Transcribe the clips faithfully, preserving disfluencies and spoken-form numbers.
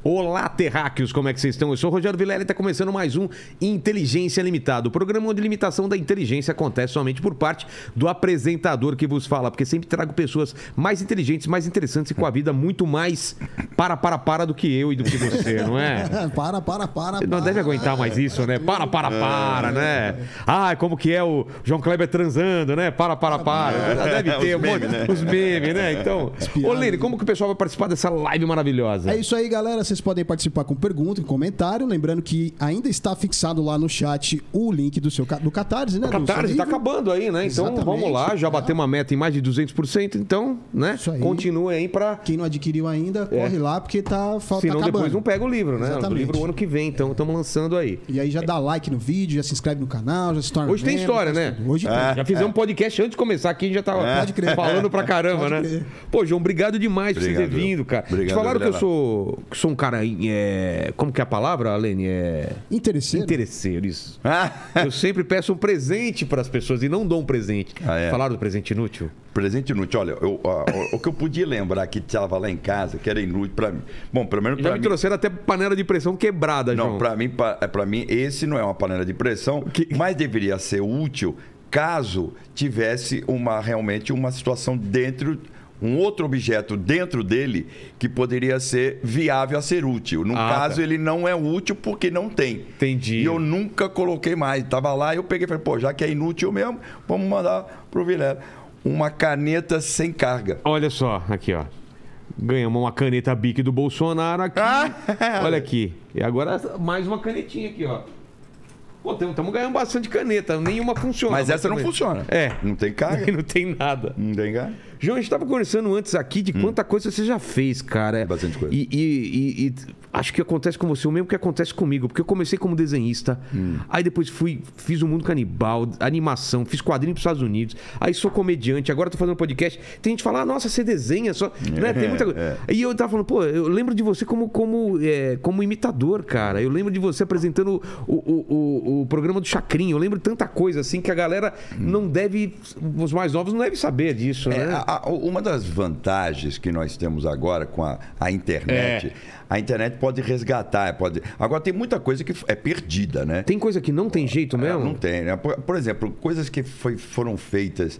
Olá, terráqueos, como é que vocês estão? Eu sou o Rogério Vilela e está começando mais um Inteligência Limitada, o programa onde limitação da inteligência acontece somente por parte do apresentador que vos fala, porque sempre trago pessoas mais inteligentes, mais interessantes e com a vida muito mais para, para, para do que eu e do que você, não é? para, para, para, Você não deve aguentar mais isso, né? Para, para, para, né? Ah, como que é o João Kleber transando, né? Para, para, para. Deve ter um monte, os memes, né? Então, ô Lene, como que o pessoal vai participar dessa live maravilhosa? É isso aí, galera. Vocês podem participar com pergunta e comentário. Lembrando que ainda está fixado lá no chat o link do seu do Catarse, né? O Catarse está acabando aí, né? Então Exatamente. Vamos lá, já batemos uma meta em mais de duzentos por cento, então, né? Isso aí. Continue aí para... Quem não adquiriu ainda, é. corre lá, porque tá falta Senão depois não pega o livro, né? Exatamente. O livro o ano que vem, então estamos lançando aí. E aí já dá like no vídeo, já se inscreve no canal, já se torna Hoje tem membro, história, né? Hoje é. tem. Já fizemos um podcast antes de começar aqui, já tava é. Pode crer. falando pra caramba, Pode né? Crer. Pô, João, obrigado demais obrigado. por você ter vindo, cara. Obrigado, Te falaram obrigado. que eu sou, que sou um cara... É... Como que é a palavra, Lene? É... Interesseiro. Interesseiro, isso. Eu sempre peço um presente para as pessoas e não dou um presente. Ah, é? Falaram do presente inútil? Presente inútil. Olha, eu, o, o que eu podia lembrar que estava lá em casa, que era inútil para mim. Bom, pelo menos para mim... Já me trouxeram até panela de pressão quebrada, João. Não, para mim, para mim, esse não é uma panela de pressão, que... mas deveria ser útil caso tivesse uma, realmente uma situação dentro... um outro objeto dentro dele que poderia ser viável a ser útil. No ah, caso, tá. ele não é útil porque não tem. Entendi. E eu nunca coloquei mais. Estava lá e eu peguei e falei, pô, já que é inútil mesmo, vamos mandar pro Vilela. Uma caneta sem carga. Olha só, aqui, ó. Ganhamos uma caneta Bic do Bolsonaro aqui. Ah, olha aqui. E agora mais uma canetinha aqui, ó. Pô, estamos ganhando bastante caneta, nenhuma funciona. Mas essa não funciona. É. Não tem carga. Não tem nada. Não tem carga. João, a gente estava conversando antes aqui de quanta hum. coisa você já fez, cara. Bastante coisa. E, e, e, e acho que acontece com você o mesmo que acontece comigo, porque eu comecei como desenhista, hum. aí depois fui, fiz o Mundo Canibal, animação, fiz quadrinho para os Estados Unidos, aí sou comediante, agora tô fazendo podcast. Tem gente que fala, ah, nossa, você desenha só. É, né? Tem muita coisa. É. E eu tava falando, pô, eu lembro de você como, como, é, como imitador, cara. Eu lembro de você apresentando o, o, o, o programa do Chacrinha. Eu lembro de tanta coisa assim que a galera hum. não deve, os mais novos não devem saber disso, é, né? A, a, uma das vantagens que nós temos agora com a, a internet, é. a internet pode resgatar, pode... Agora tem muita coisa que é perdida, né? Tem coisa que não tem jeito mesmo? É, não tem, né? Por, por exemplo, coisas que foi, foram feitas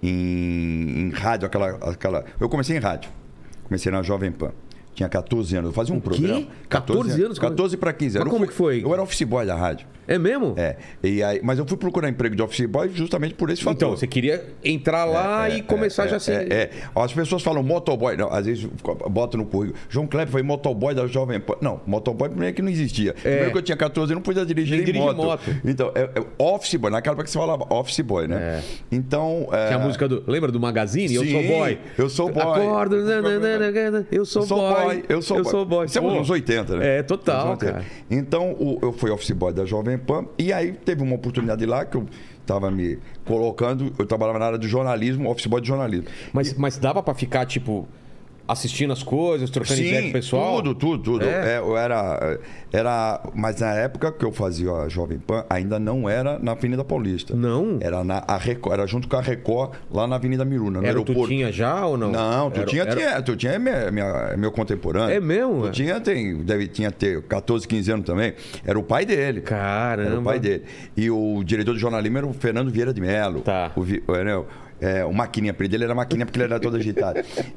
em, em rádio, aquela, aquela... Eu comecei em rádio, comecei na Jovem Pan. Tinha quatorze anos, eu fazia um o programa. Quê? quatorze anos? quatorze para quinze anos. Mas como que foi? Eu era office boy da rádio. É mesmo? É. E aí, mas eu fui procurar emprego de office boy justamente por esse fator. Então, você queria entrar lá é, é, e começar é, já assim. É, é. As pessoas falam motoboy. Não, às vezes botam no currículo. João Kleber foi motoboy da Jovem Pan. Não, motoboy primeiro que não existia. É. Primeiro que eu tinha quatorze anos, não podia dirigir nem dirigir moto. moto. Então, é, é, office boy. Naquela época que você falava office boy, né? É. Então... É... Tinha a música do... Lembra do Magazine? Sim, eu sou boy. Eu sou boy. Acordo. Eu sou, eu sou boy. boy. Eu sou eu boy. Sou boy. Isso é nos oitenta, né? É, total, cara. Então, o, eu fui office boy da Jovem Pan e aí teve uma oportunidade lá que eu estava me colocando, eu trabalhava na área de jornalismo, office boy de jornalismo. Mas, e... mas dava para ficar, tipo, assistindo as coisas, trocando Sim, ideia com o pessoal? tudo, tudo, tudo. É? É, eu era, era... Mas na época que eu fazia a Jovem Pan, ainda não era na Avenida Paulista. Não? Era, na, a Record, era junto com a Record, lá na Avenida Miruna, no era aeroporto. O Tutinha já ou não? Não, Tutinha, era, tinha, era... Tutinha é minha, minha, meu contemporâneo. É mesmo? Tutinha tem, deve, tinha ter quatorze, quinze anos também. Era o pai dele. Caramba. Era o pai dele. E o diretor de jornalismo era o Fernando Vieira de Mello. Tá. O, o, É, o Maquininha, para ele era Maquininha porque ele era todo agitado.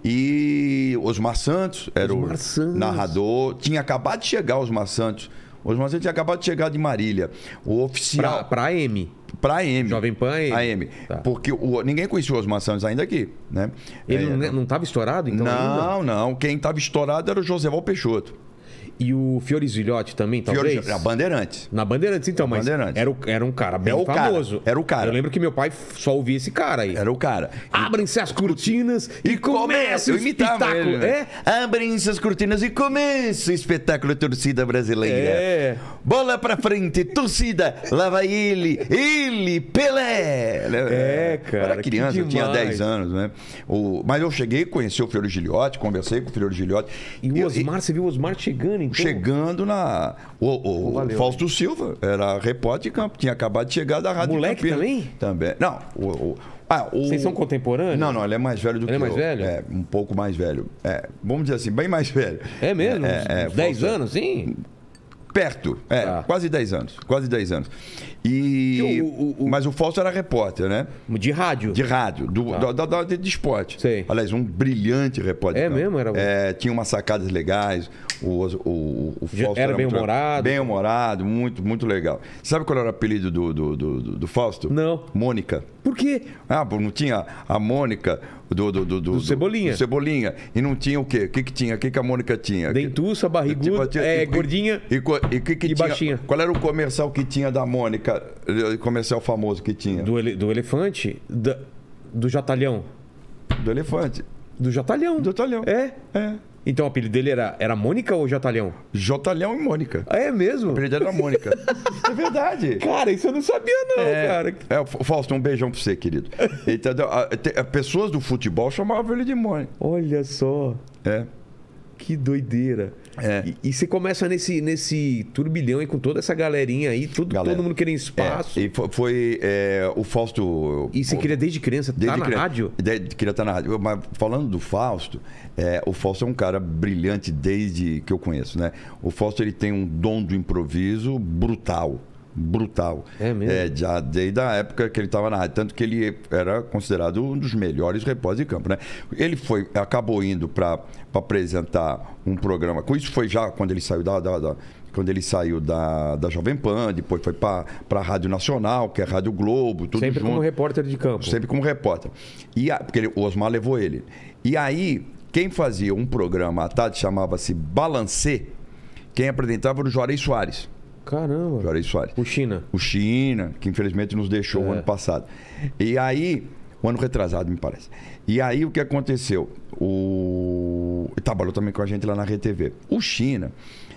E Osmar Santos era Osmar o Santos. narrador. Tinha acabado de chegar Osmar Santos. Osmar Santos tinha acabado de chegar de Marília. O oficial... Para a M. Para a M. Jovem Pan A M. A M. Tá. Porque o, ninguém conhecia o Osmar Santos ainda aqui, né? Ele é, não estava estourado, então? Não, ainda? não. Quem estava estourado era o Joséval Peixoto. E o Fiores Filhote também, talvez? Fiores, na Bandeirantes. Na Bandeirantes, então, mas Bandeirantes. Era, o, era um cara bem é o famoso. Cara, era o cara. Eu lembro que meu pai só ouvia esse cara aí. Era o cara. Abrem-se as cortinas e, e começa o espetáculo. Ele, né? É? Abrem-se as cortinas e começa o espetáculo Torcida Brasileira. É. Bola pra frente, torcida, lá vai ele, ele, Pelé. É, cara. Eu era criança, eu tinha dez anos, né? O, mas eu cheguei, conheci o Fiore Giliotti, conversei com o Fiore Giliotti. E o Osmar, e, você viu o Osmar chegando, então. Chegando na... O, o, Valeu, o Fausto Silva era repórter de campo. Tinha acabado de chegar da Rádio Moleque Campinas. também? Também. Não. O, o, ah, o... Vocês são contemporâneos? Não, não. Ele é mais velho do ele que eu. Ele é mais velho? É, um pouco mais velho. É, vamos dizer assim, bem mais velho. É mesmo? É, é, uns dez Fausto, anos, sim? Perto, é, Tá. quase dez anos, quase dez anos. E, E o- o- o- Mas o Fausto era repórter, né? De rádio? De rádio, do, Tá. da, da, de, de esporte. Sei. Aliás, um brilhante repórter. É de campo. mesmo? Era- É, tinha umas sacadas legais. O, o, o Já Fausto era muito- bem-humorado? Bem-humorado, muito, muito legal. Sabe qual era o apelido do, do, do, do- do Fausto? Não. Mônica. Por quê? Ah, pô, não tinha a Mônica do... Do, do, do, Cebolinha. do Cebolinha. E não tinha o quê? O que que tinha? O que que a Mônica tinha? Dentuça, barriguda, Tipo, é, e- gordinha E, co- e que que e tinha? baixinha. Qual era o comercial que tinha da Mônica? O comercial famoso que tinha? Do, do, ele- do elefante, da- do jatalhão. elefante. Do jatalhão. Do Talhão. É? É. Então o apelido dele era, era Mônica ou jatalhão? Jotalhão e Mônica. Ah, é mesmo? O apelido era Mônica. É verdade. Cara, isso eu não sabia não, É, cara. é, o Fausto, um beijão pra você, querido. Entendeu? A- te- a- Pessoas do futebol chamavam ele de Mônica. Olha só, É. que doideira. É. E, e você começa nesse, nesse turbilhão aí com toda essa galerinha aí, tudo, Galera. todo mundo querendo espaço. É, e fo- foi é, o Fausto. E você queria desde criança estar Desde na criança. rádio? Desde- queria estar na rádio. Mas falando do Fausto, é, o Fausto é um cara brilhante desde que eu conheço, né? O Fausto ele tem um dom do improviso brutal. Brutal. É mesmo? já desde a época que ele estava na rádio. Tanto que ele era considerado um dos melhores repórteres de campo, né? Ele foi, acabou indo para apresentar um programa. Com isso foi já quando ele saiu da. da- da- quando ele saiu da, da Jovem Pan, depois foi para a Rádio Nacional, que é a Rádio Globo, tudo Sempre junto. como repórter de campo. Sempre como repórter. E a- porque ele- o Osmar levou ele. E aí, quem fazia um programa à tarde chamava-se Balancê. Quem apresentava era o Juarez Soares. Caramba. Juarez Soares. O China. O China, que infelizmente nos deixou É. o ano passado. E aí, o ano retrasado, me parece. E aí, o que aconteceu? O... Ele trabalhou também com a gente lá na Rede T V. O China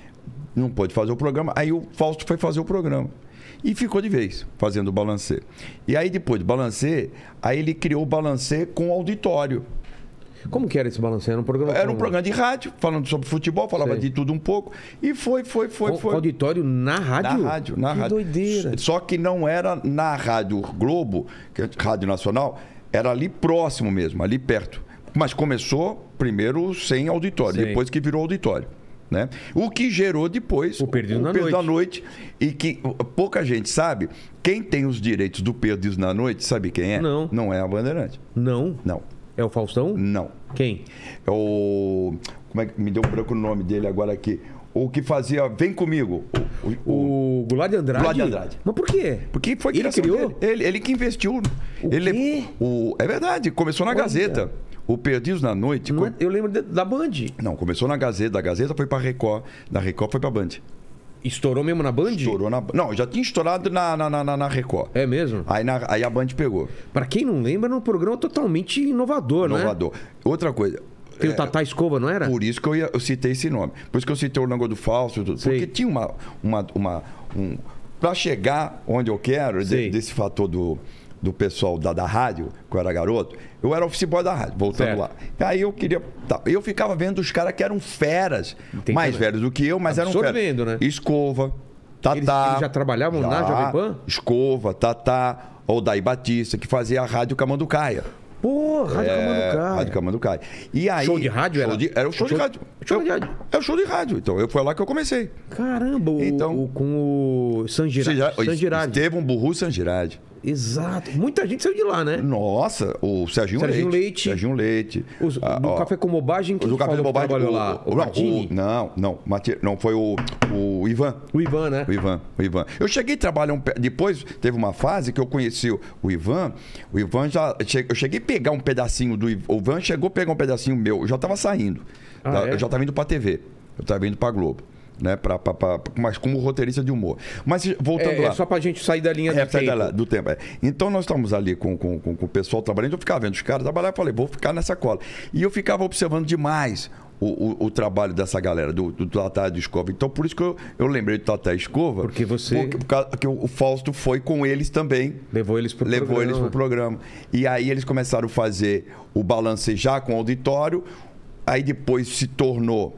não pôde fazer o programa, aí o Fausto foi fazer o programa. E ficou de vez, fazendo o balancê. E aí, depois do balancê, aí ele criou o balancê com auditório. Como que era esse balanço? Era um programa Era um como? programa de rádio, falando sobre futebol, falava Sei. de tudo um pouco. E foi, foi, foi, Com- foi. com auditório na rádio? Na rádio, na que rádio. doideira. Só que não era na Rádio Globo, que é Rádio Nacional, era ali próximo mesmo, ali perto. Mas começou primeiro sem auditório, Sei. depois que virou auditório. Né? O que gerou depois O Perdido na da Noite. Noite. E que pouca gente sabe, quem tem os direitos do Perdido na Noite, sabe quem é? Não. Não é a Bandeirante. Não. Não. É o Faustão? Não. Quem? É o. Como é que me deu um branco o nome dele agora aqui? O que fazia Vem Comigo. O, o- O Goulart de Andrade? Goulart de Andrade. Mas por quê? Porque foi Ele criação criou? dele. Ele, ele que investiu. O ele, quê? o, é verdade, começou na Olha. Gazeta. O Perdidos na Noite. Não co- é- eu lembro de- da Band. Não, começou na Gazeta, da Gazeta foi pra Record, da Record foi pra Band. Estourou mesmo na Band? Estourou na Não, já tinha estourado na, na, na, na Record. É mesmo? Aí, na- aí a Band pegou. Pra quem não lembra, era um programa totalmente inovador, Inovador. Outra coisa. né? Tem é, o Tatá Escova, não era? Por isso que eu, ia- eu citei esse nome. Por isso que eu citei o negócio do Fausto. Tudo, Sei. porque tinha uma. uma, uma um, para chegar onde eu quero, de- Sei. desse fator do, do pessoal da, da rádio, que eu era garoto, eu era office boy da rádio, voltando Certo. lá. Aí eu queria. Tá, eu ficava vendo os caras que eram feras, Entendi. mais velhos do que eu, mas eram feras. Absorvendo, né? Escova, Tatá. Eles- eles já trabalhavam na Jovem Pan? Escova, Tatá, Odaí Batista, que fazia a rádio Camanducaia. Pô, Rádio É, Camanducaia. Rádio Camanducaia. E aí, Show de rádio show era? de- era o show, Show- de rádio. show de Eu- rádio. É o show de rádio. Então, eu, foi lá que eu comecei. Caramba, o, Então- o- com o San Girardi. San Girardi. Estevão Burru San Girardi. Exato. Muita gente saiu de lá, né? Nossa, o Serginho, Serginho Leite. Leite. Serginho Leite. Os, Ah, do ó, Café com Bobagem, quem do que Café falou com que Bobagem. trabalhou o- lá? O, não, Martini? não, não, Mati- não, foi o, o Ivan. O Ivan, né? O Ivan, o Ivan. Eu cheguei a trabalhar um pe- depois teve uma fase que eu conheci o, o Ivan. O Ivan já che- eu cheguei a pegar um pedacinho do Ivan. O Ivan chegou a pegar um pedacinho meu. Eu já estava saindo. Ah, Tá? é? Eu já estava indo para T V. Eu estava indo para Globo, né? Pra, pra, pra- mas como roteirista de humor. Mas voltando É, lá. é só pra gente sair da linha do É, sai tempo. da lá, do tempo. é. Então nós estamos ali com, com, com, com o pessoal trabalhando, eu ficava vendo os caras trabalhar e falei, vou ficar nessa cola. E eu ficava observando demais o, o, o trabalho dessa galera, do, do Tatá de Escova. Então por isso que eu, eu lembrei do Tatá Escova. Porque você- Porque, por causa que o, o Fausto foi com eles também. Levou eles pro Levou programa. eles pro programa. E aí eles começaram a fazer o balancejar com o auditório. Aí depois se tornou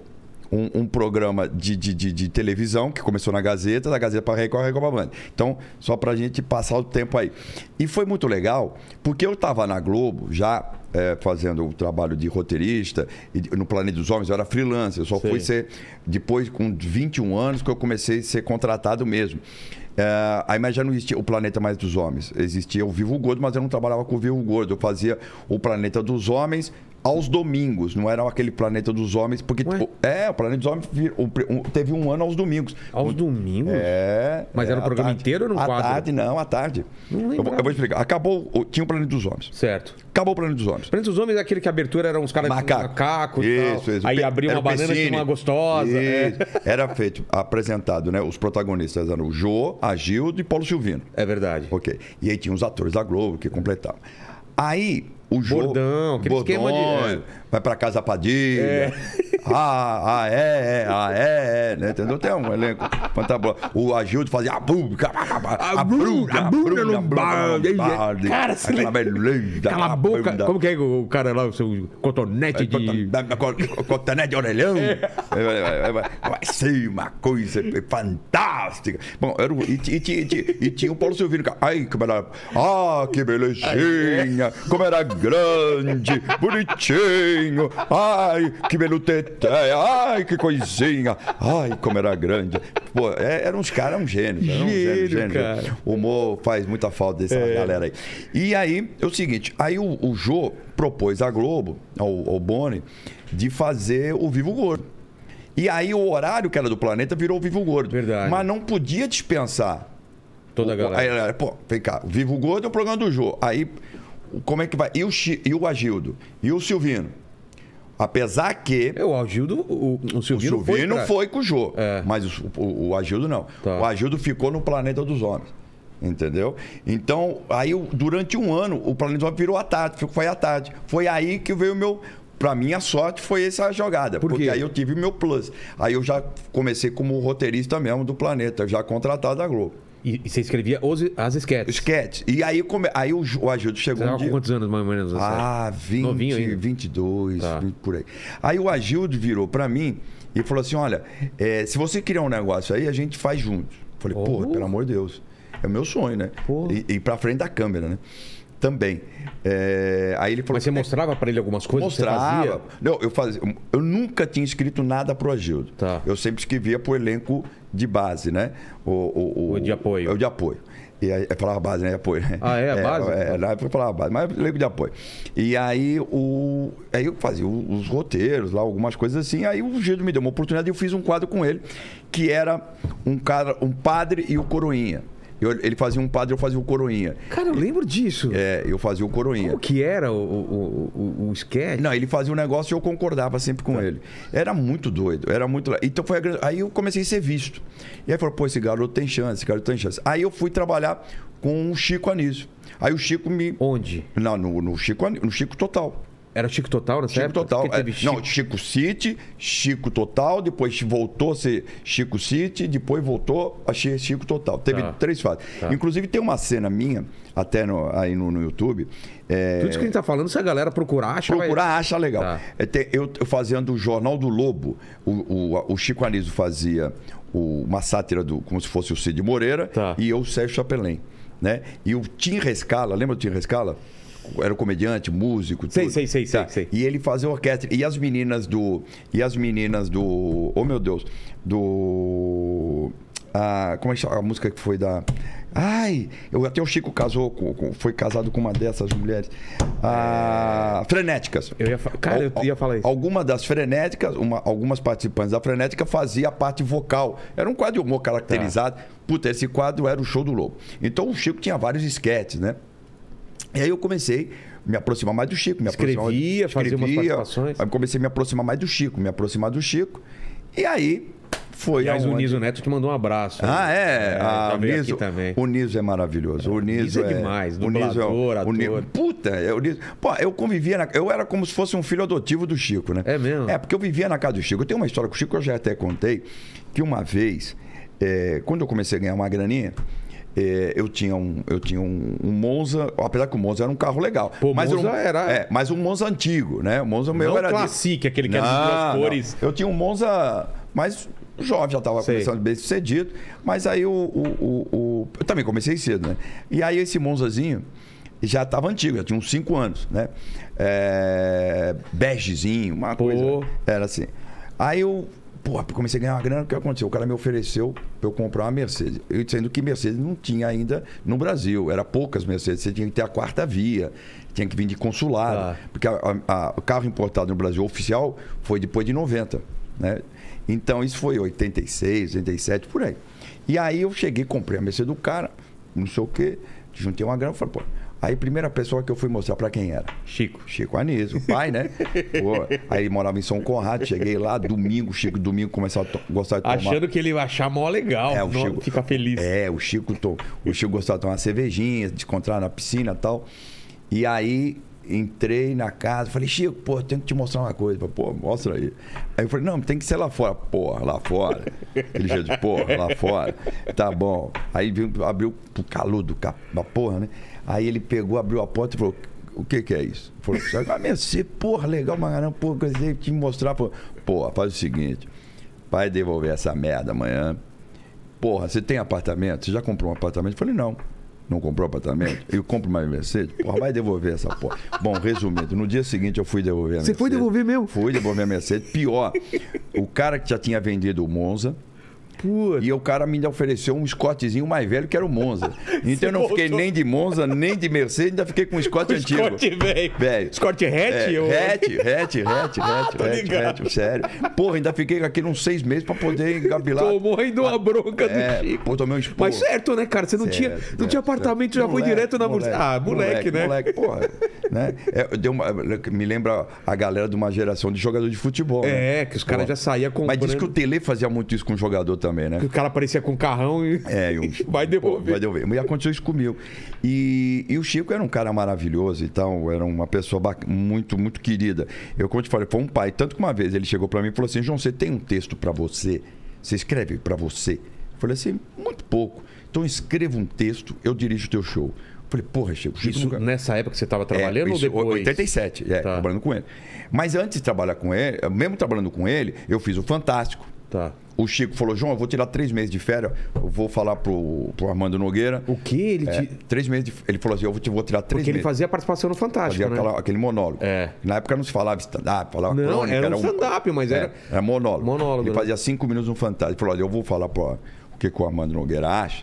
um, um programa de, de, de, de televisão que começou na Gazeta, da Gazeta para a Record, Record para a Band. Então, só para a gente passar o tempo aí. E foi muito legal, porque eu estava na Globo já é, fazendo o trabalho de roteirista, e no Planeta dos Homens eu era freelancer, eu só Sim. fui ser, depois com vinte e um anos, que eu comecei a ser contratado mesmo. É, aí mas já não existia o Planeta Mais dos Homens, existia o Vivo Gordo, mas eu não trabalhava com o Vivo Gordo, eu fazia o Planeta dos Homens aos domingos, não era aquele Planeta dos Homens, porque Ué? é, o Planeta dos Homens teve um ano aos domingos. Aos domingos? É. Mas é, era o programa tarde. inteiro ou no à quadro? À tarde, não, à tarde. Não eu, vou, eu vou explicar. Acabou, tinha o Planeta dos Homens. Certo. Acabou o Planeta dos Homens. O Planeta dos Homens é aquele que a abertura era uns caras Macaco. de macaco e Isso, tal. isso. Aí Pe- abria era uma o banana e Pessini. tinha uma gostosa. É. Era feito, apresentado, né? Os protagonistas eram o Jô, Agildo e Paulo Silvino. É verdade. Ok. E aí tinha os atores da Globo que completavam. Aí o Jô... Bordão, aquele esquema de... É. Vai pra casa Padilha. É. Ah, ah, é, é, ah, é, é. Né? Entendeu? Tem um elenco fantástico. O Agildo fazia a Bruna, a Bruna, a Bruna no balde. Cara, você cala a boca. Como que é o cara lá, o seu cotonete de... Cotonete de orelhão. Vai ser uma coisa fantástica. Bom, era o... e, e, e, e tinha o Paulo Silvino. Ai, como era... Ah, que belezinha. Como era grande, bonitinho. Ai, que beluteteia. Ai, que coisinha. Ai, como era grande. Pô, é, eram uns caras, um gênio. Era um gênio, gênio, gênio. O humor faz muita falta dessa é. galera aí. E aí, é o seguinte, aí o, o Jô propôs à Globo, ao, ao Boni, de fazer o Vivo Gordo. E aí o horário que era do Planeta virou o Vivo Gordo. Verdade. Mas não podia dispensar. Toda a galera. Aí, pô, vem cá, o Vivo Gordo é o programa do Jô. Aí, como é que vai? E o, e o Agildo? E o Silvino? Apesar que... É, o Agildo, o, o Silvino, o Silvino foi, pra... foi com o Jô, é. mas o, o, o Agildo não. Tá. O Agildo ficou no Planeta dos Homens, entendeu? Então, aí durante um ano, o Planeta dos Homens virou à tarde, foi à tarde. Foi aí que veio o meu... Pra minha sorte, foi essa jogada. Por porque quê? aí eu tive o meu plus. Aí eu já comecei como roteirista mesmo do Planeta, já contratado da Globo. E, e você escrevia os, as esquetes? Esquete. E aí, come... aí o, o Agildo chegou você um dia... com quantos anos, mais ou menos? Ah, vinte, Novinho ainda. vinte e dois, tá. vinte, por aí. Aí o Agildo virou pra mim e falou assim, olha, é, se você criar um negócio aí, a gente faz juntos. Falei, oh. pô, pelo amor de Deus. É o meu sonho, né? E ir pra frente da câmera, né? Também. É, aí ele falou, mas você mostrava para ele algumas coisas? Mostrava. Que você fazia? Não, eu fazia. Eu nunca tinha escrito nada pro Agildo. Tá. Eu sempre escrevia pro elenco de base, né? O, o, o, o de apoio. O de apoio. E aí, eu falava base, né? Apoio, né? Ah, é? A base? É, é, na época eu falava base, mas elenco de apoio. E aí, o, aí eu fazia os roteiros lá, algumas coisas assim. Aí o Gildo me deu uma oportunidade e eu fiz um quadro com ele, que era um, cara, um padre e o coroinha. Eu, ele fazia um padre, eu fazia o coroinha. Cara, eu lembro disso. É, eu fazia o coroinha. Como que era o, o, o, o sketch? Não, ele fazia um negócio e eu concordava sempre com tá. ele. Era muito doido, era muito... Então foi a... Aí eu comecei a ser visto. E aí falou, pô, esse garoto tem chance, esse garoto tem chance. Aí eu fui trabalhar com o Chico Anísio. Aí o Chico me... Onde? Não, no, no, Chico, no Chico Total. Era Chico Total nessa Chico época? Total. Teve É, Chico... Não, Chico City, Chico Total, depois voltou a ser Chico City, depois voltou a ser Chico Total. Teve tá. três fases. Tá. Inclusive tem uma cena minha, até no, aí no, no YouTube. É... Tudo isso que a gente tá falando, se a galera procurar, acha Procurar, vai... acha legal. Tá. É, tem, eu, eu fazendo o Jornal do Lobo, o, o, o Chico Anísio fazia o, uma sátira do, como se fosse o Cid Moreira, tá. e eu o Sérgio Chapelin. Né? E o Tim Rescala, lembra do Tim Rescala? Era comediante, músico, tudo. Sei, sei, sei, tá. sei, sei. E ele fazia orquestra. E as meninas do... E as meninas do... Oh, meu Deus. Do... Ah, como é que chama a música que foi da... Ai, eu, até o Chico casou com, com, foi casado com uma dessas mulheres. Ah, frenéticas. Eu ia, cara, eu ia falar isso. Alguma das frenéticas, uma, algumas participantes da frenética fazia a parte vocal. Era um quadro de humor caracterizado. Tá. Puta, esse quadro era o Show do Lobo. Então o Chico tinha vários esquetes, né? E aí eu comecei a me aproximar mais do Chico. Me escrevia, fazia umas participações. Aí comecei a me aproximar mais do Chico, me aproximar do Chico. E aí foi Aliás, aonde... o Niso Neto te mandou um abraço. Ah, é? é ah, já o, veio Niso, aqui também. o Niso é maravilhoso. O Niso, Niso é, é demais. Dublador, é, ator. O Niso, puta, é, o Niso, pô, eu convivia... Na, eu era como se fosse um filho adotivo do Chico, né? É mesmo? É, porque eu vivia na casa do Chico. Eu tenho uma história com o Chico, eu já até contei, que uma vez, é, quando eu comecei a ganhar uma graninha, É, eu tinha, um, eu tinha um, um Monza, apesar que o Monza era um carro legal. Pô, mas Monza um, era... É, mas um Monza antigo, né? O Monza meu não era... Não Classic, aquele que não, era de duas cores. Não. Eu tinha um Monza mais jovem, já estava começando bem sucedido. Mas aí o, o, o, o... Eu também comecei cedo, né? E aí esse Monzazinho já estava antigo, já tinha uns cinco anos, né? É... Begezinho, uma Pô. coisa... Era assim. Aí eu... Pô, comecei a ganhar uma grana, o que aconteceu? O cara me ofereceu para eu comprar uma Mercedes. Eu dizendo que Mercedes não tinha ainda no Brasil. Era poucas Mercedes. Você tinha que ter a quarta via. Tinha que vir de consulado. Ah. Porque a, a, o carro importado no Brasil oficial foi depois de noventa. Né? Então, isso foi oitenta e seis, oitenta e sete, por aí. E aí eu cheguei, comprei a Mercedes do cara, não sei o quê. Juntei uma grana e falei, pô... Aí a primeira pessoa que eu fui mostrar pra quem era? Chico. Chico Anísio, o pai, né? Pô, aí ele morava em São Conrado, cheguei lá, domingo, Chico, domingo, começou a gostar de tomar... Achando que ele ia achar mó legal, é, o não, Chico, fica feliz. É, o Chico, to... o Chico gostava de tomar uma cervejinha, de encontrar na piscina e tal. E aí entrei na casa, falei, Chico, pô, tenho que te mostrar uma coisa. Pô, mostra aí. Aí eu falei, não, tem que ser lá fora. Porra, lá fora. Aquele jeito de porra, lá fora. Tá bom. Aí viu, abriu o caludo da porra, né? Aí ele pegou, abriu a porta e falou, o que que é isso? Falou, ah, Mercedes, porra, legal, mas caramba, porra, eu te mostrar. Porra, faz o seguinte, vai devolver essa merda amanhã. Porra, você tem apartamento? Você já comprou um apartamento? Eu falei, não. Não comprou apartamento? Eu compro mais Mercedes? Porra, vai devolver essa porra. Bom, resumindo, no dia seguinte eu fui devolver a Mercedes. Você foi devolver mesmo? Fui devolver a Mercedes. Pior, o cara que já tinha vendido o Monza, Puta. e o cara me ofereceu um Scottzinho mais velho que era o Monza. Então eu não fiquei nem de Monza, nem de Mercedes, ainda fiquei com um Scott antigo. Scott velho. Scott hatch? É, ou... hatch, hatch, hatch, hatch, hatch, hatch, sério. Porra, ainda fiquei aqui uns seis meses pra poder engabilar. Tomou ainda uma bronca é, do Chico. Pô, tomei um esporro. Mas certo, né, cara? Você não, certo, tinha, não certo, tinha apartamento, certo. já foi Moleque, direto na... moleque, Ah, moleque, moleque, né? Moleque, porra. Né? É, deu uma, me lembra a galera de uma geração de jogador de futebol. É, né? que os caras já saíam comprando. Mas diz que o Tele fazia muito isso com o jogador também, né? Que o cara aparecia com carrão e... É, eu, vai devolver. Pô, vai devolver. Mas aconteceu isso comigo. E, e o Chico era um cara maravilhoso e tal, era uma pessoa muito, muito querida. Eu, como eu te falei, foi um pai. Tanto que uma vez ele chegou pra mim e falou assim, João, você tem um texto pra você? Você escreve pra você? Eu falei assim, muito pouco. Então escreva um texto, eu dirijo o teu show. Falei, porra, Chico. Chico isso nunca... nessa época que você estava trabalhando é, ou isso, depois? oitenta e sete, é, tá. trabalhando com ele. Mas antes de trabalhar com ele, mesmo trabalhando com ele, eu fiz o Fantástico. Tá. O Chico falou, João, eu vou tirar três meses de férias, eu vou falar pro, pro Armando Nogueira. O quê? Ele, é, te... três meses de... Ele falou assim, eu vou, te, vou tirar três Porque meses. ele fazia participação no Fantástico, fazia né? aquela, aquele monólogo. É. Na época não se falava stand-up, falava não, crônica. era um era stand-up, mas era... É, era monólogo. monólogo Ele né? fazia cinco minutos no Fantástico. Ele falou, olha, eu vou falar pro, o que, que o Armando Nogueira acha.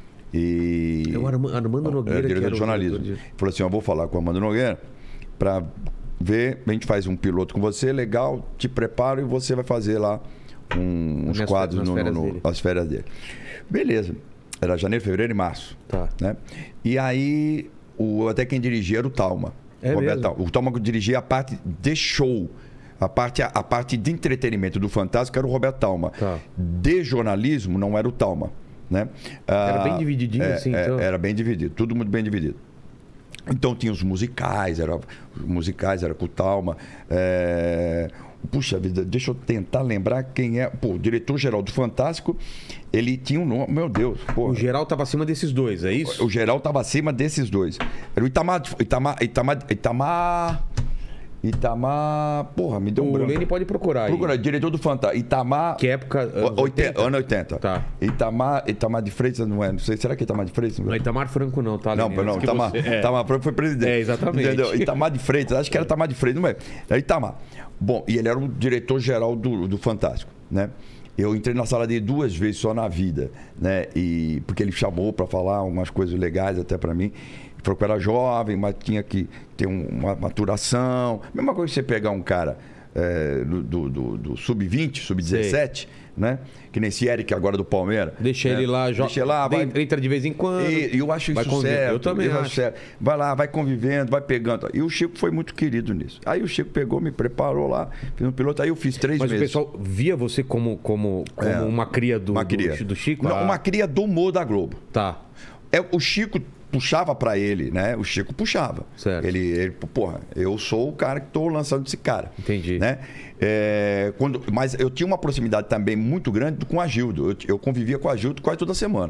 E... É o Armando Nogueira, é, diretor que era de jornalismo. De... Ele falou assim, eu vou falar com o Armando Nogueira para ver, a gente faz um piloto com você, legal, te preparo e você vai fazer lá um, uns nas quadros nas no, férias no, dele. nas férias dele. Beleza. Era janeiro, fevereiro e março. Tá. Né? E aí, o, até quem dirigia era o Talma. É Roberto mesmo? Talma. O Talma dirigia a parte de show. A parte, a, a parte de entretenimento do Fantástico era o Roberto Talma. Tá. De jornalismo não era o Talma. Né? Era ah, bem divididinho, é, assim, é, então? Era bem dividido, tudo muito bem dividido. Então tinha os musicais, era, musicais, era com o Talma. É... Puxa vida, deixa eu tentar lembrar quem é. Pô, o diretor-geral do Fantástico, ele tinha um nome, meu Deus. Porra. O geral estava acima desses dois, é isso? O geral estava acima desses dois. Era o Itamar. Itamar. Itamar. Itamar. Itamar. Porra, me deu um o branco. Lene pode procurar aí. Procura, diretor do Fantástico. Itamar. Que época? Anos oitenta, ano oitenta. Tá. Itamar, Itamar de Freitas, não é? Não sei, será que é Itamar de Freitas? Não é Itamar Franco, não, tá? Não, Lene? não, Que Itamar, você... é. Itamar Franco foi presidente. É, exatamente. Entendeu? Itamar de Freitas, acho que era Itamar de Freitas, não é? Era Itamar. Bom, e ele era o diretor-geral do, do Fantástico, né? Eu entrei na sala dele duas vezes só na vida, né? E, porque ele chamou para falar umas coisas legais até para mim. Ele falou que eu era jovem, mas tinha que ter um, uma maturação. Mesma coisa que você pegar um cara é, do, do, do, do sub vinte, sub dezessete, né? Que nem esse Eric agora do Palmeiras. Deixa né? ele lá, joga. Deixa ele lá, vai... entra de vez em quando. E eu acho isso certo. Eu também eu acho. Certo. Vai lá, vai convivendo, vai pegando. E o Chico foi muito querido nisso. Aí o Chico pegou, me preparou lá, fiz um piloto, aí eu fiz três Mas meses. o pessoal via você como, como, como É, uma cria do, uma cria. do, do Chico? Não, Ah, uma cria do humor da Globo. Tá. É, o Chico puxava pra ele, né? O Chico puxava. Certo. Ele, ele, porra, eu sou o cara que tô lançando esse cara. Entendi. Né? É, quando, mas eu tinha uma proximidade também muito grande com o Agildo. Eu, eu convivia com o Agildo quase toda semana.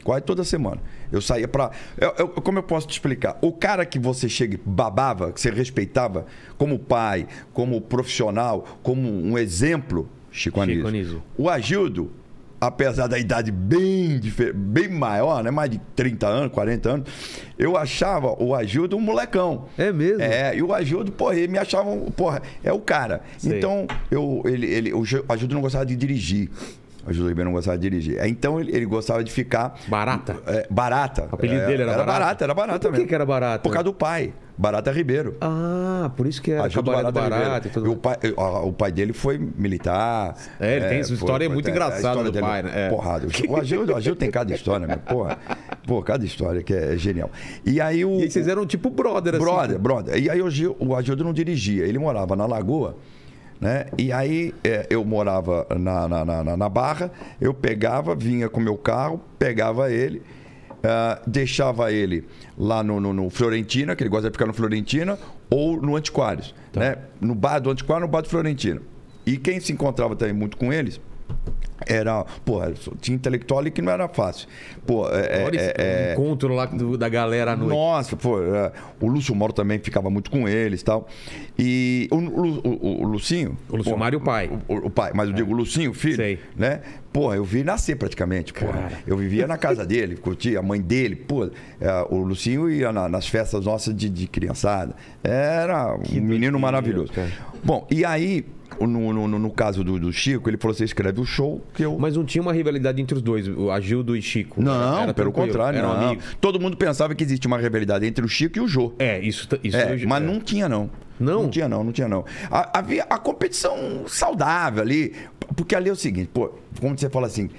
Quase toda semana. Eu saía pra... Eu, eu, como eu posso te explicar? O cara que você chega e babava, que você respeitava como pai, como profissional, como um exemplo, Chico Anísio. Chico Anísio. O Agildo, apesar da idade bem, bem maior, né? Mais de trinta anos, quarenta anos, eu achava o Agildo um molecão. É mesmo? É, e o Agildo, porra, ele me achava, porra, é o cara. Sei. Então, eu, ele, ele, o Agildo não gostava de dirigir. O Agildo Ribeiro não gostava de dirigir. Então, ele, ele gostava de ficar... Barata? É, barata. O apelido é, dele era, era Barata? barata? Era barata Por que mesmo. que era Barata? Por causa do pai. Barata Ribeiro. Ah, por isso que era Agildo Cabaré do Barata, Barata Ribeiro. e tudo E o mais. pai, o pai dele foi militar. É, ele tem essa história muito é, engraçada a história do dele, pai, né? É. Porrada. O Agildo, o Agildo tem cada história, né? Porra. Pô, cada história que é genial. E aí o... E aí vocês eram tipo brother, assim. Brother, brother. E aí o, Gil, o Agildo não dirigia. Ele morava na Lagoa, né? E aí é, eu morava na, na, na, na Barra, eu pegava, vinha com meu carro, pegava ele, uh, deixava ele lá no, no, no Florentina, que ele gosta de ficar no Florentina, ou no Antiquários, Tá. né? No bar do Antiquário, no bar do Florentina. E quem se encontrava também muito com eles era, pô, tinha intelectual ali que não era fácil. Pô, é, Olha esse é, é, encontro lá do- da galera à noite. nossa, pô, é, o Lúcio Mauro também ficava muito com eles e tal. E o, o, o, o Lucinho... O Lúcio pô, Mário, o pai. O, o pai, mas eu digo o Lucinho, o filho, Sei. né? Pô, eu vi nascer praticamente, pô. Cara. Eu vivia na casa dele, curtia a mãe dele, pô. É, o Lucinho ia na- nas festas nossas de, de criançada. Era um menino maravilhoso. cara. Bom, e aí, no, no, no caso do, do Chico, ele falou: você escreve o show que eu... Mas não tinha uma rivalidade entre os dois, o Agildo e Chico. Não, Era pelo tranquilo, contrário, eram não. amigos. Todo mundo pensava que existia uma rivalidade entre o Chico e o Jô. É, isso... isso É, eu- mas é. não tinha, não. Não? Não tinha, não, não tinha, não. A- Havia a competição saudável ali. Porque ali é o seguinte, pô, como você fala assim,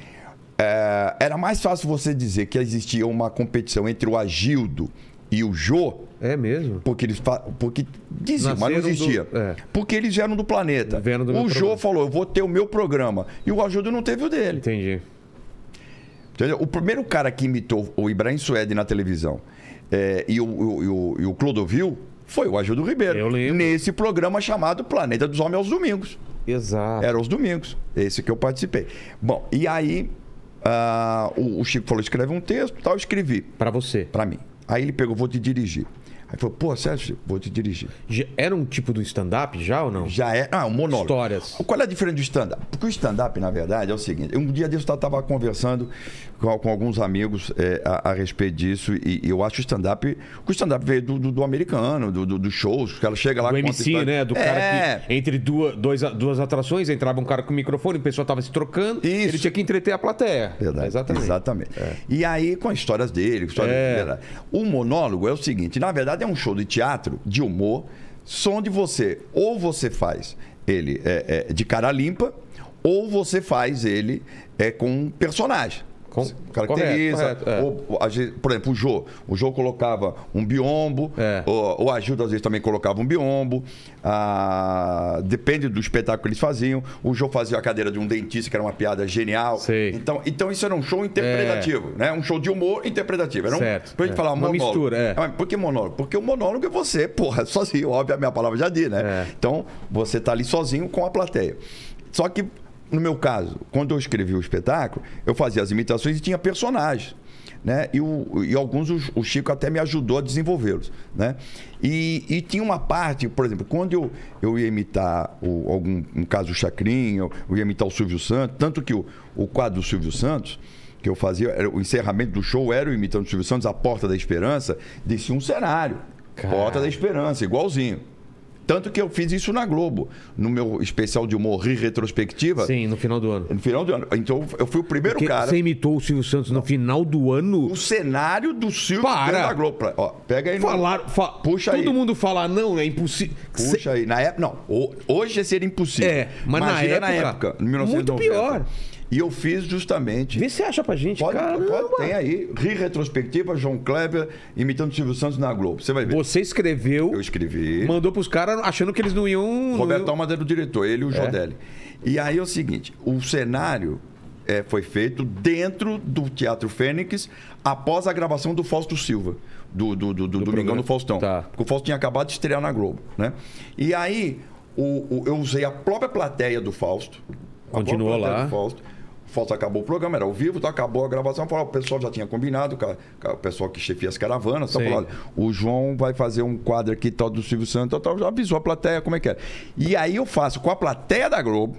é, era mais fácil você dizer que existia uma competição entre o Agildo e o Jô, É mesmo? porque eles fa- porque diziam, mas não Nasceram existia. do- é. Porque eles vieram do planeta. Vieram do o meu Jô programa. falou: eu vou ter o meu programa. E o Agildo não teve o dele. Entendi. Entendeu? O primeiro cara que imitou o Ibrahim Suede na televisão é, e, o, o, e o- e o Clodovil foi o Agildo Ribeiro. Eu lembro. Nesse programa chamado Planeta dos Homens aos Domingos. Exato. Era aos domingos. Esse que eu participei. Bom, e aí ah, o, o Chico falou: escreve um texto, tal, eu escrevi Pra você. pra mim. Aí ele pegou: vou te dirigir. Aí falou: pô, Sérgio, vou te dirigir. Já- Era um tipo do stand-up já ou não? Já é. Ah, um monólogo. Histórias. Qual é a diferença do stand-up? Porque o stand-up, na verdade, é o seguinte: um dia desse eu estava conversando com, com alguns amigos é, a, a respeito disso, e, e eu acho o stand-up. O stand-up veio do, do, do americano, do, do, dos shows, que ela chega lá Do conta M C, história. né? Do cara É. que entre duas, dois, duas atrações entrava um cara com microfone, o pessoal tava se trocando, Isso. ele tinha que entreter a plateia. Verdade. Exatamente. Exatamente. E aí, com as histórias dele, histórias É. verdade. O monólogo é o seguinte: na verdade, é um show de teatro, de humor, só onde você, ou você faz ele é, é, de cara limpa, ou você faz ele é, com um personagem. Com- Caracteriza. correto, correto, é. ou, a gente- por exemplo, o Jô. O Jô colocava um biombo. É. O, o Agildo, às vezes, também colocava um biombo. Ah, depende do espetáculo que eles faziam. O Jô fazia a cadeira de um dentista, que era uma piada genial. Sei. Então, então isso era um show interpretativo, né? Um show de humor interpretativo. Era um, Certo, pra gente é. falar Uma monólogo. mistura, é. Ah, Por que monólogo? Porque o monólogo é você, porra, sozinho. Óbvio, a minha palavra já diz, né? É. Então, você tá ali sozinho com a plateia. Só que, no meu caso, quando eu escrevi o espetáculo, eu fazia as imitações e tinha personagens. Né? E, o, e alguns o, o Chico até me ajudou a desenvolvê-los. Né? E, e tinha uma parte, por exemplo, quando eu, eu ia imitar o, algum um caso o Chacrinha, eu ia imitar o Silvio Santos, tanto que o, o quadro do Silvio Santos, que eu fazia, era, o encerramento do show era eu imitando o Silvio Santos, a Porta da Esperança, descia um cenário. Cara. Porta da Esperança, igualzinho. Tanto que eu fiz isso na Globo, no meu especial de humor Rir Retrospectiva. Sim, no final do ano. No final do ano. Então eu fui o primeiro Porque cara. você imitou o Silvio Santos no final do ano? O cenário do Silvio Para! dentro da Globo. Ó, pega aí no... Falar, fa... Puxa Todo aí. mundo fala, não, é impossível. Puxa aí. Na época, não. Ho- Hoje seria impossível. É, mas na Imagina época, em mil novecentos e noventa. muito pior. E eu fiz justamente... Vê se você acha pra gente, Pode, caramba. pode, tem aí. Rir Retrospectiva, João Kleber imitando o Silvio Santos na Globo. Você vai ver. Você escreveu, Eu escrevi. mandou pros caras achando que eles não iam... não Roberto iam- Almadeira, o diretor, ele e o Jodelli. E aí é o seguinte, o cenário é, foi feito dentro do Teatro Fênix após a gravação do Fausto Silva, do, do, do, do Domingão programa. do Faustão. Tá. Porque o Fausto tinha acabado de estrear na Globo, né? E aí o, o- eu usei a própria plateia do Fausto. a Continuou própria plateia lá. do Fausto. Falta acabou o programa, era ao vivo, então acabou a gravação. Falou, o pessoal já tinha combinado, o pessoal que chefia as caravanas. Então falou, olha, o João vai fazer um quadro aqui tal do Silvio Santos, tal, já avisou a plateia como é que é. E aí eu faço com a plateia da Globo,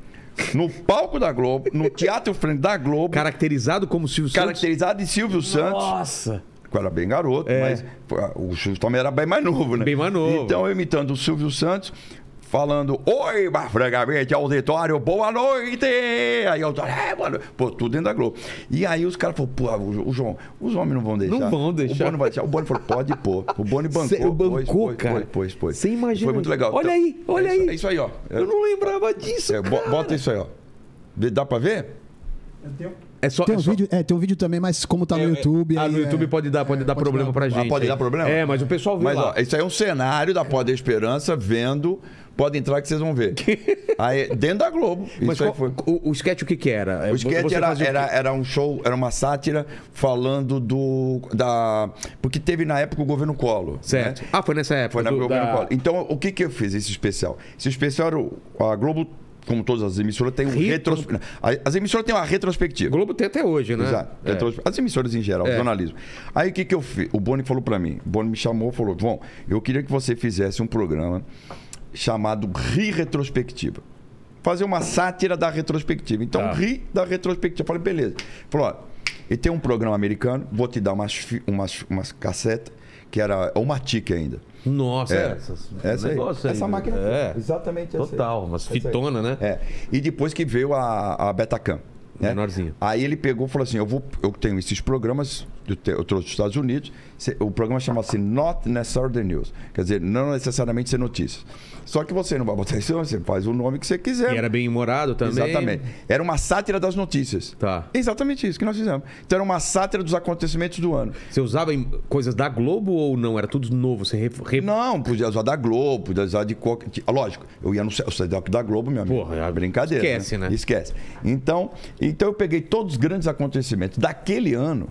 no palco da Globo, no Teatro Frente da Globo. Caracterizado como Silvio Santos? Caracterizado de Silvio Santos. Nossa! Eu era bem garoto, é. mas o Silvio também era bem mais novo, né? Bem mais novo. Então eu imitando o Silvio Santos, falando, oi, mas francamente, auditório, boa noite! Aí eu, é, mano, pô, tudo dentro da Globo. E aí os caras falaram, pô, o João, os homens não vão deixar. Não vão deixar. O Boni vai deixar. O Boni falou, pode pôr. O Boni bancou. Cê, bancou, pois, cara. Pois, pois, pois. Você imagina. Foi muito legal. Olha então, aí, olha é aí. Isso, é isso aí, ó. Eu não lembrava disso, é, cara. Bota isso aí, ó. Dá pra ver? Eu tenho... É só, tem, um é só... vídeo, é, tem um vídeo também, mas como tá no é, YouTube... Ah, aí, no YouTube é, pode dar, pode é, dar pode problema dar. pra gente. Ah, pode dar problema? É, mas o pessoal vê Mas, lá. ó, isso aí é um cenário da Pó da Esperança, vendo... Pode entrar que vocês vão ver. Aí, dentro da Globo. Mas isso qual, aí foi. o, o sketch o que que era? O sketch Você era, fazia o era, quê? era um show, era uma sátira falando do... Da, porque teve na época o governo Collor. Certo. Né? Ah, foi nessa época. Foi na do, governo da... Collor. Então, o que que eu fiz, esse especial? Esse especial era... o- A Globo, como todas as emissoras, tem um Retros- retros... As emissoras têm uma retrospectiva. Globo tem até hoje, né? Exato. É. Retros- As emissoras em geral, É. jornalismo. Aí o que que eu fiz? O Boni falou pra mim. O Boni me chamou e falou, João, eu queria que você fizesse um programa chamado Ri Retrospectiva. Fazer uma sátira da retrospectiva. Então, Tá. ri da retrospectiva. Eu falei, beleza. Falou, ó, e tem um programa americano, vou te dar umas, fi- umas, umas cassetas, que era uma tique ainda. Nossa, É. essas, Essa aí. negócio aí. Essa máquina aqui. É. Exatamente essa aí. Total, umas Essa aí. fitona, né? É. E depois que veio a, a Betacam. Né? Menorzinho. Aí ele pegou e falou assim: eu, vou, eu tenho esses programas, eu, te- eu trouxe dos Estados Unidos. se- O programa chama-se Not Necessarily News. Quer dizer, não necessariamente ser notícias. Só que você não vai botar isso, você faz o nome que você quiser. E era bem humorado também. Exatamente. Era uma sátira das notícias. Tá. Exatamente isso que nós fizemos. Então era uma sátira dos acontecimentos do ano. Você usava em coisas da Globo ou não? Era tudo novo? Você ref... ref- Não, podia usar da Globo, podia usar de qualquer. de- Lógico, eu ia no C D O C da Globo, meu amigo. Porra, é brincadeira. esquece, né? Esquece. Então, então eu peguei todos os grandes acontecimentos daquele ano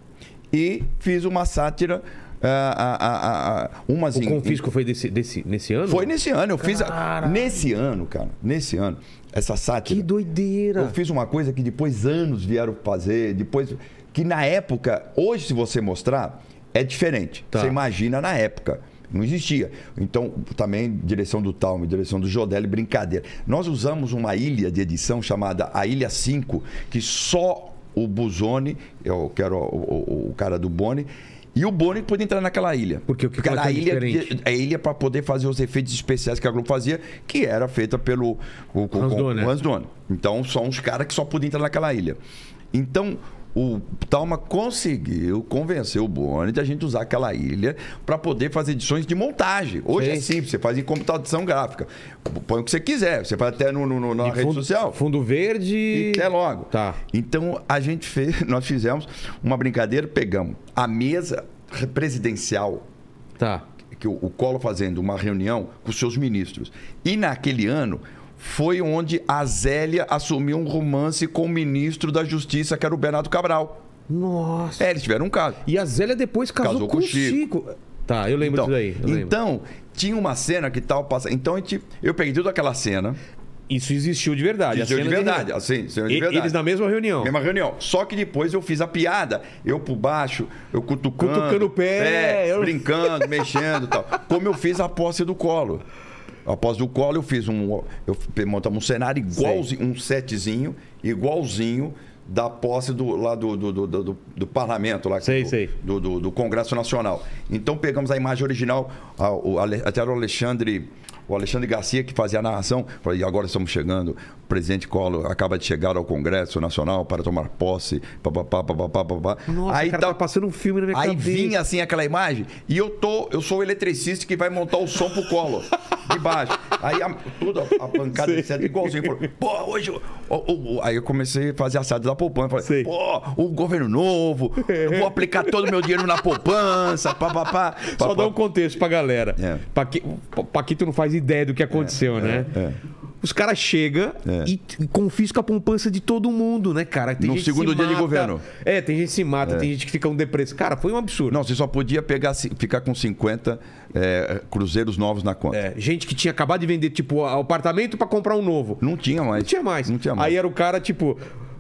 e fiz uma sátira. ah, ah, ah, ah, umas O em- confisco foi desse, desse, nesse ano? Foi nesse ano. Eu fiz. a- Caralho. Nesse ano, cara. Nesse ano. Essa sátira. Que doideira. Eu fiz uma coisa que depois anos vieram fazer, depois que na época, hoje se você mostrar, é diferente. Tá. Você imagina na época. Não existia. Então, também, direção do Talme, direção do Jodelli, brincadeira. Nós usamos uma ilha de edição chamada a Ilha cinco, que só o Buzoni, eu quero o, o, o cara do Boni, e o Boni podia entrar naquela ilha. Por quê? O que Porque que era ela a tem ilha, diferente? a ilha para poder fazer os efeitos especiais que a Globo fazia, que era feita pelo o, com- Hans com- Donner. o Hans Donner. Então, são os caras que só podiam entrar naquela ilha. Então, o Talma conseguiu convencer o Boni de a gente usar aquela ilha para poder fazer edições de montagem. Hoje Sim. é simples, você faz em computação gráfica. Põe o que você quiser, você faz até no, no- no- na E rede fundo, social. Fundo verde. E até logo. Tá. Então a gente fez, nós fizemos uma brincadeira, pegamos a mesa presidencial, Tá. que o, o Collor fazendo uma reunião com seus ministros. E naquele ano foi onde a Zélia assumiu um romance com o ministro da Justiça, que era o Bernardo Cabral. Nossa. É, eles tiveram um caso. E a Zélia depois casou, Casou com, com o o Chico. Chico. Tá, eu lembro Então, disso aí. eu lembro. então tinha uma cena que tal passando. Então a gente, eu peguei toda aquela cena. Isso existiu de verdade. a Existiu de cena verdade, assim, cena de E- verdade. Eles na mesma reunião. Mesma reunião. Só que depois eu fiz a piada, eu por baixo, eu cutucando. Cutucando o pé, é, eu- brincando, mexendo e tal. Como eu fiz a posse do Collor. A posse do Collor eu fiz um. Eu montamos um cenário igualzinho, um setzinho, igualzinho da posse do, lá do, do, do, do, do parlamento, lá, Sei, do, sei. Do, do, do Congresso Nacional. Então pegamos a imagem original, a- o Ale- até era o Alexandre. O Alexandre Garcia, que fazia a narração, falou, e agora estamos chegando, o presidente Collor acaba de chegar ao Congresso Nacional para tomar posse, papapá, papapá, papapá. Nossa, aí cara, tá- tá passando um filme na minha Aí cabeça. vinha assim aquela imagem, e eu tô, eu sou o eletricista que vai montar o som pro Collor, de baixo. Aí a, tudo, a, a pancada, etcétera, igualzinho. Falou, pô, hoje... o- o- o- aí eu comecei a fazer assado da poupança. Sei. Falei, pô, o governo novo, eu vou aplicar todo o meu dinheiro na poupança, papapá. Só papapá. dá um contexto pra galera. É. Paqui... Paquito não faz ideia do que aconteceu, né? é. Os caras chegam É. e e confiscam a poupança de todo mundo, né, cara? Tem No gente que segundo se dia de mata. governo. É, tem gente que se mata, tem gente que fica um depresso. Cara, foi um absurdo. Não, você só podia pegar, ci- ficar com cinquenta é, cruzeiros novos na conta. É, gente que tinha acabado de vender, tipo, o apartamento pra comprar um novo. Não tinha mais. Não tinha mais. Não tinha mais. Aí era o cara, tipo,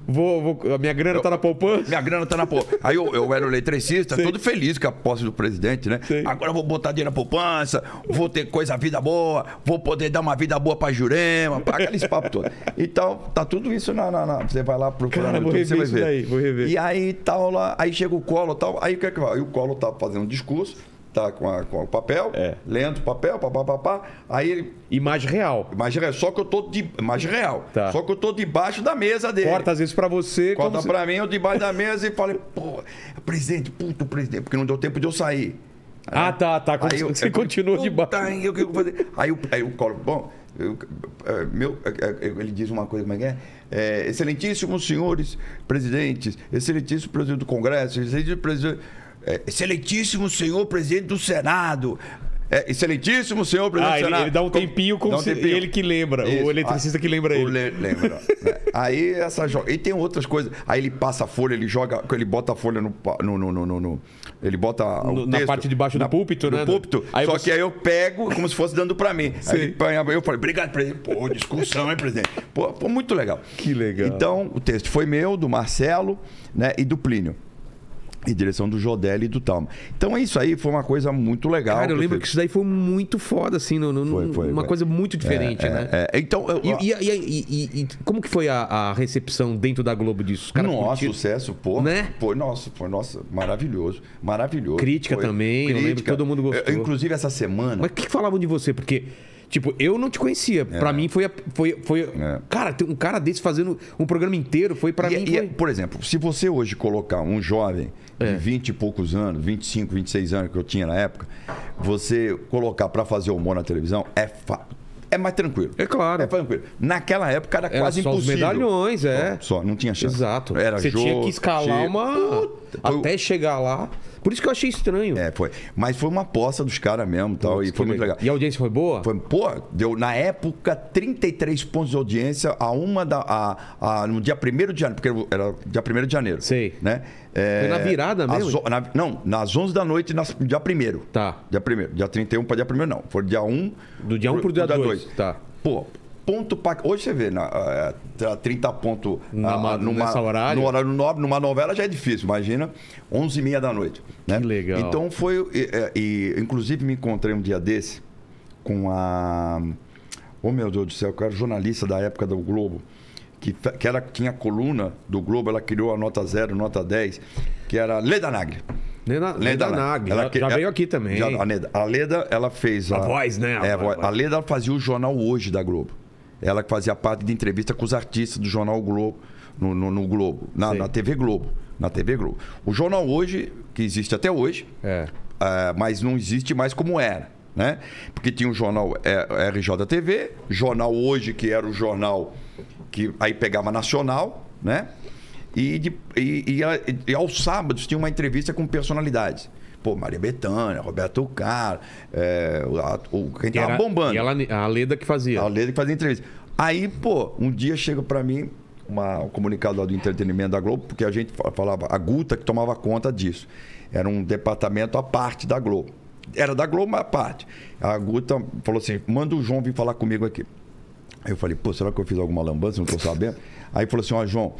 Vou, vou, a minha grana tá na poupança? Minha grana tá na poupança. Aí eu, eu era o eletricista, todo feliz com a posse do presidente, né? Sim. Agora eu vou botar dinheiro na poupança, vou ter coisa, vida boa, vou poder dar uma vida boa pra Jurema, aqueles papos todos. Então, tá tudo isso na... na, na você vai lá procurar Cara, no vou YouTube, você rever vai isso ver. daí, vou rever. E aí, tal, lá, aí chega o Collor, tal, aí o que é que vai? Aí o Collor tá fazendo um discurso, tá com, a, com o papel, É. lendo o papel, papapá, aí ele... Imagem real. Imagem real, só que eu tô de... Imagem real. Tá. Só que eu tô debaixo da mesa dele. Corta às vezes pra você. Corta como se- pra mim, eu debaixo da mesa e falei, pô, presidente, puto presidente, porque não deu tempo de eu sair. Ah, tá, tá. Aí eu- Você eu- continua puta, debaixo. Aí eu, que eu vou fazer? Aí, o- aí o Collor, bom, eu- é, meu, é, é, ele diz uma coisa, como é que é? É, excelentíssimos senhores presidentes, excelentíssimo presidente do Congresso, excelentíssimo presidente, é, excelentíssimo senhor presidente do Senado. É, excelentíssimo senhor presidente Ah, do ele, Senado. ele dá um Como- tempinho como dá um se tempinho. ele que lembra. Isso. O eletricista Ah, que lembra o ele. le- lembra. né? Aí essa joga. E tem outras coisas. Aí ele passa a folha, ele joga, ele bota a folha no. pa- no, no, no, no- no- ele bota o No- na texto parte de baixo do púlpito, no né? púlpito. Aí Só você- que aí eu pego como se fosse dando pra mim. Sim. Aí ele põe- eu falei, obrigado, presidente. Pô, discussão, hein, presidente? Pô, pô, muito legal. Que legal. Então, o texto foi meu, do Marcelo, né, e do Plínio. Em direção do Jodelli e do Talma. Então, isso aí foi uma coisa muito legal. Cara, eu lembro fiz. que isso daí foi muito foda, assim, no, no- Foi, foi, uma foi. coisa muito diferente, É, né? é, é. Então, eu- E, e- e- e- e como que foi a, a recepção dentro da Globo disso? Os caras Nossa, curtiram? sucesso, pô. Né? Foi, nossa, foi, nossa, maravilhoso. Maravilhoso. Crítica Foi. também, eu lembro que todo mundo gostou. Eu, inclusive, essa semana. Mas o que, que falavam de você? Porque, tipo, eu não te conhecia. Pra mim foi... a- foi, foi É. Cara, tem um cara desse fazendo um programa inteiro, foi pra E- mim... e, foi... por exemplo, se você hoje colocar um jovem de É. vinte e poucos anos, vinte e cinco, vinte e seis anos que eu tinha na época, você colocar pra fazer humor na televisão é fa... é mais tranquilo. É claro. É tranquilo. Naquela época era, Era quase só os impossível. medalhões, é. Só, só, não tinha chance. Exato. Era Você jogo, tinha que escalar tinha- uma... Puta, foi- Até chegar lá. Por isso que eu achei estranho. É, foi. Mas foi uma aposta dos caras mesmo, tal, Putz, e que foi muito legal. E a audiência foi boa? Foi, pô, deu na época trinta e três pontos de audiência a uma da. A, a, no dia primeiro de janeiro, porque era dia primeiro de janeiro. Sei. Né? É, Foi na virada mesmo? às o- na- não, nas onze da noite, nas, dia primeiro. Tá. Dia primeiro. Dia trinta e um para dia primeiro, não. Foi dia um. Do dia um pro dia dois. Tá. Pô, ponto pra. Hoje você vê, na, é, tá trinta pontos Na- ah, numa, nessa horário? no horário nobre, numa novela já é difícil, imagina, onze e meia da noite. Né? Que legal. Então foi. E, e, inclusive me encontrei um dia desse com a. Oh meu Deus do céu, que era jornalista da época do Globo, que, fe- que era, tinha coluna do Globo, ela criou a nota zero, nota dez, que era Leda Nagli. Leda, Leda Nagli. Ela Já, que- já ela- veio aqui também. já- a, Leda, a Leda, ela fez A voz, né? É, a, A voz. voz. A Leda ela fazia o Jornal Hoje da Globo. Ela que fazia parte de entrevista com os artistas do Jornal Globo, no, no, no Globo, na, Sei. na T V Globo. Na T V Globo. O Jornal Hoje, que existe até hoje, É. ah, mas não existe mais como era, né? Porque tinha o jornal é, R J T V, Jornal Hoje, que era o jornal que aí pegava nacional, né? E, de- e, e, a- e aos sábados tinha uma entrevista com personalidades. Pô, Maria Bethânia, Roberto Carlos, é, o, a- o- quem Que tava era- bombando. E ela, a Leda que fazia. A Leda que fazia entrevista. Aí, pô, um dia chega pra mim uma, um comunicado lá do entretenimento da Globo, porque a gente fa- falava, a Guta que tomava conta disso. Era um departamento à parte da Globo. Era da Globo, mas à parte. A Guta falou assim: manda o João vir falar comigo aqui. Aí eu falei, pô, será que eu fiz alguma lambança? Não tô sabendo. Aí falou assim: ó, João,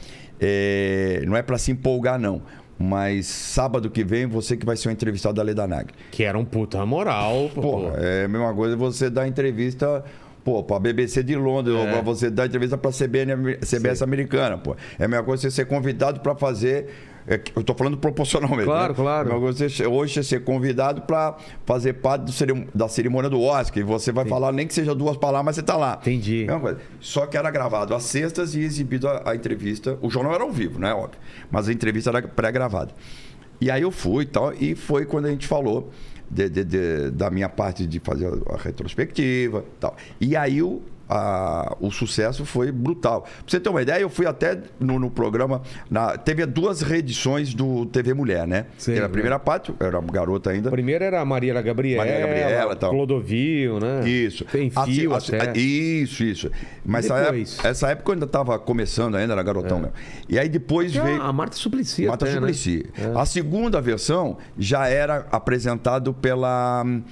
é, não é pra se empolgar, não. Mas sábado que vem, você que vai ser o entrevistado da Leda Nagli. Que era um puta moral. Pô. Pô, é a mesma coisa você dar entrevista, pô, pra B B C de Londres, ou pra você dar entrevista pra C B N, C B S americana, pô. É a mesma coisa você ser convidado pra fazer. é que- Eu tô falando proporcionalmente. Claro, né? claro. É a mesma coisa você, hoje você ser convidado pra fazer parte do cerim- da cerimônia do Oscar. E você vai falar, nem que seja duas palavras, mas você tá lá. Entendi. Mesma coisa. Só que era gravado às sextas e exibido a, a entrevista. O jornal era ao vivo, né? Óbvio. Mas a entrevista era pré-gravada. E aí eu fui e tal, e foi quando a gente falou de- de- de- da minha parte de fazer a retrospectiva e tal. E aí o, a- o sucesso foi brutal. Pra você ter uma ideia, eu fui até no, no programa, na, teve duas reedições do T V Mulher, né? Sim, teve a primeira parte, eu era garota ainda. Primeiro era a Maria Gabriela, Maria Gabriela e tal. Clodovil, né? Isso. Tem fio Assim, até. assim, Isso, isso. Mas essa Depois? época, essa época eu ainda estava começando ainda, era garotão mesmo. E aí depois E a- veio... A Marta Suplicy Marta até, Suplicy. né? É. A segunda versão já era apresentado pela...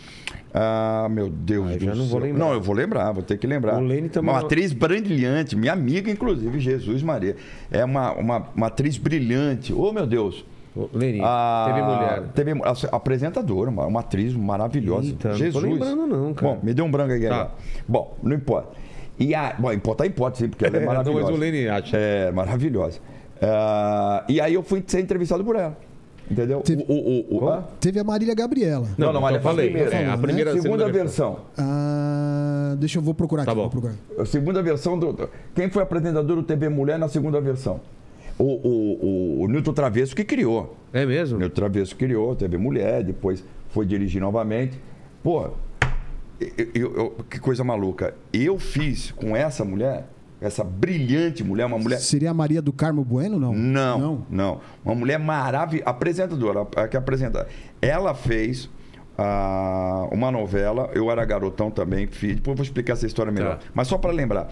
Ah, meu Deus Ah, do já não vou céu. lembrar. Não, eu vou lembrar, vou ter que lembrar. O Lene também Uma não- atriz brilhante, minha amiga, inclusive, Jesus Maria. É uma, uma, uma atriz brilhante. Oh, meu Deus. Ô, Leni, Ah, teve mulher. Teve a- apresentadora, uma, uma atriz maravilhosa. Eita, não tô Jesus. lembrando não, cara. Bom, me deu um branco aqui. Tá. Agora. Bom, não importa. E a, bom, importa, importa sim, porque ela é É, maravilhosa. não, mas o Lene acha. É, maravilhosa. Ah, e aí eu fui ser entrevistado por ela. Entendeu? Teve- O, o, o, o, hã? Teve a Marília Gabriela. Não, Não, não, não, mas eu essa falei. primeira, É, a né? primeira, a segunda, segunda versão. Ah, deixa eu vou procurar Tá aqui. bom. Vou procurar. A segunda versão do. do- Quem foi apresentador do T V Mulher na segunda versão? O, o, o, o Nilton Travesso que criou. É O mesmo? Nilton Travesso criou, T V Mulher, depois foi dirigir novamente. Pô, eu- eu- eu- que coisa maluca. Eu fiz com essa mulher, essa brilhante mulher, uma mulher. Seria a Maria do Carmo Bueno, não? Não, não. Uma mulher maravilhosa, apresentadora, a que apresenta. Ela fez ah, uma novela, eu era garotão também, fiz. Depois eu vou explicar essa história melhor. Tá. Mas só para lembrar.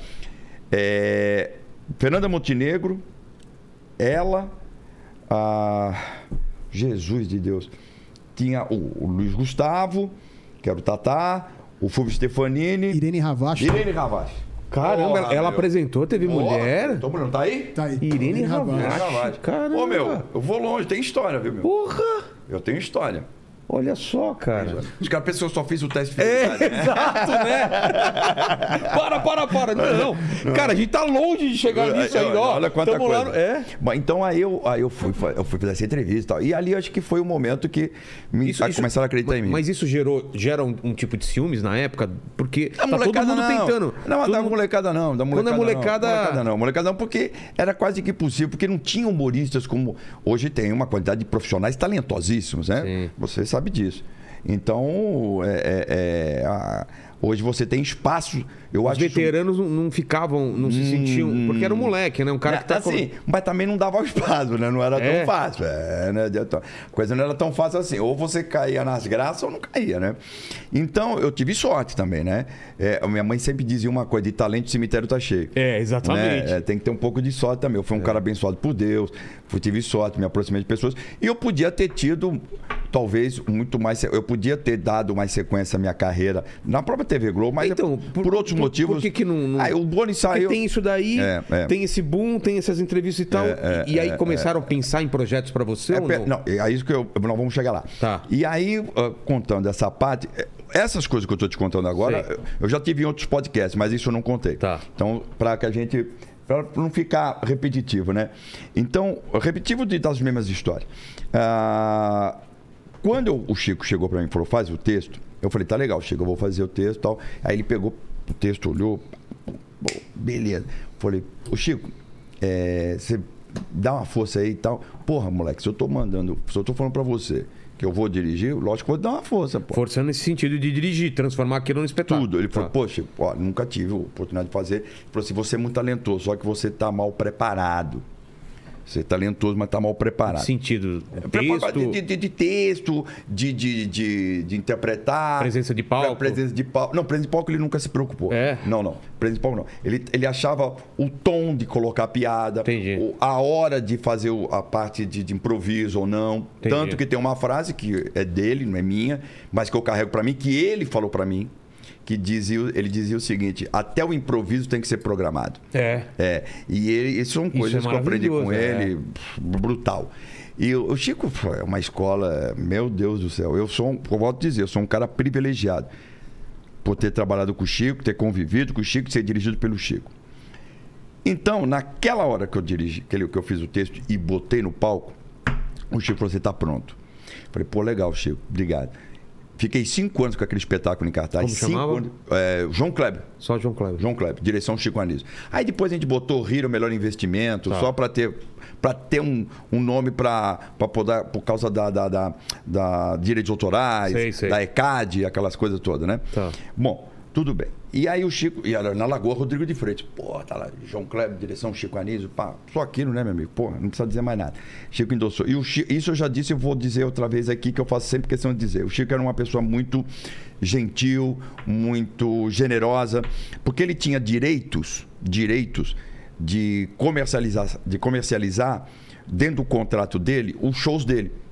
É, Fernanda Montenegro, ela, ah, Jesus de Deus, tinha o, o Luiz Gustavo, que era o Tatá, o Fulvio Stefanini, Irene Ravache. Irene Ravache. Caramba, Porra, ela meu. apresentou, teve mulher. Tô, não tá aí? Tá aí. Irene Ravache. Ravache. Caramba. Ô, meu, eu vou longe, tem história, viu, meu? Porra! Eu tenho história. Olha só, cara. Os caras pensam que eu só fiz o teste de É, fidelidade, né? exato, né? para, para, para. Não, não. Cara, a gente tá longe de chegar nisso Olha, ainda, ó. olha quanta Tamo coisa. lá no- É. Bom, então aí eu, aí eu fui, fa- eu fui fazer essa entrevista e tal. E ali eu acho que foi o momento que me, Isso- a- isso- começaram a acreditar em mim. Mas isso gerou, gera um, um tipo de ciúmes na época? Porque Da tá todo mundo não. tentando. Não, Todo da mundo- molecada não. Da Quando a molecada, molecada- Não. Molecada não. Molecada não, porque era quase que impossível, porque não tinha humoristas como hoje tem uma quantidade de profissionais talentosíssimos, né? Sim. Você sabe disso. Então, é, é, é, a- hoje você tem espaço. Eu Os acho isso- veteranos não, não ficavam, não se sentiam. Porque era um moleque, né? Um cara que tá. assim, mas também não dava o espaço, né? Não era É. tão fácil. É, né? A coisa não era tão fácil assim. Ou você caía nas graças ou não caía, né? Então, eu tive sorte também, né? É, a minha mãe sempre dizia uma coisa: de talento, o cemitério tá cheio. É, exatamente. Né? É, tem que ter um pouco de sorte também. Eu fui um cara abençoado por Deus, fui, tive sorte, me aproximei de pessoas. E eu podia ter tido, talvez, muito mais. Eu podia ter dado mais sequência à minha carreira na própria T V Globo, mas Então, por, por- outros por- motivos. por que que não- não- Aí o Boni Porque saiu. tem isso daí, É, é. tem esse boom, tem essas entrevistas e tal. É, e aí é, começaram a pensar em projetos pra você É, ou pe- não? não, é isso que eu, nós vamos chegar lá. Tá. E aí, ah, contando essa parte, eh, essas coisas que eu estou te contando agora, Sei. eu- eu já tive em outros podcasts, mas isso eu não contei. Tá. Então, para que a gente. Para não ficar repetitivo, né? Então, repetitivo de, das mesmas histórias. Ah, quando eu- o Chico chegou para mim e falou, faz o texto, eu falei, tá legal, Chico, eu vou fazer o texto e tal. Aí ele pegou o texto, olhou, pô, beleza. Falei, ô Chico, é, você dá uma força aí e tal. Porra, moleque, se eu tô mandando, se eu tô falando pra você que eu vou dirigir, lógico que eu vou dar uma força, pô. Força nesse sentido de dirigir, transformar aquilo no espetáculo. Tudo. Ele falou, Tá. poxa, ó, nunca tive a oportunidade de fazer. Ele falou assim, você é muito talentoso, só que você tá mal preparado. Você é talentoso, mas tá mal preparado. Sentido. Preparado Texto. De, de- de texto, de, de, de, de interpretar. Presença de palco. Presença de palco. Não, presença de palco ele nunca se preocupou. É? Não, não. Presença de palco não. Ele, ele achava o tom de colocar piada. Entendi. o- a hora de fazer o- a parte de, de improviso ou não. Entendi. Tanto que tem uma frase que é dele, não é minha, mas que eu carrego pra mim, que ele falou pra mim, que dizia, ele dizia o seguinte, até o improviso tem que ser programado. É. É, e ele, isso são coisas é que eu aprendi com maravilhoso, ele, pff, brutal. E o o Chico é uma escola, meu Deus do céu, eu sou, um, eu volto a dizer, eu sou um cara privilegiado por ter trabalhado com o Chico, ter convivido com o Chico, ser dirigido pelo Chico. Então, naquela hora que eu dirigi, que, ele, que eu fiz o texto e botei no palco, o Chico falou, você está pronto. Falei, pô, legal, Chico, obrigado. Fiquei cinco anos com aquele espetáculo em cartaz. Como cinco chamava? anos, é, João Kleber. Só João Cleber. João Kleber, direção Chico Anísio. Aí depois a gente botou Rir o Melhor Investimento, Tá. só para ter, pra ter um, um nome para poder, por causa da, da, da, da direitos autorais, Sei, sei. da ECAD, aquelas coisas todas, né? Tá. Bom, tudo bem. E aí o Chico, e era na Lagoa Rodrigo de Freitas. Pô, tá lá, João Kleber, direção Chico Anísio, pá, só aquilo, né, meu amigo? Pô, não precisa dizer mais nada. Chico endossou. E o Chico, isso eu já disse, eu vou dizer outra vez aqui, que eu faço sempre questão de dizer. O Chico era uma pessoa muito gentil, muito generosa, porque ele tinha direitos, direitos de comercializar, de comercializar dentro do contrato dele os shows dele.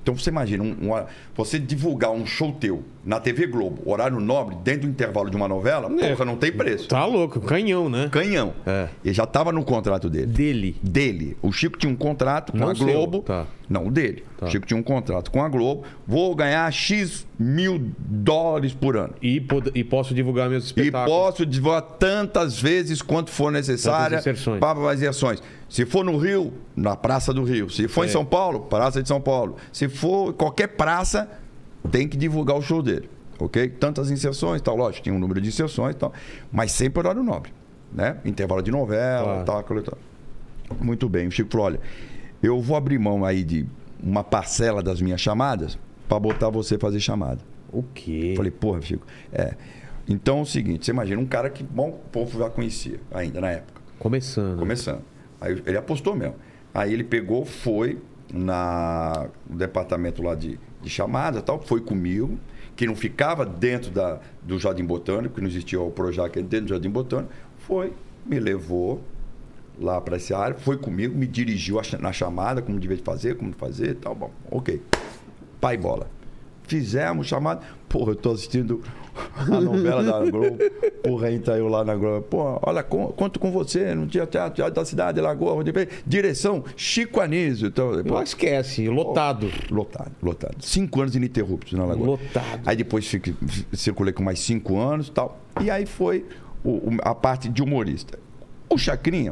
Então você imagina, um, um, você divulgar um show teu na T V Globo, horário nobre, dentro do intervalo de uma novela, É. porra, não tem preço. Tá louco, canhão, né? Canhão. É. Ele já estava no contrato dele. Dele. Dele. O Chico tinha um contrato com Não a seu, Globo. tá. Não, o dele. Tá. O Chico tinha um contrato com a Globo. Vou ganhar X mil dólares por ano. E, pod- e posso divulgar meus E espetáculos. posso divulgar tantas vezes quanto for necessária Tantas inserções. para fazer ações. Se for no Rio, na Praça do Rio. Se for em É. São Paulo, Praça de São Paulo. Se for qualquer praça, tem que divulgar o show dele. Ok? Tantas inserções, tal. Lógico, tinha um número de inserções e tal. Mas sempre horário nobre. Né? Intervalo de novela, Claro. tal, aquilo e tal. Muito bem. O Chico falou: olha, eu vou abrir mão aí de uma parcela das minhas chamadas para botar você fazer chamada. O quê? Falei, porra, Chico. É. Então é o seguinte, você imagina um cara que, bom, o povo já conhecia ainda na época. Começando. Começando. Aí ele apostou mesmo. Aí ele pegou, foi na, no departamento lá de, de chamada e tal, foi comigo, que não ficava dentro da, do Jardim Botânico, que não existia o Projac dentro do Jardim Botânico, foi, me levou lá para essa área, foi comigo, me dirigiu a cha- na chamada, como devia fazer, como fazer e tal. Bom, ok. Pai bola. Fizemos chamada. Porra, eu tô assistindo a novela da Globo. Porra, entra eu lá na Globo. Pô, olha, con- conto com você, no dia teatro, teatro da cidade, Lagoa, onde veio. Direção, Chico Anísio. Então, pô, Não esquece, lotado. lotado, lotado. Cinco anos ininterruptos na Lagoa. Lotado. Aí depois fiquei, circulei com mais cinco anos e tal. E aí foi o- o- a parte de humorista. O Chacrinha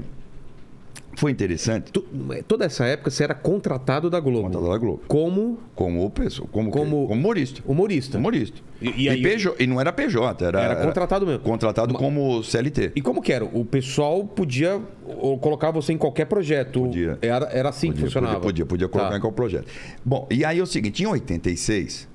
foi interessante. Tu- toda essa época você era contratado da Globo. Contratado da Globo. Como Como pessoa, como, Como- como humorista. humorista. Humorista. E- E, e aí- P J, e não era P J, era, Era contratado mesmo. Contratado como C L T. E como que era? O pessoal podia ou, colocar você em qualquer projeto. Podia. Era, era assim que Podia, funcionava. podia, podia, podia colocar Tá. em qual projeto. Bom, e aí é o seguinte, em oitenta e seis,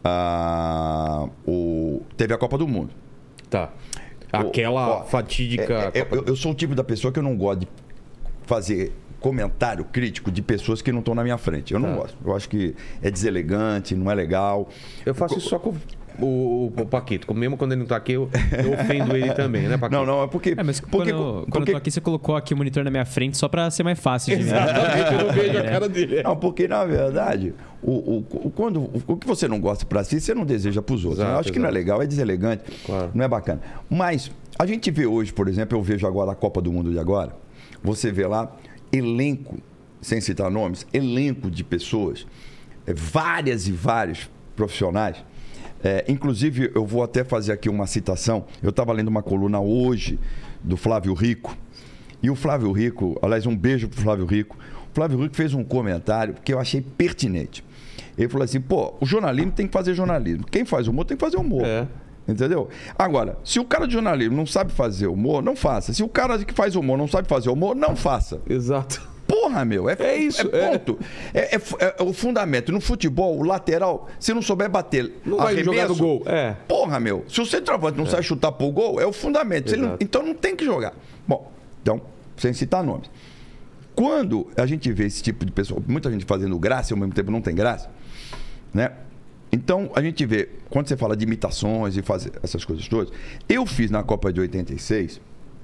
ah, o, teve a Copa do Mundo. Tá. Aquela Ó, fatídica. é- é- eu, eu sou o tipo da pessoa que eu não gosto de fazer comentário crítico de pessoas que não estão na minha frente. Eu não Tá. gosto. Eu acho que é deselegante, não é legal. Eu faço isso só com o, o, o Paquito. Mesmo quando ele não tá aqui, eu, eu ofendo ele também, né, Paquito? Não, não, é porque... É, mas porque, quando, quando porque eu tô aqui, você colocou aqui o monitor na minha frente só pra ser mais fácil de ver. Exatamente, eu não vejo a cara dele. Não, porque na verdade, o, o, o- quando, o, o que você não gosta pra si, você não deseja pros outros. Exato, Eu acho que não é exato. legal, é deselegante, Claro. não é bacana. Mas a gente vê hoje, por exemplo, eu vejo agora a Copa do Mundo de agora, você vê lá elenco, sem citar nomes, elenco de pessoas, é, várias e vários profissionais. É, inclusive, eu vou até fazer aqui uma citação. Eu estava lendo uma coluna hoje do Flávio Rico. E o Flávio Rico, aliás, um beijo pro Flávio Rico. O Flávio Rico fez um comentário que eu achei pertinente. Ele falou assim: pô, o jornalismo tem que fazer jornalismo. Quem faz humor tem que fazer humor. É. Entendeu? Agora, se o cara de jornalismo não sabe fazer humor, não faça. Se o cara que faz humor não sabe fazer humor, não faça. Exato. Porra, meu, é, É isso, é ponto. É, é- é o fundamento. No futebol, o lateral, se não souber bater, Não vai arremesso, jogar no gol. É. Porra, meu, se o centroavante não sabe chutar pro gol, é o fundamento. Se ele não- Exato. então não tem que jogar. Bom, então, sem citar nomes. Quando a gente vê esse tipo de pessoa, muita gente fazendo graça e ao mesmo tempo não tem graça, né? Então, a gente vê, quando você fala de imitações e fazer essas coisas todas, eu fiz na Copa de oitenta e seis,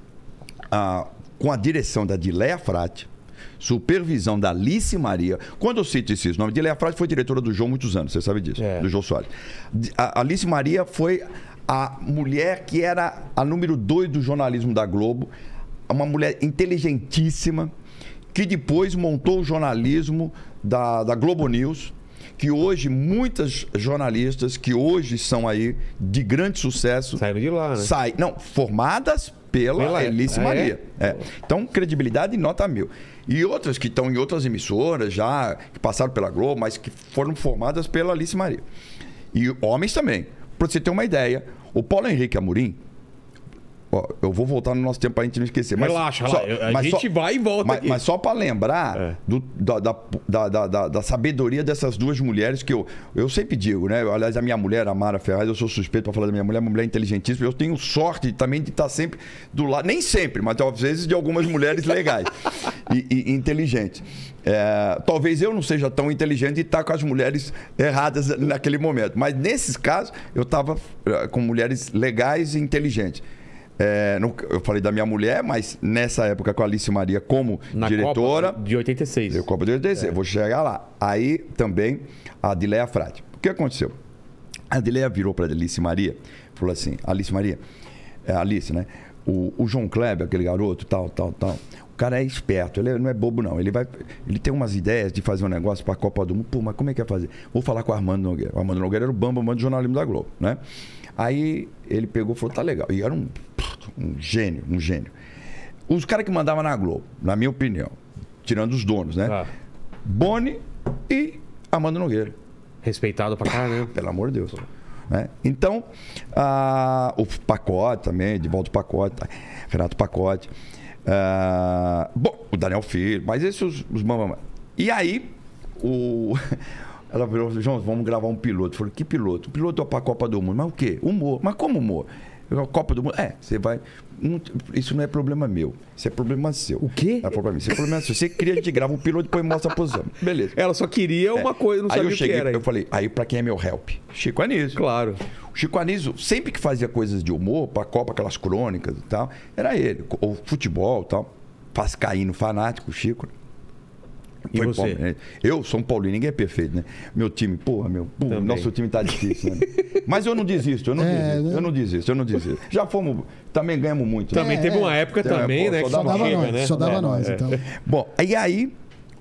ah, com a direção da Dileia Frati, supervisão da Alice Maria. Quando eu cito esses nomes, Dileia Frati foi diretora do João há muitos anos, você sabe disso, É. do João Soares. A Alice Maria foi a mulher que era a número dois do jornalismo da Globo, uma mulher inteligentíssima, que depois montou o jornalismo da, da Globo News, que hoje muitas jornalistas que hoje são aí de grande sucesso Saíram de lá, né? sai, não, formadas pela, Pela- Alice Ah, é? Maria. É. Então, credibilidade nota mil. E outras que estão em outras emissoras já, que passaram pela Globo, mas que foram formadas pela Alice Maria. E homens também. Para você ter uma ideia, o Paulo Henrique Amorim, ó, eu vou voltar no nosso tempo para a gente não esquecer. Mas Relaxa, só- lá, a mas gente vai e volta mas, aqui. mas só para lembrar É. do- da, da, da, da, da- da sabedoria dessas duas mulheres que eu, eu sempre digo, né? Aliás, a minha mulher, a Mara Ferraz, eu sou suspeito para falar da minha mulher, uma mulher inteligentíssima. Eu tenho sorte também de estar sempre do lado, nem sempre, mas às vezes de algumas mulheres legais e, e inteligentes. É, talvez eu não seja tão inteligente e estar com as mulheres erradas naquele momento, mas nesses casos eu estava com mulheres legais e inteligentes. É, no- eu falei da minha mulher, mas nessa época com a Alice Maria como Na diretora. Copa de oitenta e seis. Eu Copa de oitenta e seis, vou chegar lá. Aí também a Adileia Frade. O que aconteceu? A Adileia virou para Alice Maria, falou assim: Alice Maria, é Alice, né? O, o João Kleber, aquele garoto, tal, tal, tal. O cara é esperto, ele não é bobo, não. Ele vai, ele tem umas ideias de fazer um negócio para a Copa do Mundo. Pô, mas como é que é fazer? Vou falar com o Armando Nogueira. O Armando Nogueira era o bambam bam do jornalismo da Globo, né? Aí ele pegou e falou: tá legal. E era um, um gênio, um gênio. Os caras que mandavam na Globo, na minha opinião, tirando os donos, né? Ah. Boni e Armando Nogueira. Respeitado pra caramba. Pelo amor de Deus. Né? Então, ah, o Pacote também, de volta o Pacote, tá? Renato Pacote. Ah, bom, o Daniel Filho, mas esses os, os mamãe. E aí, o... ela virou e falou: João, vamos gravar um piloto. Eu falei: que piloto? Piloto para a Copa do Mundo. Mas o quê? Humor. Mas como humor? Eu, Copa do Mundo. É, você vai. Não, isso não é problema meu. Isso é problema seu. O quê? É problema meu. Isso é problema seu. Você cria, a gente grava um piloto e depois mostra a posição. Beleza. Ela só queria uma coisa, não Aí sabia eu o cheguei, que era. eu falei: aí pra quem é meu help? Chico Anísio. Claro. O Chico Anísio, sempre que fazia coisas de humor, pra Copa, aquelas crônicas e tal, era ele. Ou futebol e tal. Vascaíno fanático, o Chico. E Foi você? Paulo, né? Eu sou um Paulino, ninguém é perfeito, né? Meu time, porra, meu. Pô, Também. nosso time tá difícil, né? Mas eu não desisto, eu não É, desisto, né? eu não desisto, eu não desisto. Já fomos, também ganhamos muito. Também É, teve uma é. época É, também, pô, né? só Que Só dava dava chega, nós, né? só dava É, nós, é. então. Bom, e aí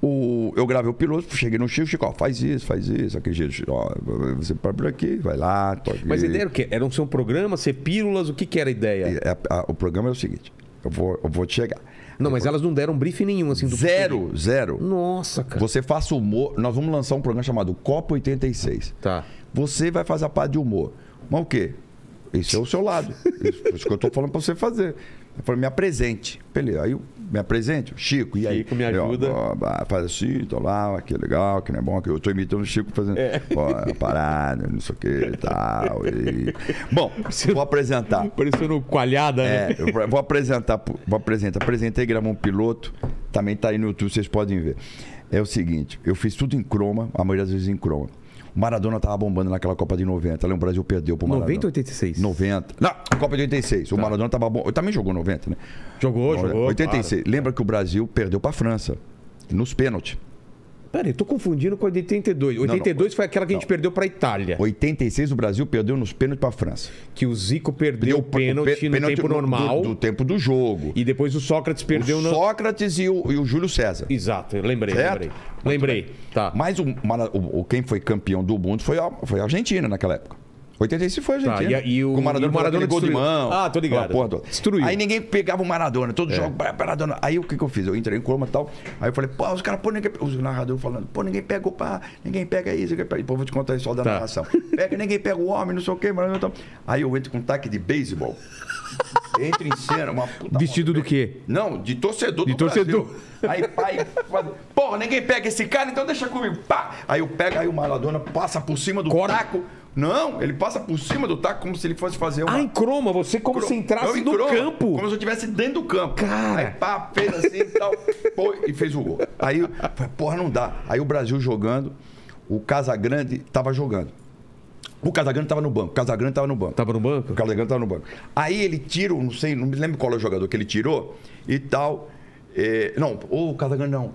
o, eu gravei o piloto, cheguei no Chico, Chico, ó, faz isso, faz isso, aquele jeito, ó, você para por aqui, vai lá, toca Mas a aqui. ideia era o quê? Era um ser um programa, ser pílulas? O que, que era a ideia? E, é, a- o programa é o seguinte, eu vou, eu vou te chegar. Não, mas elas não deram briefing nenhum, assim, do Zero, zero. Nossa, cara. Você faça humor. Nós vamos lançar um programa chamado Copa oitenta e seis. Tá. Você vai fazer a parte de humor. Mas o quê? Esse é o seu lado. Isso, isso que eu tô falando pra você fazer. Eu falei: me apresente. Beleza. Aí eu me apresente, Chico, e aí? Chico, me Eu, ajuda. ó, ó, faz assim, tô lá, aqui é legal, aqui não é bom, aqui eu tô imitando o Chico fazendo. Ó, é parada, não sei o que e tal. E... Bom, vou apresentar. Parecendo coalhada, né? É, eu vou apresentar, vou apresentar. Apresentei, gravei um piloto, também tá aí no YouTube, vocês podem ver. É o seguinte, eu fiz tudo em croma, a maioria das vezes em croma. O Maradona tava bombando naquela Copa de noventa, lembra? O Brasil perdeu pro Maradona. noventa ou oitenta e seis? noventa. Não, Copa de oitenta e seis. O Maradona tava bom. Eu também jogou noventa, né? Jogou, jogou. oitenta e seis. Lembra que o Brasil perdeu pra França nos pênaltis. Pera aí, tô confundindo com a de oitenta e dois. oitenta e dois não. foi aquela que a gente Não. perdeu pra Itália. oitenta e seis o Brasil perdeu nos pênaltis pra França. Que o Zico perdeu o pênalti pê- no pênalti tempo do- normal. Do, do tempo do jogo. E depois o Sócrates perdeu o no... Sócrates e o, e o Júlio César. Exato, eu lembrei, Certo? lembrei. Lembrei, tá. Mas o, Mara- o- o- quem foi campeão do mundo foi a, foi a Argentina naquela época. oitenta e seis foi a Tá, Argentina. e a- e o- Com e Maradona, o Maradona fazendo gol de destruiu. mão. Ah, tô ligado. aquela porra toda. Destruiu. Aí ninguém pegava o Maradona. Todo É. jogo, Maradona. Aí o que, que eu fiz? Eu entrei em coma e tal. Aí eu falei: pô, os caras, pô, ninguém. Os narradores falando: pô, ninguém pega o pá, ninguém pega isso. Ninguém pega... Pô, vou te contar isso só da Tá. narração. Pega, ninguém pega o homem, não sei o quê. Maradona, tal. Aí eu entro com um taque de beisebol. Entro em cena, uma puta. Vestido do quê? Não, de torcedor De do torcedor. Brasil. Aí pai, fala, porra, ninguém pega esse cara, então deixa comigo. Pá! Aí eu pego, aí o Maradona passa por cima do Corta. taco. Não, ele passa por cima do taco como se ele fosse fazer uma... Ah, em croma, você como se Eu entrasse em no croma, campo. Como se eu estivesse dentro do campo. Cara. Aí pá, fez assim e tal, pô, e fez o gol. Aí, eu falei, porra, não dá. Aí o Brasil jogando, o Casagrande tava jogando. O Casagrande tava no banco, o Casagrande tava no banco. Tava no banco? O Casagrande tava no banco. Aí ele tira, não sei, não me lembro qual é o jogador que ele tirou e tal. É, não, o Casagrande não.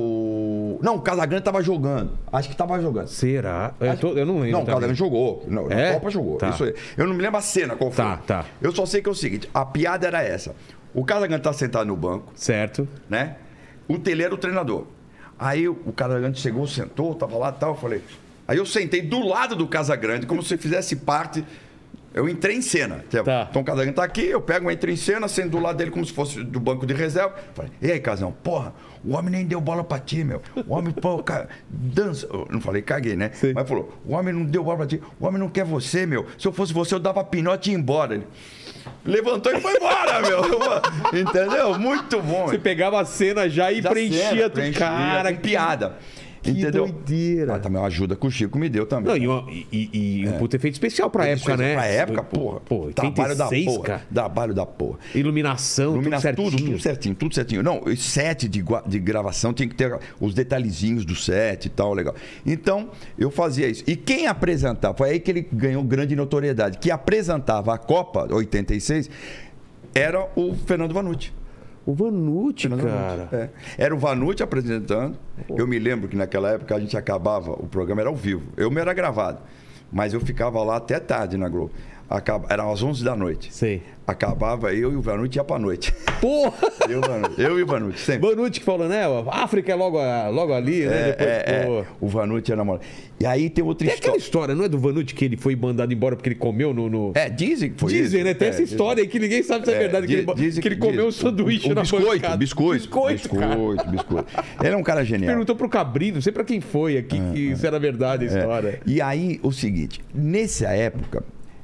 O... Não, o Casagrande tava jogando. Acho que tava jogando. Será? Eu, tô- eu não lembro. Não, o também. Casagrande jogou. Não, É? Na Copa jogou. Tá. Isso aí. Eu não me lembro a cena qual foi. Tá, tá. Eu só sei que é o seguinte: a piada era essa. O Casagrande tá sentado no banco, Certo. né? O Tele era o treinador. Aí o Casagrande chegou, sentou, tava lá e tal. Eu falei. Aí eu sentei do lado do Casagrande, como se fizesse parte. Eu entrei em cena. Tá. Então o Casagrande tá aqui, eu pego, entro em cena, sento do lado dele como se fosse do banco de reserva. Falei, e aí, Casão, porra, o homem nem deu bola pra ti, meu. O homem, pô, cara, dança. Eu não falei, caguei, né? Sim. Mas falou, o homem não deu bola pra ti, o homem não quer você, meu. Se eu fosse você, eu dava pinote e ia embora. Ele levantou e foi embora, meu. Entendeu? Muito bom. Você pegava a cena já e Da preenchia cena, tudo. preenchia Cara, com piada. que Entendeu? doideira. Ah, também uma ajuda que o Chico me deu também. Não, e, uma- e- e um puta efeito especial pra época, né? Pra época, porra. Pô, trabalho da oitenta e seis, porra. cara. Trabalho da porra. Iluminação, Iluminar tudo tudo, certinho. tudo certinho, tudo certinho. Não, os set de, gua- de gravação tinha que ter os detalhezinhos do set e tal, legal. Então, eu fazia isso. E quem apresentava, foi aí que ele ganhou grande notoriedade, que apresentava a Copa oitenta e seis, era o Fernando Vanucci. O Vanucci, Fernando cara. Vanucci, é. Era o Vanucci apresentando. Eu me lembro que naquela época a gente acabava, o programa era ao vivo. Eu me era gravado, mas eu ficava lá até tarde na Globo. Acaba, eram às onze da noite. Sei. Acabava eu e o Vanucci ia pra noite. Porra! Eu, o Vanucci, eu e o Vanucci, sempre. Vanucci que falou, né? A África é logo, logo ali, né? É, Depois, é, pô. é. O Vanucci era namorado. E aí tem outra Tem aquela história. história, não é do Vanucci que ele foi mandado embora porque ele comeu no... no... É, dizem que foi Dizem, isso. né? Tem É, essa história aí que ninguém sabe se é, é, verdade. Que ele, dizem que ele comeu um sanduíche o, o na biscoito, bancada. biscoito, Biscoito, cara. biscoito, biscoito. Ele é um cara genial. Perguntou pro Cabrino, não sei pra quem foi aqui, que se era verdade a história. E aí, o seguinte, nessa época,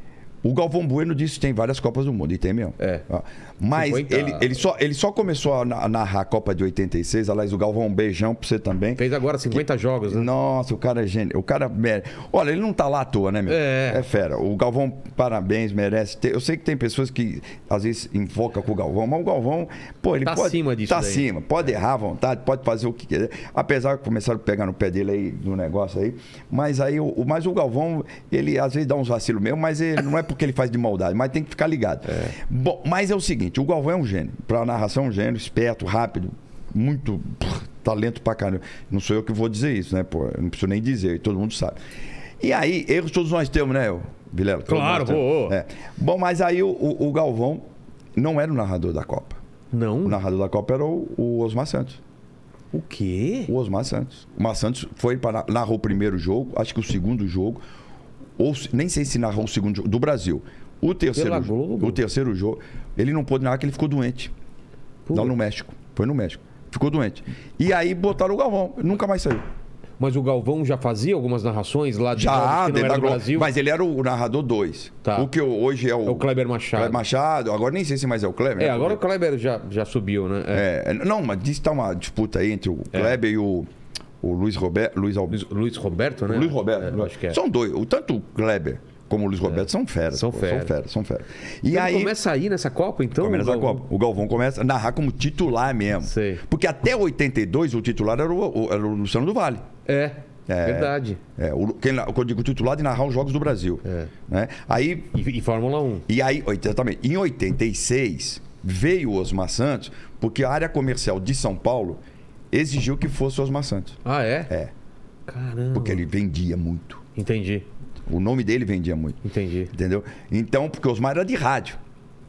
o Galvão Bueno disse que tem várias Copas do Mundo, e tem mesmo. É. Ó, mas cinquenta... ele, ele, só, ele só começou a na- narrar a Copa de oitenta e seis, aliás, o Galvão, um beijão pra você também. Fez agora cinquenta jogos, né? Nossa, o cara é gênio. O cara merece. Olha, ele não tá lá à toa, né, meu? É. É fera. O Galvão, parabéns, merece. ter- Eu sei que tem pessoas que às vezes invocam com o Galvão, mas o Galvão, pô, ele Tá pode. acima disso Tá daí. acima. Pode errar à vontade, pode fazer o que quiser. Apesar que começaram a pegar no pé dele aí, no negócio aí. Mas aí, o, mas o Galvão, ele às vezes dá uns vacilos mesmo, mas ele, não é porque ele faz de maldade, mas tem que ficar ligado. Bom, mas é o seguinte: o Galvão é um gênio. Pra narração, é um gênio, esperto, rápido, muito pô, talento pra caramba. Não sou eu que vou dizer isso, né? Pô, eu não preciso nem dizer, todo mundo sabe. E aí, erros todos nós temos, né, ô, Vilela? Todos Claro, nós temos. pô. É. Bom, mas aí o, o- o Galvão não era o narrador da Copa. Não? O narrador da Copa era o, o Osmar Santos. O quê? O Osmar Santos. O Osmar Santos foi para narrou o primeiro jogo, acho que o segundo jogo, ou se- nem sei se narrou o segundo jogo, do Brasil. O terceiro, Pela jo- Globo? o terceiro jogo, ele não pôde narrar porque ele ficou doente. Pô. Lá no México. Foi no México. Ficou doente. E aí botaram o Galvão. Nunca mais saiu. Mas o Galvão já fazia algumas narrações lá de jogos Já, que não dentro era da do Globo. Brasil? Mas ele era o narrador dois. Tá. O que hoje é o... É o Kleber Machado. Kleber Machado. Agora nem sei se mais é o Kleber. É, né? agora o Kleber já, já subiu, né? É. É, não, mas diz que tá uma disputa aí entre o Kleber e o, o Luiz Roberto. Luiz, Al... Luiz, Luiz Roberto, né? Luiz Roberto. É, eu acho que é. São dois. O, tanto o Kleber como o Luiz Roberto são feras. São pô, fera. São feras, são feras. E Ele aí... começa aí nessa Copa, então? Começa o a Galvão? Copa. O Galvão começa a narrar como titular mesmo. Sei. Porque até oitenta e dois o titular era o, o- era o Luciano do Vale. É, É. verdade. É, o, quem, quando eu digo titular de narrar os jogos do Brasil. É. Né? Aí, E, e Fórmula um. e aí, exatamente, em oitenta e seis veio o Osmar Santos, porque a área comercial de São Paulo exigiu que fosse o Osmar Santos. Ah, é? É, Caramba. porque ele vendia muito. Entendi, O nome dele vendia muito. entendi. Entendeu? Então, porque o Osmar era de rádio.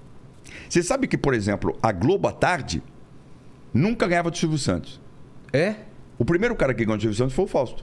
Você sabe que, por exemplo, a Globo à tarde nunca ganhava do Silvio Santos. É? O primeiro cara que ganhou do Silvio Santos foi o Fausto.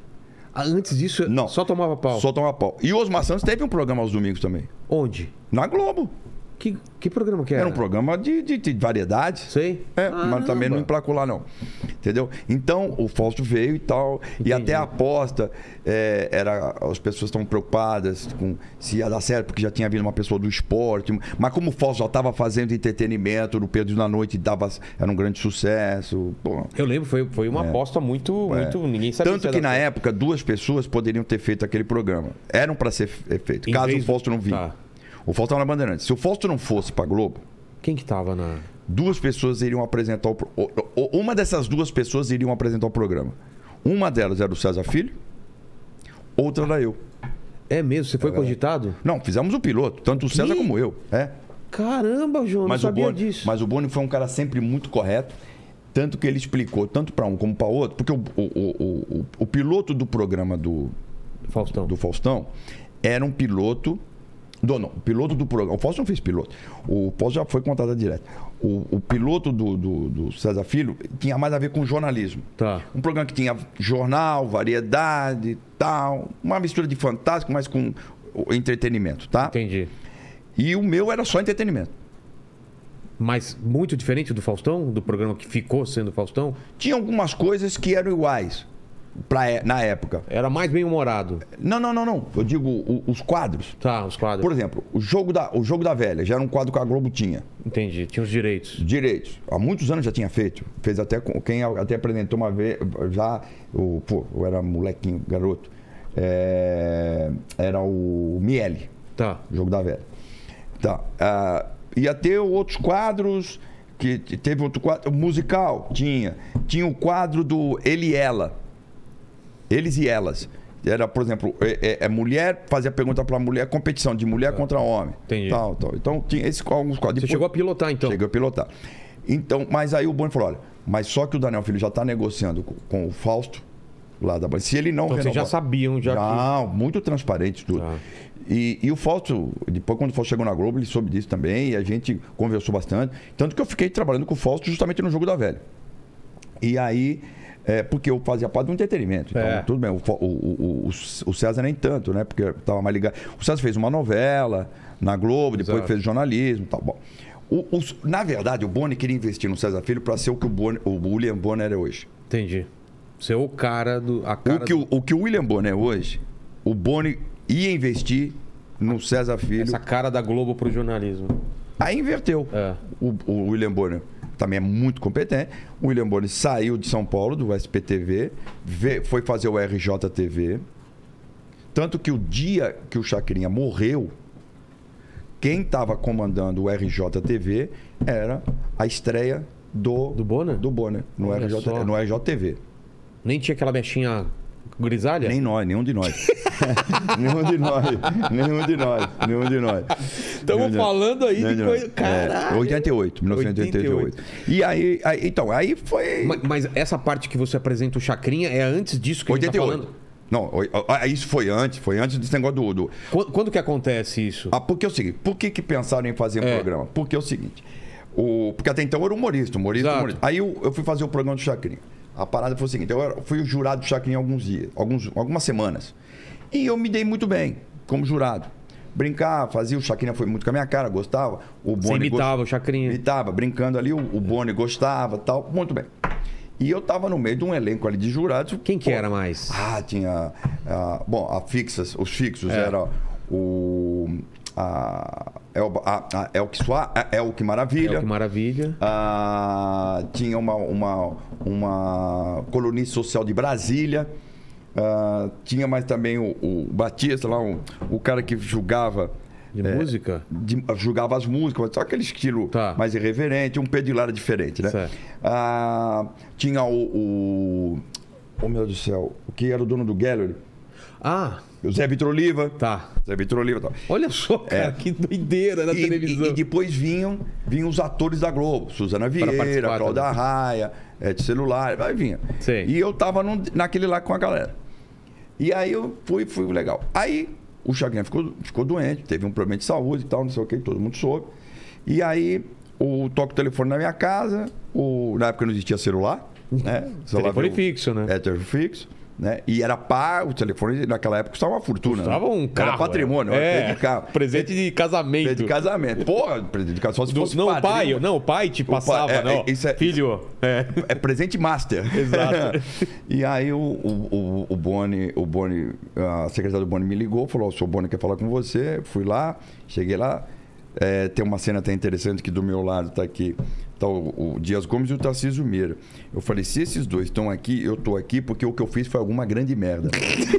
Ah, antes disso, Não. só tomava pau. Só tomava pau. E o Osmar Santos teve um programa aos domingos também. Onde? Na Globo. Que, que programa que era? Era um programa de, de, de variedades. Sei. É, mas também não emplacou lá, não. Entendeu? Então, o Fausto veio e tal. Entendi. E até a aposta, é, era, as pessoas estavam preocupadas com se ia dar certo, porque já tinha vindo uma pessoa do esporte. Mas como o Fausto já estava fazendo entretenimento, no Perdido na Noite dava, era um grande sucesso. Pô. Eu lembro, foi, foi uma aposta muito, muito. Ninguém sabia Tanto se ia que dar na certo. época, duas pessoas poderiam ter feito aquele programa. Eram para ser fe- feito, Em caso vez o Fausto não do- vinha. Tá. O Fausto estava na Bandeirantes. Se o Fausto não fosse para Globo, Quem que tava na. duas pessoas iriam apresentar o, pro- o- o- uma dessas duas pessoas iriam apresentar o programa. Uma delas era o César Filho, outra era eu. É mesmo? Você foi cogitado? Não, fizemos o piloto, tanto o César Que? como eu. É. Caramba, João, Mas, não o sabia Boni, disso. mas o Boni foi um cara sempre muito correto, tanto que ele explicou, tanto para um como para outro, porque o, o, o, o, o piloto do programa do, Faustão. do Faustão era um piloto. Do, não, o piloto do programa. O Fausto não fez piloto. O Fausto já foi contratado direto. O, o piloto do, do, do César Filho tinha mais a ver com jornalismo. Tá. Um programa que tinha jornal, variedade, tal. Uma mistura de fantástico, mas com o entretenimento, tá? Entendi. E o meu era só entretenimento. Mas muito diferente do Faustão? Do programa que ficou sendo Faustão? Tinha algumas coisas que eram iguais pra, é- na época. Era mais bem humorado. Não, não, não, não. Eu digo o- os quadros. Tá, os quadros. Por exemplo, o jogo, da, o jogo da Velha já era um quadro que a Globo tinha. Entendi. Tinha os direitos. Direitos. Há muitos anos já tinha feito. Fez até com quem até apresentou uma vez. Já. O, pô, eu era molequinho, garoto. É, era o Miele, Tá. o jogo da Velha. Tá. Ah, ia ter outros quadros. Que teve outro quadro. Musical, tinha. Tinha o quadro do Ele e Ela. Eles e Elas. Era, por exemplo, é, é, é mulher fazia pergunta para mulher, competição de mulher contra homem. Entendi. Tal, tal. Então tinha esse, alguns quadros. Você chegou a pilotar, então? Cheguei a pilotar. Então, mas aí o Boni falou: olha, mas só que o Daniel Filho já está negociando com, com o Fausto lá da Band. Se ele não Então vocês já sabiam, já. Não, que... muito transparente tudo. Tá. E, e o Fausto, depois quando o Fausto chegou na Globo, ele soube disso também, e a gente conversou bastante. Tanto que eu fiquei trabalhando com o Fausto justamente no Jogo da Velha. E aí, é, porque eu fazia parte do entretenimento. Então, É. tudo bem. O, o, o, o, o César nem tanto, né? Porque eu tava mais ligado. O César fez uma novela na Globo, depois Exato. fez jornalismo e tal. Bom, o, o, na verdade, o Boni queria investir no César Filho para ser o que o, Boni, o William Bonner é hoje. Entendi. Você é o cara do. A cara O que o, o que o William Bonner é hoje, o Boni ia investir no César Filho. Essa cara da Globo pro jornalismo. Aí inverteu. É. O, o William Bonner também é muito competente. O William Bonner saiu de São Paulo, do S P T V, vê- foi fazer o R J T V. Tanto que o dia que o Chacrinha morreu, quem estava comandando o R J T V era a estreia do, Do Bonner? do Bonner no, Olha R J, só. no R J T V. Nem tinha aquela mechinha grisalha? Nem nós, nenhum de nós. nenhum de nós. Nenhum de nós. Nenhum de nós. Estamos Nenhum de- falando aí nenhum de nós. coisa. Caralho. É, oitenta e oito, mil novecentos e oitenta e oito. E aí, aí, então, aí foi. Mas, mas essa parte que você apresenta o Chacrinha é antes disso que a gente oitenta e tá oito. falando? Não, oi- ah, isso foi antes, foi antes desse negócio do. do... Quando, quando que acontece isso? Ah, porque é o seguinte, por que, que pensaram em fazer um É. programa? Porque é o seguinte, o... porque até então eu era humorista, humorista, Exato. humorista. Aí eu, eu fui fazer o programa do Chacrinha. A parada foi o seguinte, eu era- fui o jurado do Chacrinha alguns dias, alguns, algumas semanas. E eu me dei muito bem como jurado. Brincar, fazia, o Chacrinha foi muito com a minha cara, gostava. O Você Boni imitava gost- o Chacrinha. Imitava, brincando ali, o, o Boni gostava, tal, muito bem. E eu tava no meio de um elenco ali de jurados. Quem que pô, era mais? Ah, tinha. ah, bom, a fixas, os fixos É. era o. A, El, a, a Elke Soa- a Elke Maravilha. É, que maravilha. Ah, tinha uma, uma, uma colunista social de Brasília. Ah, tinha mais também o, o Batista lá, um- o cara que julgava. De é, música? de- julgava as músicas, só aquele estilo Tá. mais irreverente, um Pedro de Lara diferente, né? Certo. Ah, tinha o, o. Oh, meu Deus do céu. O que era o dono do Gallery? Ah, O Zé Vitor Oliva. tá. Zé Vitor Oliva e tal. Olha só, cara, que doideira na É. E, televisão. e- e depois vinham, vinham os atores da Globo. Suzana Vieira, participar Cláudia também. Raia, é, de celular, vai vinha. Sei. E eu tava num- naquele lá com a galera. E aí eu fui, fui legal. Aí o Chacrinha ficou, ficou doente, teve um problema de saúde e tal, não sei o que, todo mundo soube. E aí o toco o telefone na minha casa, o, na época não existia celular, né? Celular Telefone veio- fixo, né? É, telefone fixo. Né? E era par, o telefone naquela época custava uma fortuna. Custava né? um carro. Era patrimônio, é. era É, presente de carro. presente de casamento. Presente de casamento. Porra, presente de casamento. Só se Do- fosse não, o padrinho. pai, não, o pai te O pai- passava, é, não. é, isso é- Filho, é. É presente master. Exato. E aí o, o, o, o Boni, o Boni, a secretária do Boni me ligou, falou: o seu Boni quer falar com você. Fui lá, cheguei lá. É, tem uma cena até interessante que do meu lado tá aqui. Tá o, o Dias Gomes e o Tarcísio Meira. Eu falei, se esses dois estão aqui, eu tô aqui porque o que eu fiz foi alguma grande merda.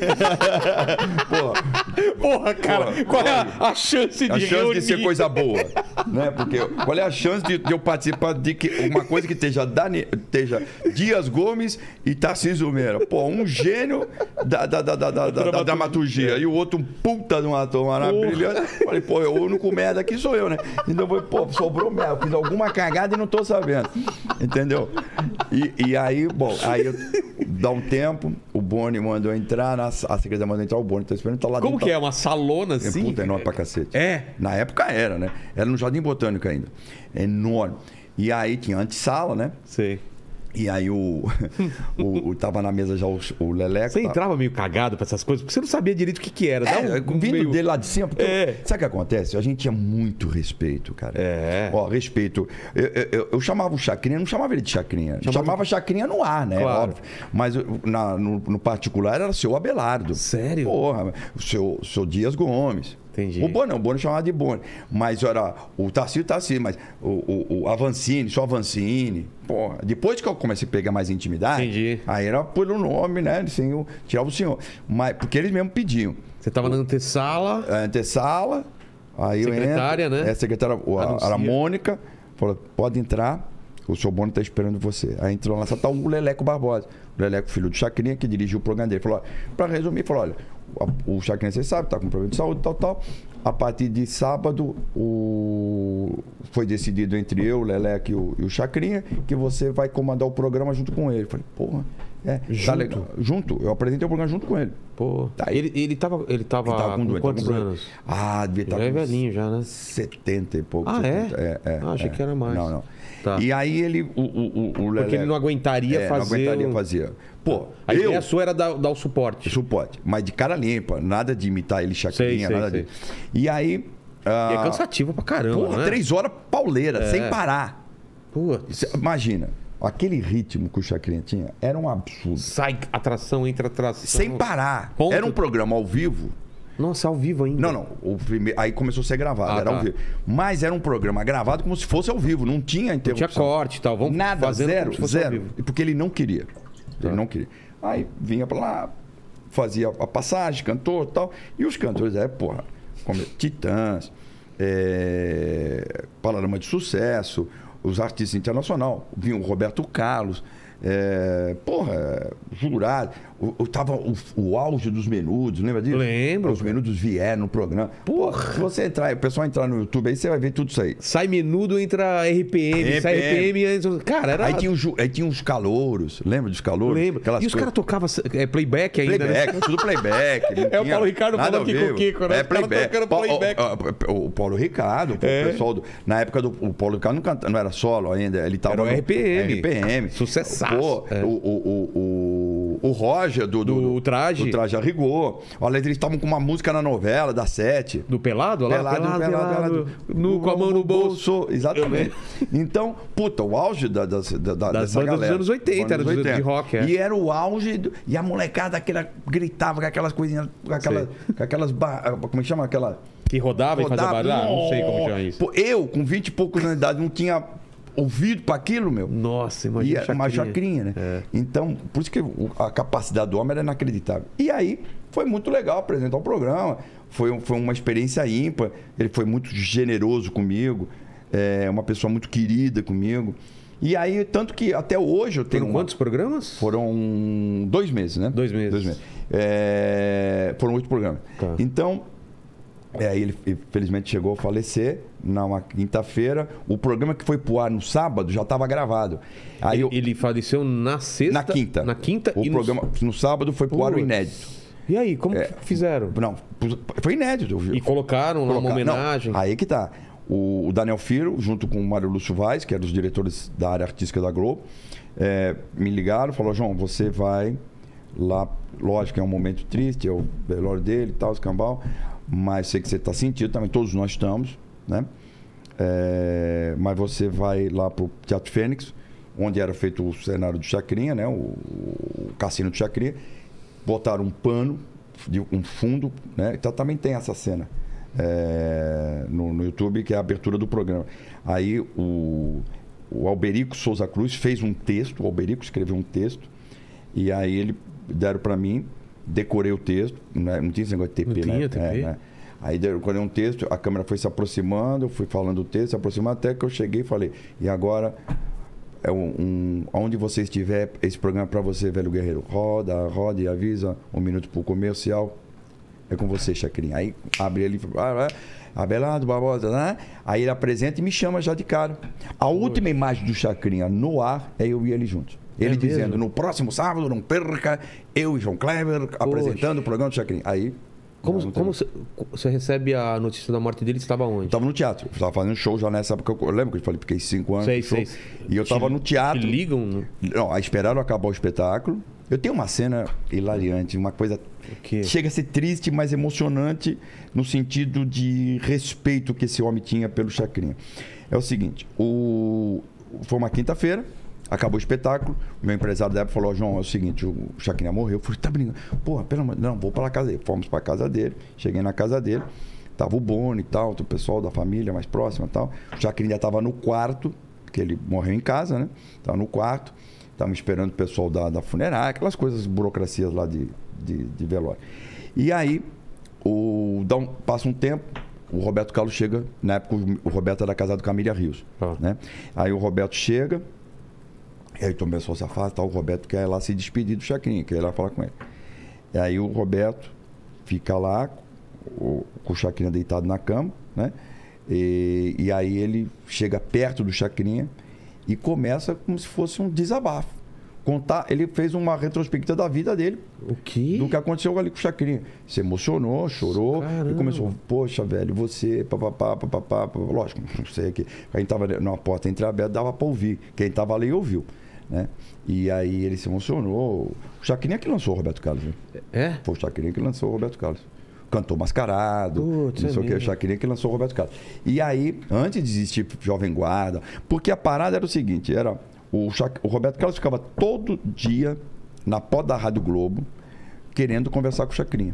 Porra, Porra, cara, Porra, qual é a, a chance de a chance reunir? de ser coisa boa, né? Porque qual é a chance de, de eu participar de que uma coisa que esteja, Dani, esteja Dias Gomes e Tarcísio Meira? Pô, um gênio da, da, da, da, da, da, da dramaturgia e o outro um puta de um ator maravilhoso. Falei, pô, o único merda aqui sou eu, né? Então eu falei, pô, sobrou merda, fiz alguma cagada e não tô sabendo. Entendeu? E, e aí, bom, aí eu, dá um tempo, o Boni mandou entrar, na, a secretária mandou entrar, o Boni tá esperando, tá lá Como dentro, que tá- é? Uma salona assim? Puta, enorme pra cacete. É? Na época era, né? Era no Jardim Botânico ainda. Enorme. E aí tinha antessala, né? Sei. E aí o, o, o- tava na mesa já o, o Leleco. Você tá- entrava meio cagado pra essas coisas, porque você não sabia direito o que que era. Dá É, um- um vindo meio- dele lá de cima. Porque, É. Sabe o que acontece? A gente tinha muito respeito, cara. É. Ó, respeito. Eu, eu- eu- eu chamava o Chacrinha, não chamava ele de Chacrinha. Chamava- Chamava Chacrinha no ar, né? Claro. Óbvio. Mas eu- na- no, no particular era o seu Abelardo. Sério? Porra, o seu, o seu Dias Gomes. Entendi. O Boni não, o Boni chamava de Boni. Mas era o Tarcísio, Tarcísio, mas o, o, o Avancini, só Avancini. Porra, depois que eu comecei a pegar mais intimidade, Entendi. aí era pelo nome, né? Sem o, tirava o senhor. Mas, porque eles mesmo pediam. Você tava na antessala. A antessala, aí Secretária, eu entro, né? É, a secretária, o- a, Anuncia. a Mônica, falou, pode entrar. o seu Boni tá esperando você. Aí entrou lá, tá o Leleco Barbosa. O Leleco, filho do Chacrinha, que dirigiu o programa dele. Falou, para resumir, falou, olha, o Chacrinha, vocês sabem, tá com problema de saúde, tal, tal. A partir de sábado, o... foi decidido entre eu, o Leleco e o, e o Chacrinha, que você vai comandar o programa junto com ele. Eu falei, porra, é, junto? Tá legal. Junto, eu apresentei o programa junto com ele. Pô, tá, ele, ele tava, ele tava, Ele tava com com doente, quantos tava com anos? Ah, devia estar Já é com velhinho já, né? setenta e pouco. Ah, é? setenta. É, é, Ah, achei é. que era mais. Não, não. Tá. E aí ele, o, o, o, o Porque Leleco, ele não aguentaria é, fazer... não aguentaria um- fazer. Pô, A eu... ideia sua era dar, dar o suporte. Suporte, mas de cara limpa, nada de imitar ele Chacrinha, Sei, sei, nada sei. de... E aí... ah, E é cansativo pra caramba, Porra, né? três horas pauleira, É. sem parar. Putz. Cê- Imagina, aquele ritmo que o Chacrinha tinha era um absurdo. Sai atração, entra atração. Sem parar. Ponto. Era um programa ao vivo. Nossa, ao vivo ainda. Não, não. O primeiro, aí começou a ser gravado, Ah, era tá. ao vivo. Mas era um programa gravado como se fosse ao vivo, não tinha Não interrupção. tinha corte e tal. Vamos Nada, fazendo zero, como se fosse ao zero. vivo. E porque ele não queria. Ele Tá. não queria. Aí vinha pra lá, fazia a passagem, cantor e tal. E os cantores, é, porra, como Titãs, é, Panorama de Sucesso, os artistas internacionais. Vinha o Roberto Carlos, é, porra, jurado. O, o, tava o, o auge dos menudos, lembra disso? Lembro, Os cara. menudos vieram no programa. Porra. Se você entrar, o pessoal entrar no YouTube aí, você vai ver tudo isso aí. Sai menudo, entra R P M. Sai R P M. entra- Cara, era... Aí tinha, os, ju- aí tinha uns calouros, lembra dos calouros? Lembro. Aquelas E os coisas- caras tocavam é, playback ainda, Playback, né? tudo playback. não É o tinha Paulo Ricardo nada falando ao aqui com o vivo. Kiko, né? É Os caras playback. tocando Pa- playback. O, o- o Paulo Ricardo, pô, É. o pessoal do, na época do o Paulo Ricardo não, canta, não era solo ainda, ele tava Era o no- R P M. R P M. Sucessaço. Pô, É. o, o, o, o, o Roger do, Do Traje. do Traje a Rigor. Olha, eles estavam com uma música na novela da Sete. Do pelado? Olha lá, Pelado, pelado, pelado. No, com a mão no bolso. Exatamente. Então, puta, o auge da, da, da, da- Das dessa bandas dos galera. anos oitenta, era Anos dos- de rock, é. E era o auge. do- e a molecada aquela, gritava com aquelas coisinhas. Com aquelas. Com aquelas ba- como é que chama? Aquela. Que rodava, e fazia rodava- barulho. Ah, não sei como chama isso. Pô, eu, com vinte e poucos anos de idade, não tinha ouvido para aquilo, meu. Nossa, E imagina. era uma chacrinha, né? É. Então, por isso que o- a capacidade do homem era inacreditável. E aí, foi muito legal apresentar o programa. Foi, um- foi uma experiência ímpar. Ele foi muito generoso comigo. É uma pessoa muito querida comigo. E aí, tanto que até hoje eu tenho. Foram uma- quantos programas? Foram dois meses, né? Dois meses. Dois meses. É, Foram oito programas. Tá. Então, é, aí ele infelizmente chegou a falecer na quinta-feira. O programa que foi pro ar no sábado já estava gravado. Aí eu- Ele faleceu na sexta. na quinta. Na quinta O e programa no sábado foi pro ar o Putz. inédito. E aí, como que fizeram? Não, foi inédito. eu vi. E colocaram lá uma Colocar- não, homenagem. aí que tá. O, o Daniel Firo, junto com o Mário Lúcio Vaz, que era os diretores da área artística da Globo, é, me ligaram, falou, João, você vai lá, lógico que é um momento triste, é o velório dele e tal, escambau, mas sei que você está sentindo, também todos nós estamos, né? É, mas você vai lá pro Teatro Fênix, onde era feito o cenário do Chacrinha, né? O, o cassino do Chacrinha, botaram um pano, de um fundo, né? Então também tem essa cena. É, no, no YouTube, que é a abertura do programa. Aí o, o Alberico Souza Cruz fez um texto, o Alberico escreveu um texto, e aí ele deram para mim, decorei o texto, né? Não tinha esse negócio de T P, Não né? tinha T P. É, né? Aí decorei um texto, a câmera foi se aproximando, eu fui falando o texto, se aproximando, até que eu cheguei e falei, e agora é um, um, onde você estiver, esse programa é para você, velho guerreiro. Roda, roda e avisa, um minuto pro comercial. É com você, Chacrinha. Aí abre ele, ah, ah, Abelardo Barbosa, né? Aí ele apresenta e me chama já de cara. A última imagem do Chacrinha no ar é eu e ele juntos. Ele É dizendo, mesmo? no próximo sábado, não perca, eu e João Kleber apresentando o programa do Chacrinha. Aí. Como, não, não como tem- você, você recebe a notícia da morte dele? Você estava onde? Eu tava no teatro. Eu tava fazendo show já nessa época. Eu lembro que eu falei, fiquei cinco anos. Sei, no show, sei. E eu tava Te- no teatro. Te ligam? no- Não, aí esperaram acabar o espetáculo. Eu tenho uma cena hilariante, uma coisa. quê? Chega a ser triste, mas emocionante no sentido de respeito que esse homem tinha pelo Chacrinha. É o seguinte: o... foi uma quinta-feira, acabou o espetáculo. O meu empresário da época falou: João, é o seguinte, o Chacrinha morreu. Eu falei: tá brincando? Porra, pelo amor de Deus, não, vou para casa dele. Fomos para casa dele, cheguei na casa dele. Tava o Boni e tal, o pessoal da família mais próxima e tal. O Chacrinha estava no quarto, porque ele morreu em casa, né? Estava no quarto. Estavam esperando o pessoal da, da funerária, aquelas coisas, burocracias lá de, de, de velório. E aí, o, dá um, passa um tempo, o Roberto Carlos chega, na época o Roberto era casado com a Camila Rios. Ah. Né? Aí o Roberto chega E aí começou a se afastar, o Roberto quer ir lá se despedir do Chacrinha, quer ir lá falar com ele. E aí o Roberto fica lá, o, com o Chacrinha deitado na cama, né? E, e aí ele chega perto do Chacrinha e começa como se fosse um desabafo. Contar, ele fez uma retrospectiva da vida dele. O quê? Do que aconteceu ali com o Chacrinha. Se emocionou, chorou. Caramba. E começou, poxa, velho, você, papapá, papapá, papapá. Lógico, não sei aqui. A gente tava numa porta entreaberta, dava pra ouvir. Quem tava ali ouviu, né? E aí ele se emocionou. O Chacrinha que lançou o Roberto Carlos, né? É? Foi o Chacrinha que lançou o Roberto Carlos. Cantor mascarado, Putz, não sei é o que, o mesmo. Chacrinha que lançou o Roberto Carlos. E aí, antes de existir Jovem Guarda, porque a parada era o seguinte, era o, Chac... o Roberto Carlos ficava todo dia na porta da Rádio Globo querendo conversar com o Chacrinha.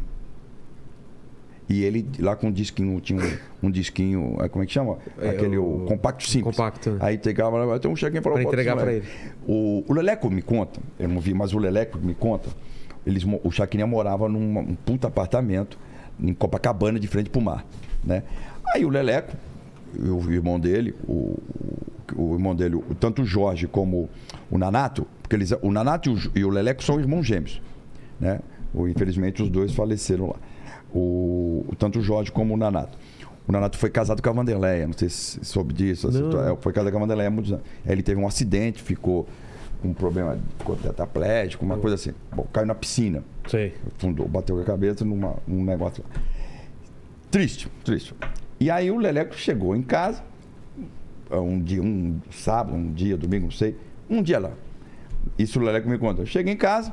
E ele lá com um disquinho, tinha um, um disquinho, como é que chama? É, Aquele o- o compacto simples. compacto. Aí pegava lá, tem um Chacrinha para Pra entregar pra ele. O, o Leleco me conta, eu não vi, mas o Leleco me conta, eles, mo- o Chacrinha morava num um puta apartamento em Copacabana, de frente pro mar, né? Aí o Leleco, o irmão dele, o, o, o irmão dele, o, tanto o Jorge como o Nanato, porque eles, o Nanato e o, e o Leleco são irmãos gêmeos, né? O, infelizmente os dois faleceram lá. O, o- tanto o Jorge como o Nanato. O Nanato foi casado com a Vanderleia, não sei se soube disso. assim, Não. é, foi casado com a Vanderleia há muitos anos. Aí ele teve um acidente, ficou com um problema, ficou tetraplégico, uma coisa assim. Bom, caiu na piscina. Sei. Fundou, bateu com a cabeça numa, num negócio lá. Triste, triste. E aí o Leleco chegou em casa, um dia, um sábado, um dia, domingo, não sei, um dia lá. Isso o Leleco me conta. Eu cheguei em casa,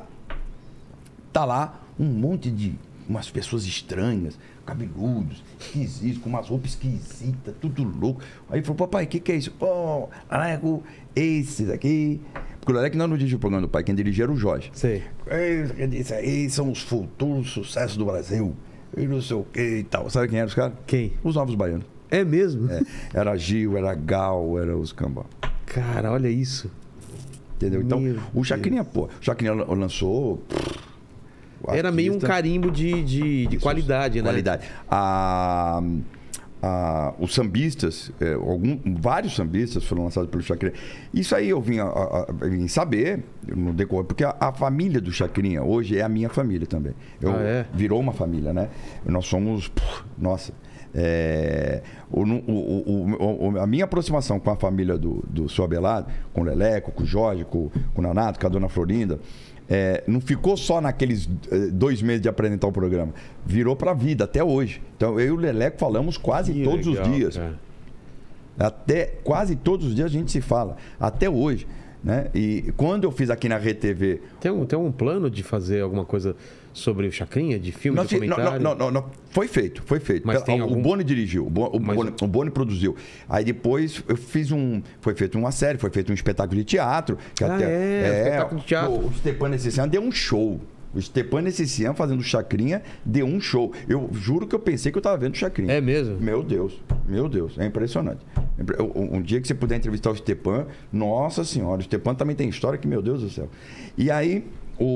tá lá um monte de umas pessoas estranhas, cabeludos, esquisitos, com umas roupas esquisitas, tudo louco. Aí ele falou, papai, o que, que é isso? Pô, Leleco, esses aqui. Porque o Leleco não dirigiu o programa do pai, quem dirigia era o Jorge. Sei. Isso aí são os futuros sucessos do Brasil. E não sei o que e tal. Sabe quem eram os caras? Quem? Os Novos Baianos. É mesmo? É. Era Gil, era Gal, era os Cambá. Cara, olha isso. Entendeu? Então, Meu o Chacrinha, pô, o Chacrinha lançou. o Era meio um artista- carimbo de, de, de Isso, qualidade, né? Qualidade. A, a, os sambistas, é, algum, vários sambistas foram lançados pelo Chacrinha. Isso aí eu vim, a, a, a- vim saber no decorrer, porque a, a família do Chacrinha hoje é a minha família também. Eu, Ah, é? Virou uma família, né? Nós somos. puf, nossa. É, o, o, o, o- a minha aproximação com a família do, do Seu Abelardo, com o Leleco, com o Jorge, com, com o Nanato, com a Dona Florinda, é, não ficou só naqueles eh, dois meses de apresentar o programa. Virou pra vida, até hoje. Então, eu e o Leleco falamos quase Que todos legal, os dias. cara. Até quase todos os dias a gente se fala. Até hoje. Né? E quando eu fiz aqui na Rede T V. Tem um, tem um plano de fazer alguma coisa sobre o Chacrinha? De filme, Nós de fi- não, comentário? não, não, não, foi feito, foi feito. Mas tem o algum- Boni dirigiu, o Bo- o Mas- Boni, o Boni produziu. Aí depois eu fiz um. Foi feito uma série, foi feito um espetáculo de teatro. Que Ah, é, espetáculo de teatro. O Stepan Nessessian deu um show. O Stepan Nessessian fazendo Chacrinha deu um show. Eu juro que eu pensei que eu estava vendo Chacrinha. É mesmo? Meu Deus, meu Deus, é impressionante. Um um dia que você puder entrevistar o Stepan, nossa senhora, o Stepan também tem história que, meu Deus do céu. E aí,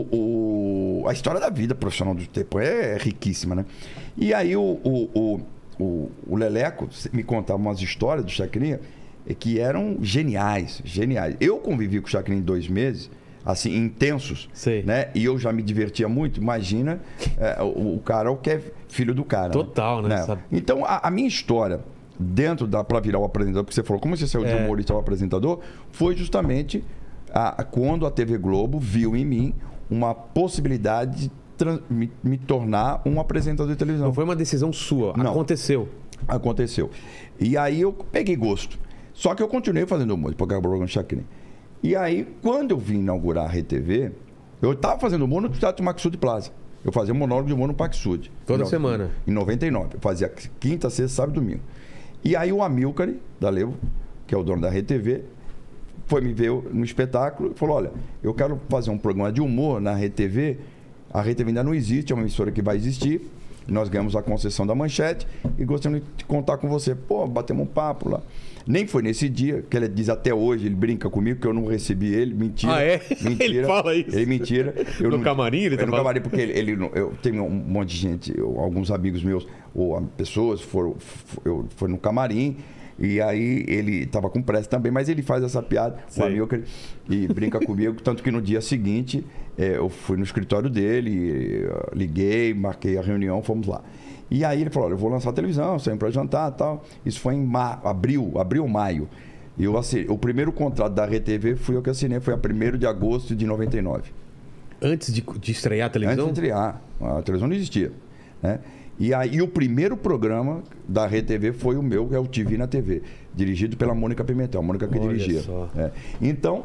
o, o- a história da vida profissional do Stepan é, é riquíssima, né? E aí, o, o, o, o, o Leleco me contava umas histórias do Chacrinha eh, que eram geniais, geniais. Eu convivi com o Chacrinha em dois meses, assim, intensos, Sei. né? E eu já me divertia muito. Imagina eh, o, o cara, o que é filho do cara. Total, né? Sabe? Então, a, a minha história dentro da para virar o apresentador, porque você falou, como você saiu de É. humorista ao apresentador, foi justamente a- a- quando a T V Globo viu em mim uma possibilidade de tran- me, me tornar um apresentador de televisão. Não foi uma decisão sua. Não. Aconteceu. Aconteceu. E aí eu peguei gosto. Só que eu continuei fazendo humor, porque o programa Chacrinha. E aí, quando eu vim inaugurar a Rede T V, eu estava fazendo humor no Teatro Maxud Plaza. Eu fazia monólogo de humor no Paxud. Toda Em no- semana. Em noventa e nove. Eu fazia quinta, sexta, sábado e domingo. E aí o Amilcar, da Levo, que é o dono da Rede T V, foi me ver no espetáculo e falou, olha, eu quero fazer um programa de humor na Rede T V. A Rede T V ainda não existe, é uma emissora que vai existir. Nós ganhamos a concessão da Manchete e gostaríamos de contar com você. Pô, batemos um papo lá. Nem foi nesse dia, que ele diz até hoje, ele brinca comigo que eu não recebi ele. Mentira. Ah, é? Mentira. Ele fala isso. Ele mentira. Eu No não- camarim ele é, tá no falando? camarim, porque ele, ele não- eu tenho um monte de gente, eu- alguns amigos meus, ou ah, pessoas, foram, f- eu, foi no camarim, E aí ele estava com pressa também, mas ele faz essa piada, o Amilcar, e brinca comigo. Tanto que no dia seguinte é, eu fui no escritório dele, liguei, marquei a reunião, fomos lá. E aí ele falou, olha, eu vou lançar a televisão, saímos para jantar e tal. Isso foi em ma abril, abril ou maio. E eu assinei, o primeiro contrato da R T V fui eu que assinei, foi a primeiro de agosto de noventa e nove. Antes de, de estrear a televisão? Antes de estrear. A televisão não existia, né? E aí o primeiro programa da R T V foi o meu, que é o T V na T V, dirigido pela Mônica Pimentel, a Mônica que Olha dirigia. só. É. Então,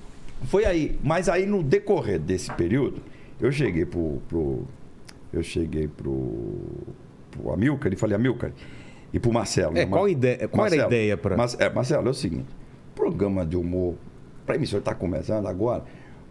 foi aí. Mas aí no decorrer desse período, eu cheguei pro. pro eu cheguei pro, pro Amilcar e falei, Amilcar, e pro Marcelo. É, né? qual, ideia, qual Marcelo, era a ideia para. Mas, é, Marcelo, é o seguinte: programa de humor, para emissora está começando agora.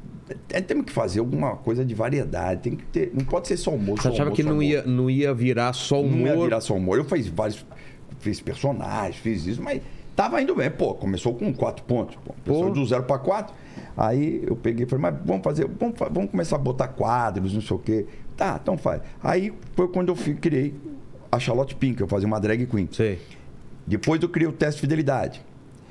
É, temos que fazer alguma coisa de variedade, tem que ter, não pode ser só humor. Você só achava humor, que só não humor. ia, não ia virar só humor? Não ia virar só humor. Eu fiz vários, fiz personagens, fiz isso, mas tava indo bem. Pô, começou com quatro pontos, pô. Começou do zero para quatro. Aí eu peguei e falei, mas vamos fazer, vamos, vamos começar a botar quadros, não sei o quê. Tá, então faz. Aí foi quando eu fui, criei a Charlotte Pink, eu fazia uma drag queen. Sei. Depois eu criei o teste de fidelidade.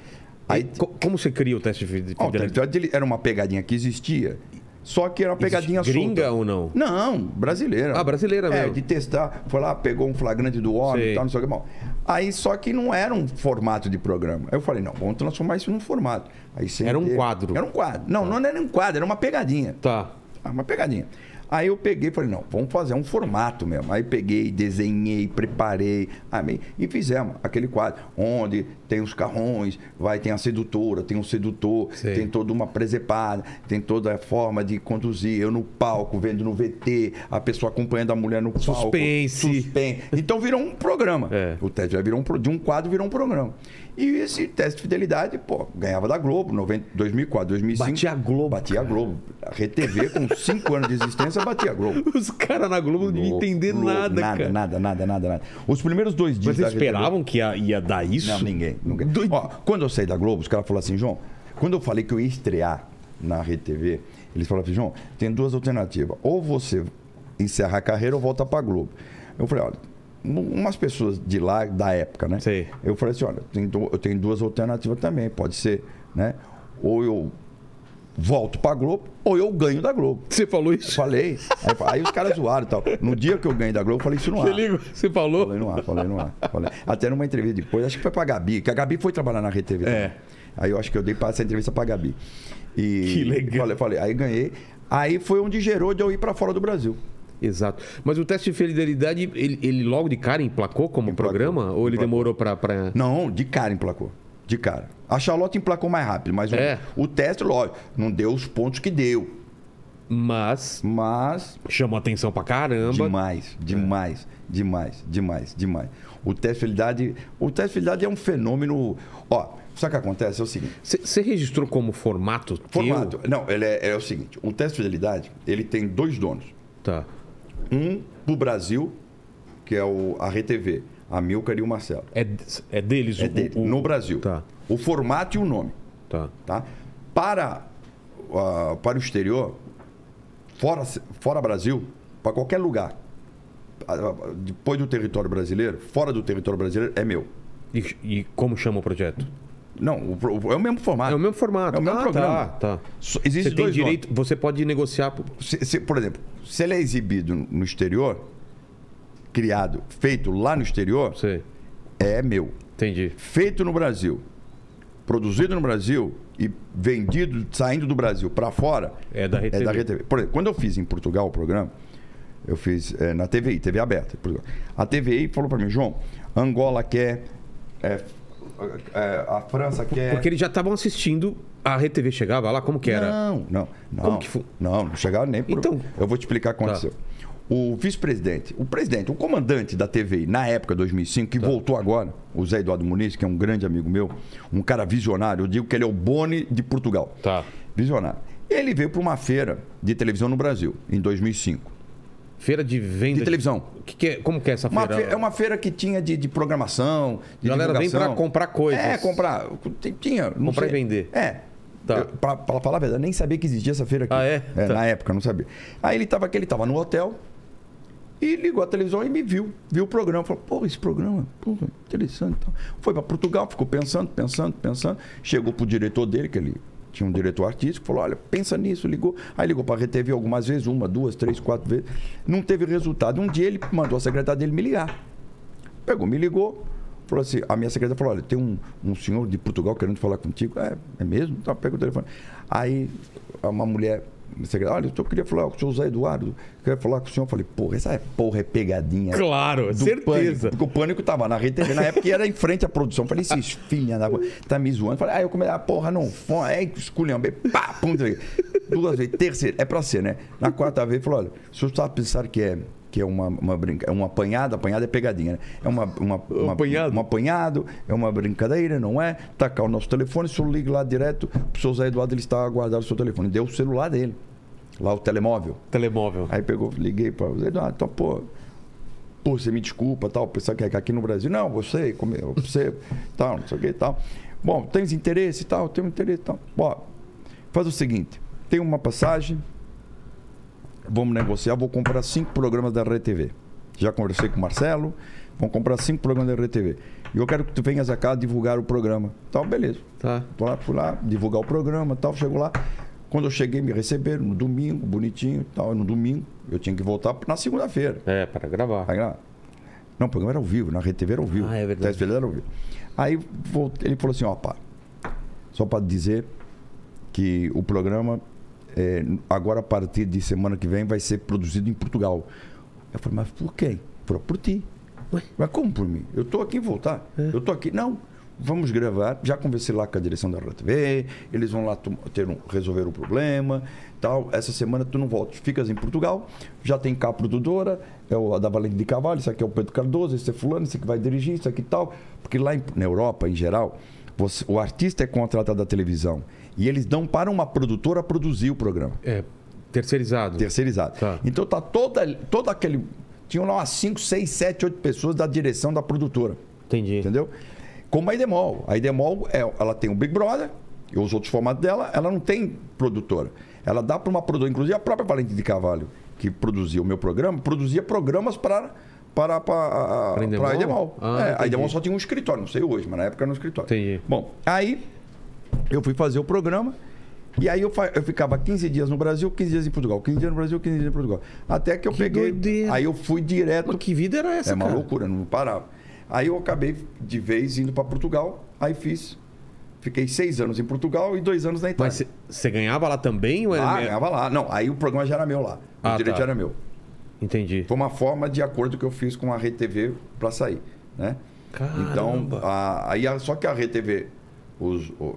Aí, co- como você cria o teste de Ó, o teste de fidelidade? fidelidade era uma pegadinha que existia. Só que era uma pegadinha Gringa solta. ou não? Não, brasileira. Ah, brasileira É, mesmo. de testar. Foi lá, pegou um flagrante do homem Sei. e tal, não sei o que. Bom, aí só que não era um formato de programa. Aí eu falei, não, vamos transformar isso num formato. Aí, sem Era um ter- quadro. Era um quadro. Não, não era um quadro, era uma pegadinha. Tá. Ah, uma pegadinha. Aí eu peguei e falei, não, vamos fazer um formato mesmo. Aí peguei, desenhei, preparei, amei, e fizemos aquele quadro, onde tem os carrões, vai, tem a sedutora, tem um sedutor, Sei. tem toda uma presepada, tem toda a forma de conduzir, eu no palco, vendo no V T, a pessoa acompanhando a mulher no palco. Suspense. Suspense. Então virou um programa. É. O teste já virou um, pro- de um quadro virou um programa. E esse teste de fidelidade, pô, ganhava da Globo, noventa, dois mil e quatro, dois mil e cinco. Batia a Globo. Batia a Globo. A R T V, com cinco anos de existência, batia a Globo. Os caras na Globo não deviam Louco, entender louco, nada, nada, cara. Nada, nada, nada, nada. Os primeiros dois dias Mas eles da R T V esperavam que ia, ia dar isso? Não, ninguém. ninguém. Doido. Ó, quando eu saí da Globo, os caras falaram assim, João, quando eu falei que eu ia estrear na R T V, eles falaram assim, João, tem duas alternativas. Ou você encerra a carreira ou volta pra Globo. Eu falei, olha, umas pessoas de lá, da época, né? Sei. Eu falei assim, olha, tem du- eu tenho duas alternativas também, pode ser, né? Ou eu volto pra Globo, ou eu ganho da Globo. Você falou isso? Falei. Aí, aí os caras zoaram e tal. No dia que eu ganhei da Globo, eu falei isso no ar. Você liga? Você falou? Falei no ar, falei no ar. Falei. Até numa entrevista depois, acho que foi pra Gabi, que a Gabi foi trabalhar na R T V também. É. Aí eu acho que eu dei pra essa entrevista pra Gabi. E Que legal. Falei, falei, aí ganhei. Aí foi onde gerou de eu ir pra fora do Brasil. Exato. Mas o teste de fidelidade, ele, ele logo de cara emplacou como Emplacou. programa? Ou ele Emplacou. demorou pra... pra... Não, de cara emplacou. De cara. A Charlotte emplacou mais rápido, mas o- É. o, teste, lógico, não deu os pontos que deu. Mas Mas chamou atenção pra caramba. demais, demais, demais, demais, demais. O teste de fidelidade, o teste de fidelidade é um fenômeno. Ó, sabe o que acontece? É o seguinte. Você registrou como formato? teu? Formato. Não, ele é, é o seguinte: o teste de fidelidade, ele tem dois donos. Tá. Um pro Brasil, que é o, a R T V, a Amilcar e o Marcelo. É, é deles É o, dele, o- no Brasil. Tá. O formato e o nome. Tá. Tá? Para, ah, para o exterior, fora, fora Brasil, para qualquer lugar, ah, depois do território brasileiro, fora do território brasileiro, é meu. E, e como chama o projeto? Não, o, o- é o mesmo formato. É o mesmo formato. É o mesmo Ah, programa. Tá, tá. So- existe Você tem dois direito, você pode negociar. Se- se- por exemplo, se ele é exibido no exterior, criado, feito lá no exterior, Sei. é meu. Entendi. Feito no Brasil, produzido no Brasil e vendido, saindo do Brasil para fora, É da R T V. é da R T V. Por exemplo, quando eu fiz em Portugal o programa, eu fiz é, na T V I, T V aberta. em Portugal. A T V I falou para mim, João, Angola quer, é, é, a França quer... Porque eles já estavam assistindo, a R T V chegava lá, como que era? Não, não, não. Como que foi? Não, não chegava nem por... Então- Eu vou te explicar o que aconteceu. O vice-presidente, o presidente, o comandante da T V I, na época, dois mil e cinco, que voltou agora, o Zé Eduardo Muniz, que é um grande amigo meu, um cara visionário, eu digo que ele é o Boni de Portugal. Tá. Visionário. Ele veio para uma feira de televisão no Brasil, em dois mil e cinco. Feira de venda. De televisão. Que que é, como que é essa Uma feira? fe- é uma feira que tinha de, de programação, de A galera vem divulgação. pra comprar coisas. É, comprar. t- Tinha. não Comprar sei. e vender. É. Tá. Eu, pra, pra falar a verdade, nem sabia que existia essa feira aqui. Ah, é? Tá. Na época, eu não sabia. Aí ele estava aqui, ele estava no hotel E ligou a televisão e me viu. Viu o programa. Falou, pô, esse programa, pô, interessante. Então, foi para Portugal, ficou pensando, pensando, pensando. Chegou pro diretor dele, que ele tinha um diretor artístico, falou, olha, pensa nisso, ligou. Aí ligou para a R T V algumas vezes, uma, duas, três, quatro vezes. Não teve resultado. Um dia ele mandou a secretária dele me ligar. Pegou, me ligou. Falou assim, a minha secretária falou, olha, tem um, um senhor de Portugal querendo falar contigo. É, é mesmo? Então, pega o telefone. Aí uma mulher... Olha, eu queria falar com o senhor Zé Eduardo, queria falar com o senhor. Eu falei, porra, essa é porra, é pegadinha. Claro, certeza. Pânico, porque o Pânico tava na Rede T V, na época era em frente à produção. Eu falei, esses filhos da tá me zoando. Eu falei, ah, eu comecei, ah, porra, não, é esculhambei, pá, pum, duas vezes, terceira, é pra ser, né? Na quarta vez, falou, olha, o senhor sabe pensar que é. Que é uma, uma brinca... é um apanhado, apanhado é pegadinha, né? É uma, uma, uma, apanhado. um apanhado, é uma brincadeira, não é? Tacar o nosso telefone, o senhor liga lá direto, o senhor Zé Eduardo ele está a guardar o seu telefone. Deu o celular dele, lá o telemóvel. Telemóvel. Aí pegou, liguei para o Zé Eduardo, então, pô, pô, você me desculpa, tal, pensar que é aqui no Brasil. Não, você, como eu, você, tal, não sei o que, tal. Bom, tens interesse e tal, tenho interesse e tal. Bom, faz o seguinte, tem uma passagem... Vamos negociar, vou comprar cinco programas da R T V. Já conversei com o Marcelo, vamos comprar cinco programas da R T V. E eu quero que tu venhas a cá divulgar o programa. Tal, beleza. Tá. Tô lá, fui lá, divulgar o programa, tal, chego lá. Quando eu cheguei, me receberam no domingo, bonitinho, tal. No domingo, eu tinha que voltar na segunda-feira. É, para gravar. Para gravar. Não, o programa era ao vivo, na R T V era ao vivo. Ah, é verdade. Era ao vivo. Aí voltei, ele falou assim, ó, pá, só para dizer que o programa... É, agora, a partir de semana que vem, vai ser produzido em Portugal. Eu falei, mas por quê? Ele falou, por ti. Ué? Mas como por mim? Eu estou aqui em voltar. É. Eu estou aqui. Não, vamos gravar. Já conversei lá com a direção da R T V, eles vão lá ter um, resolver o problema. Tal. Essa semana tu não voltas. Ficas em Portugal, já tem cá a produtora, é o da Valente de Carvalho, isso aqui é o Pedro Cardoso, esse é fulano, esse aqui vai dirigir, isso aqui e tal. Porque lá em, na Europa, em geral, você, o artista é contratado da televisão. E eles dão para uma produtora produzir o programa. É, terceirizado. Terceirizado. Tá. Então tá toda, toda aquele... Tinham lá umas cinco, seis, sete, oito pessoas da direção da produtora. Entendi. Entendeu? Como a Idemol. A Idemol, é, ela tem o Big Brother e os outros formatos dela, ela não tem produtora. Ela dá para uma produtora, inclusive a própria Valente de Carvalho, que produzia o meu programa, produzia programas para... Para, para, para a Idemol. Ah, é, a Idemol só tinha um escritório, não sei hoje, mas na época era um escritório. Entendi. Bom, aí... Eu fui fazer o programa e aí eu, eu ficava quinze dias no Brasil, quinze dias em Portugal. quinze dias no Brasil, quinze dias em Portugal. Até que eu que peguei... Doideira. Aí eu fui direto... Mas que vida era essa, É uma cara? loucura, não parava. Aí eu acabei de vez indo para Portugal, aí fiz... Fiquei seis anos em Portugal e dois anos na Itália. Mas você ganhava lá também? Ou era Ah, meio... ganhava lá. Não, aí o programa já era meu lá. O Ah, direito tá. era meu. Entendi. Foi uma forma de acordo que eu fiz com a R T V para sair, né? Caramba. Então, a, aí só que a R T V... Os, o,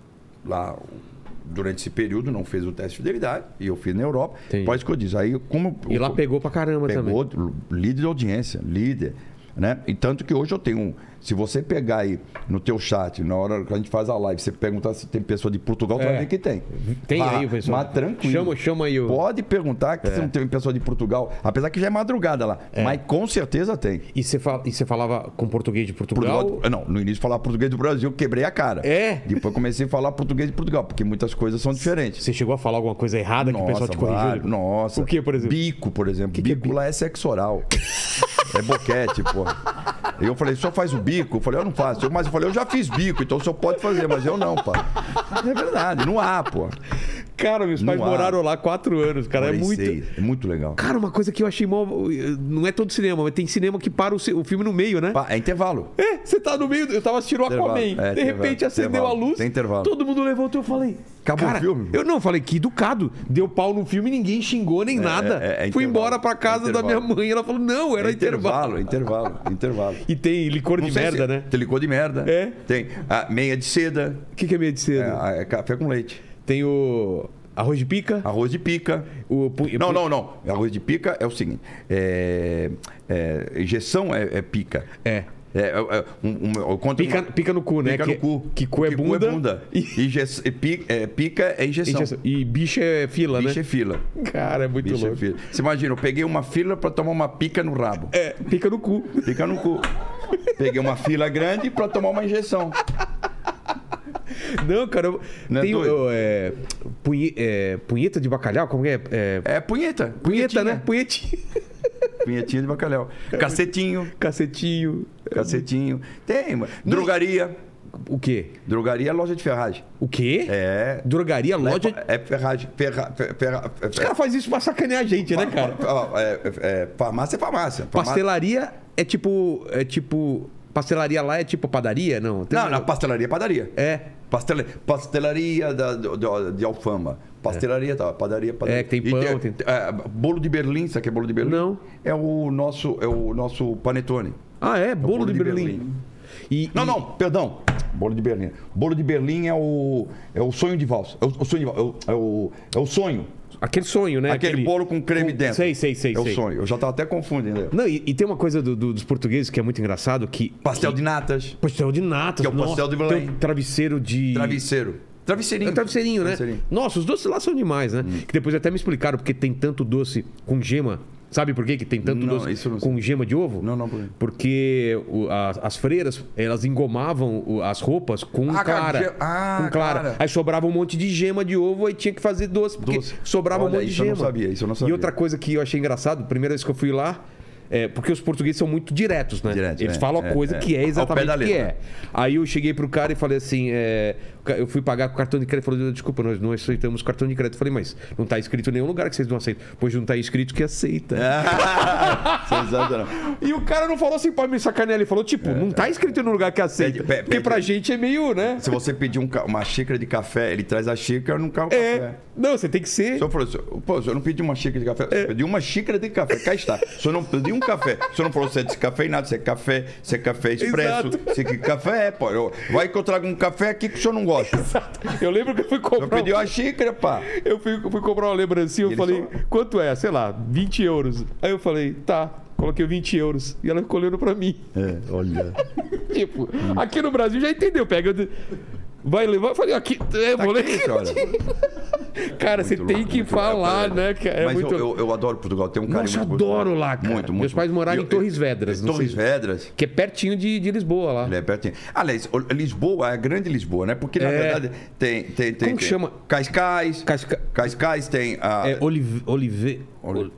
lá durante esse período não fez o teste de fidelidade e eu fiz na Europa. Entendi. Pode que eu disse. Aí, como, E lá pegou pra caramba pegou, também. líder de audiência, líder. Né? E tanto que hoje eu tenho um... Se você pegar aí no teu chat, na hora que a gente faz a live, você perguntar se tem pessoa de Portugal, tu É. vai ver que tem. Tem Ah, aí, pessoal. Mas tranquilo. Chama, chama aí o... Pode perguntar que se não tem pessoa de Portugal. Apesar que já é madrugada lá. É. Mas com certeza tem. E você fala, e você falava com português de Portugal? Portugal, não, no início falar português do Brasil, eu quebrei a cara. É? Depois comecei a falar português de Portugal, porque muitas coisas são diferentes. Você chegou a falar alguma coisa errada que o pessoal te corrigiu? vários, Nossa. O que, por exemplo? Bico, por exemplo. Que que é bico bico? lá é sexo oral. É boquete, pô. Eu falei, o senhor faz o bico? Eu falei, eu não faço. Eu, mas eu falei, eu já fiz bico, então o senhor pode fazer, mas eu não, pá. É verdade, não há, pô. Cara, meus pais Não há. moraram lá quatro anos, cara. Morei É muito. seis. É muito legal. Cara, uma coisa que eu achei mal. Não é todo cinema, mas tem cinema que para o, ci- o filme no meio, né? Pá, é intervalo. É, você tá no meio. Eu tava assistindo o Intervalo. Aquaman. É, de intervalo. repente acendeu Intervalo. a luz. Tem intervalo. Todo mundo levantou. Eu falei. Acabou cara, o filme? Eu não, falei, que educado. Deu pau no filme, ninguém xingou nem nada. é, é Fui intervalo. embora pra casa É da minha intervalo. mãe. Ela falou, não, era É intervalo. intervalo, intervalo, intervalo. E tem licor Não de sei merda, se- né? Tem licor de merda. É? Tem a meia de seda. O que, que é meio de cedo? É, é café com leite. Tem o arroz de pica. Arroz de pica. O pu- Não, pu- não, não. Arroz de pica é o seguinte. É, é, injeção é, é pica. É. É, é, é, um, um, eu conto Pica, uma- pica no cu, né? Pica que, no cu. Que cu é Que bunda. E, E, inje- e pi- é, pica é injeção. injeção. E bicho é fila, Bicho né? é fila. Cara, é muito Bicho é louco. fila. Você imagina, eu peguei uma fila pra tomar uma pica no rabo. É, pica no cu. Pica no cu. Peguei uma fila grande pra tomar uma injeção. Não, cara, eu- Não é tem o- doido? é, punhe- é, punheta de bacalhau, como é? É, É punheta. punheta, punhetinha. né? Punhetinha. Vinhetinha de bacalhau. Cacetinho. Cacetinho. Cacetinho. Tem, mano. Drogaria. O quê? Drogaria é loja de ferragem. O quê? É. Drogaria, loja... É, é ferragem. Ferra, ferra, ferra, Os caras fazem isso pra sacanear a gente, né, cara? É, é, é, farmácia é farmácia. Pastelaria é tipo... É tipo... Pastelaria lá é tipo padaria? Não, tem Não, um- na pastelaria é padaria. É. Pastela, pastelaria da, do- do- de Alfama. Pastelaria, tá. Padaria, padaria. É, que tem E pão, tem- é, bolo de Berlim, sabe o que é bolo de Berlim? Não. É o nosso, é o nosso panetone. Ah, é? Bolo, bolo de, de Berlim. Berlim. E, Não, e- não, perdão. Bolo de Berlim. Bolo de Berlim é o, é o sonho de valsa. É o, o sonho de valsa. É o, é o, é o sonho. Aquele sonho, né? Aquele, bolo com creme dentro. Sei, sei, sei. É o sei. sonho. Eu já tava até confundindo. Não, e, e tem uma coisa do- do- dos portugueses que é muito engraçado, que... Pastel que, de natas. Pastel de natas. Que é o pastel de Belém. Tem um travesseiro de... Travesseiro. Travesseirinho. É travesseirinho, né? Travesseirinho. Nossa, os doces lá são demais, né? Que depois até me explicaram porque tem tanto doce com gema. Sabe por quê que tem tanto Não, doce isso eu não sei. com gema de ovo? Não, não, por quê? Porque o- a- as freiras, elas engomavam o- as roupas com Ah, cara, clara. ge- ah, com clara. clara. Aí sobrava um monte de gema de ovo e tinha que fazer doce. Porque Doce. sobrava Olha, um monte de isso eu gema. não sabia, isso eu não sabia. E outra coisa que eu achei engraçado, primeira vez que eu fui lá, é porque os portugueses são muito diretos, né? Direto, Eles é, falam a é, coisa é. que é Ao pé exatamente da o que letra. é. Aí eu cheguei pro cara e falei assim, é, eu fui pagar com cartão de crédito, ele falou, desculpa, nós não aceitamos cartão de crédito. Eu falei, mas não tá escrito em nenhum lugar que vocês não aceitam. Pois não tá escrito que aceita. Sensacional. E o cara não falou assim pra me sacanear, ele falou, tipo, não tá escrito no lugar que aceita. Pede- pe- Porque pede- pra gente é meio, né? Se você pedir um ca- uma xícara de café, ele traz a xícara no carro É. café. Não, você tem que ser. O senhor falou assim, pô, o senhor não pediu uma xícara de café, o senhor pediu uma xícara de café, cá está. O senhor não pediu um café, o senhor não falou se é descafeinado, se é café, se é café expresso, Exato. se é que café é, pô. Eu- vai que eu trago um café aqui que o senhor não gosta. Eu lembro que eu fui O senhor comprar. pediu a xícara, pá. Eu fui, eu fui comprar uma lembrancinha, eu E ele falei, só- quanto é? Sei lá, vinte euros. Aí eu falei, tá, coloquei vinte euros. E ela ficou olhando pra mim. É, olha. Tipo, aqui no Brasil já entendeu, pega. de- Vai levar, eu falei, aqui, é, Tá vou aqui, ler. senhora. Cara, você Muito tem louco, que muito falar, louco. né, cara? É Mas muito... eu, eu, eu adoro Portugal, tem um carinho Nossa, eu muito adoro gostoso. lá, cara. Muito, muito. Meus pais moraram Eu- em Torres Vedras. não Torres sei- Vedras. Que é pertinho de, de Lisboa lá. Ele é pertinho. Aliás, o- Lisboa é a grande Lisboa, né? Porque, na É. verdade, tem... tem, tem Como tem chama? Cascais. Casca- Cascais tem a... É Olive... Olive... Oli-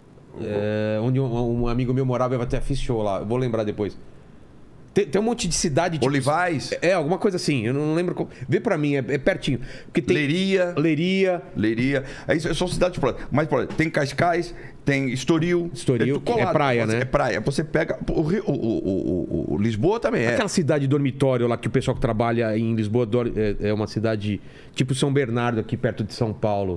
É, onde um, um amigo meu morava, eu até fiz show lá. Eu vou lembrar depois. Tem, tem um monte de cidade... tipo- Olivais. É, alguma coisa assim. Eu não lembro como... Vê pra mim, é, é pertinho. Porque tem... Leiria. Leiria. Leiria. Aí são cidades próximas. Mas, por exemplo, tem Cascais, tem Estoril. Estoril, tudo que é praia, Você- né? É praia. Você pega... O, Rio- o, o, o- o Lisboa também é. Aquela cidade dormitório lá que o pessoal que trabalha em Lisboa dor- é, é uma cidade tipo São Bernardo, aqui perto de São Paulo.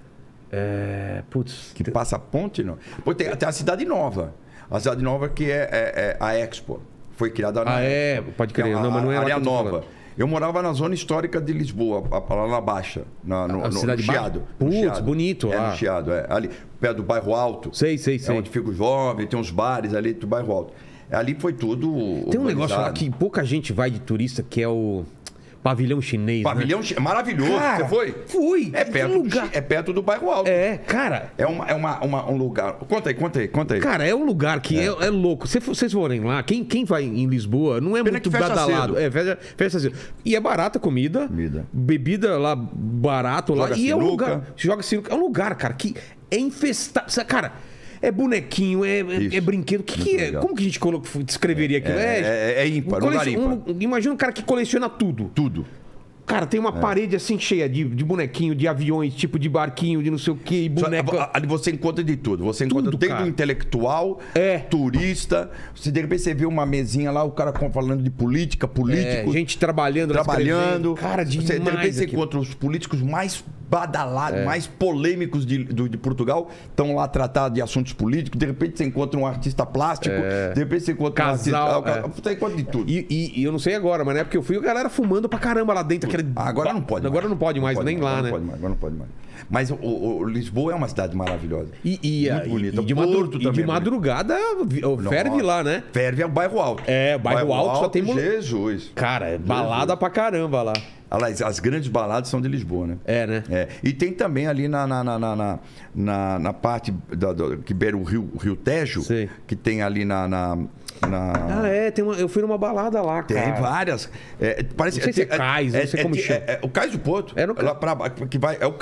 É. Putz. Que passa a ponte, não. Depois tem, tem a cidade nova. A cidade nova que é, é- é a Expo. Foi criada na Ah, é? Expo. Pode crer. Que a- Não, mas não é a lá que área eu tô nova. falando. Eu morava na zona histórica de Lisboa, a- lá na Baixa, na, no, A no, cidade no Baixa? Chiado. No Putz, Chiado. bonito É, lá. no Chiado, é. Ali, perto do bairro Alto. Sei, sei, É sei. onde fica o jovem, tem uns bares ali do bairro Alto. Ali foi tudo. Tem um negócio lá urbanizado. que pouca gente vai de turista, que é o pavilhão chinês. Pavilhão chi- maravilhoso. Né? Cara, Você foi? Fui. É Que perto, do, lugar. Chi- é perto do bairro Alto. É, cara. É, uma, é uma, uma- um lugar. Conta aí, conta aí, conta aí. Cara, é um lugar que é, é louco. Se vocês forem lá, quem, quem vai em Lisboa não é Pena muito que fecha badalado. cedo. É, fecha, fecha cedo. E é barata a comida. Comida. Bebida lá, barato lá. Joga E é um sinuca. lugar. Joga sinuca. É um lugar, cara, que é infestado. Cara, é bonequinho, é, é, Isso. é brinquedo. O que, Muito que é? legal. Como que a gente colo- descreveria aquilo? É, é- é ímpar, um lugar colecion- ímpar. um- Imagina um cara que coleciona tudo. Tudo. Cara, tem uma parede assim cheia de, de bonequinho, de aviões, tipo de barquinho, de não sei o que, Só- boneco. a- Ali você encontra de tudo. Você encontra Tudo, desde cara. um intelectual, É. turista. Você, de repente você vê uma mesinha lá, o cara com- falando de política, político. É, gente trabalhando, trabalhando. Cara, Você, demais. de repente você aquilo. encontra os políticos mais badalados, É. mais polêmicos de, do- de Portugal, estão lá tratando de assuntos políticos. De repente você encontra um artista plástico. De repente você encontra Casal, um artista. Você encontra de tudo. E, e- e eu não sei agora, mas na época que eu fui, a galera fumando pra caramba lá dentro. Aquele... Ah, agora não pode Agora mais. não pode mais, nem mais, lá, agora né? Não pode mais, agora não pode mais. Mas o, o- o Lisboa é uma cidade maravilhosa. E, e, Muito e- bonita. e de, Porto madru- e também de é bonito. madrugada vi- ferve Nossa. lá, né? Ferve é o bairro alto. É, bairro alto só tem mole- Jesus. Cara, é balada pra caramba lá. Aliás, as grandes baladas são de Lisboa, né? É, né? É. E tem também ali na, na, na, na, na, na- na parte da, do- que beira o rio, o rio Tejo, Sei. que tem ali na. na, na- Ah, é, tem uma, eu fui numa balada lá, Tem cara. várias. É, parece, Não sei se é cais, não sei como é, chama. é, é o Cais do Porto. É no lá pra, ba- que vai, é o Cais. É.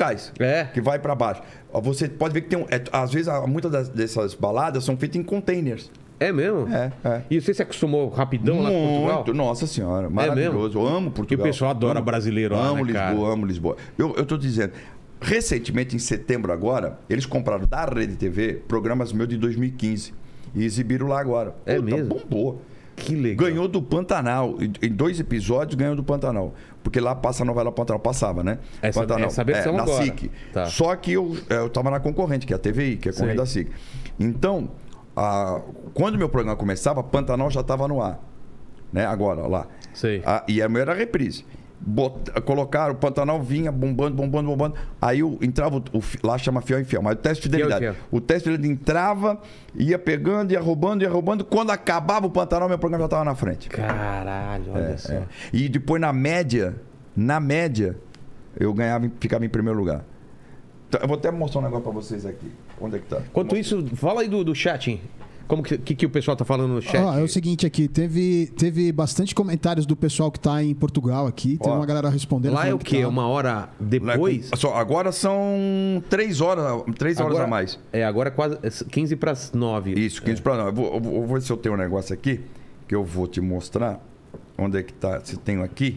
É. Que vai para baixo. Você pode ver que tem um... É, às vezes, muitas das, dessas baladas são feitas em containers. É mesmo? É, é. E você se acostumou rapidão lá em Portugal? Muito, nossa senhora, maravilhoso. Eu amo Portugal. E o pessoal adora amo, brasileiro lá, Amo né, Lisboa, cara? amo Lisboa. Eu, eu tô dizendo, recentemente, em setembro agora, eles compraram da Rede T V programas meus de dois mil e quinze e exibiram lá agora. É Puta, mesmo? Bombou. Que legal. Ganhou do Pantanal. Em dois episódios ganhou do Pantanal. Porque lá passa a novela Pantanal. Passava, né? Essa- Pantanal. essa versão é, na agora. SIC. Tá. Só que eu, eu tava na concorrente, que é a T V I, que é a Sei. corrente da SIC. Então, a, quando meu programa começava, Pantanal já estava no ar. Né? Agora, ó lá. Sei. A, e a minha era reprise. Bot, colocaram, o Pantanal vinha bombando, bombando, bombando. Aí eu entrava, o, o, lá chama fiel e fiel, mas o teste de Fiel e fidelidade. fiel. O teste ele entrava, ia pegando, ia roubando, ia roubando. Quando acabava o Pantanal, meu programa já estava na frente. Caralho, olha só. É. E depois, na média, na média, eu ganhava, ficava em primeiro lugar. Então, eu vou até mostrar um negócio pra vocês aqui. Onde é que tá? Enquanto isso, fala aí do, do chat, hein? Como que, que, que o pessoal tá falando no chat? Ó, é o seguinte aqui, teve, teve bastante comentários do pessoal que tá em Portugal aqui. Tem Ó. uma galera respondendo. Lá é falando o que quê? tá- Uma hora depois? Só, agora são três horas, três horas Agora- a mais. É, agora é quase quinze para as nove. Isso, quinze para nove. Eu vou, eu vou- eu vou ver se eu tenho um negócio aqui que eu vou te mostrar. Onde é que tá? Se tenho aqui.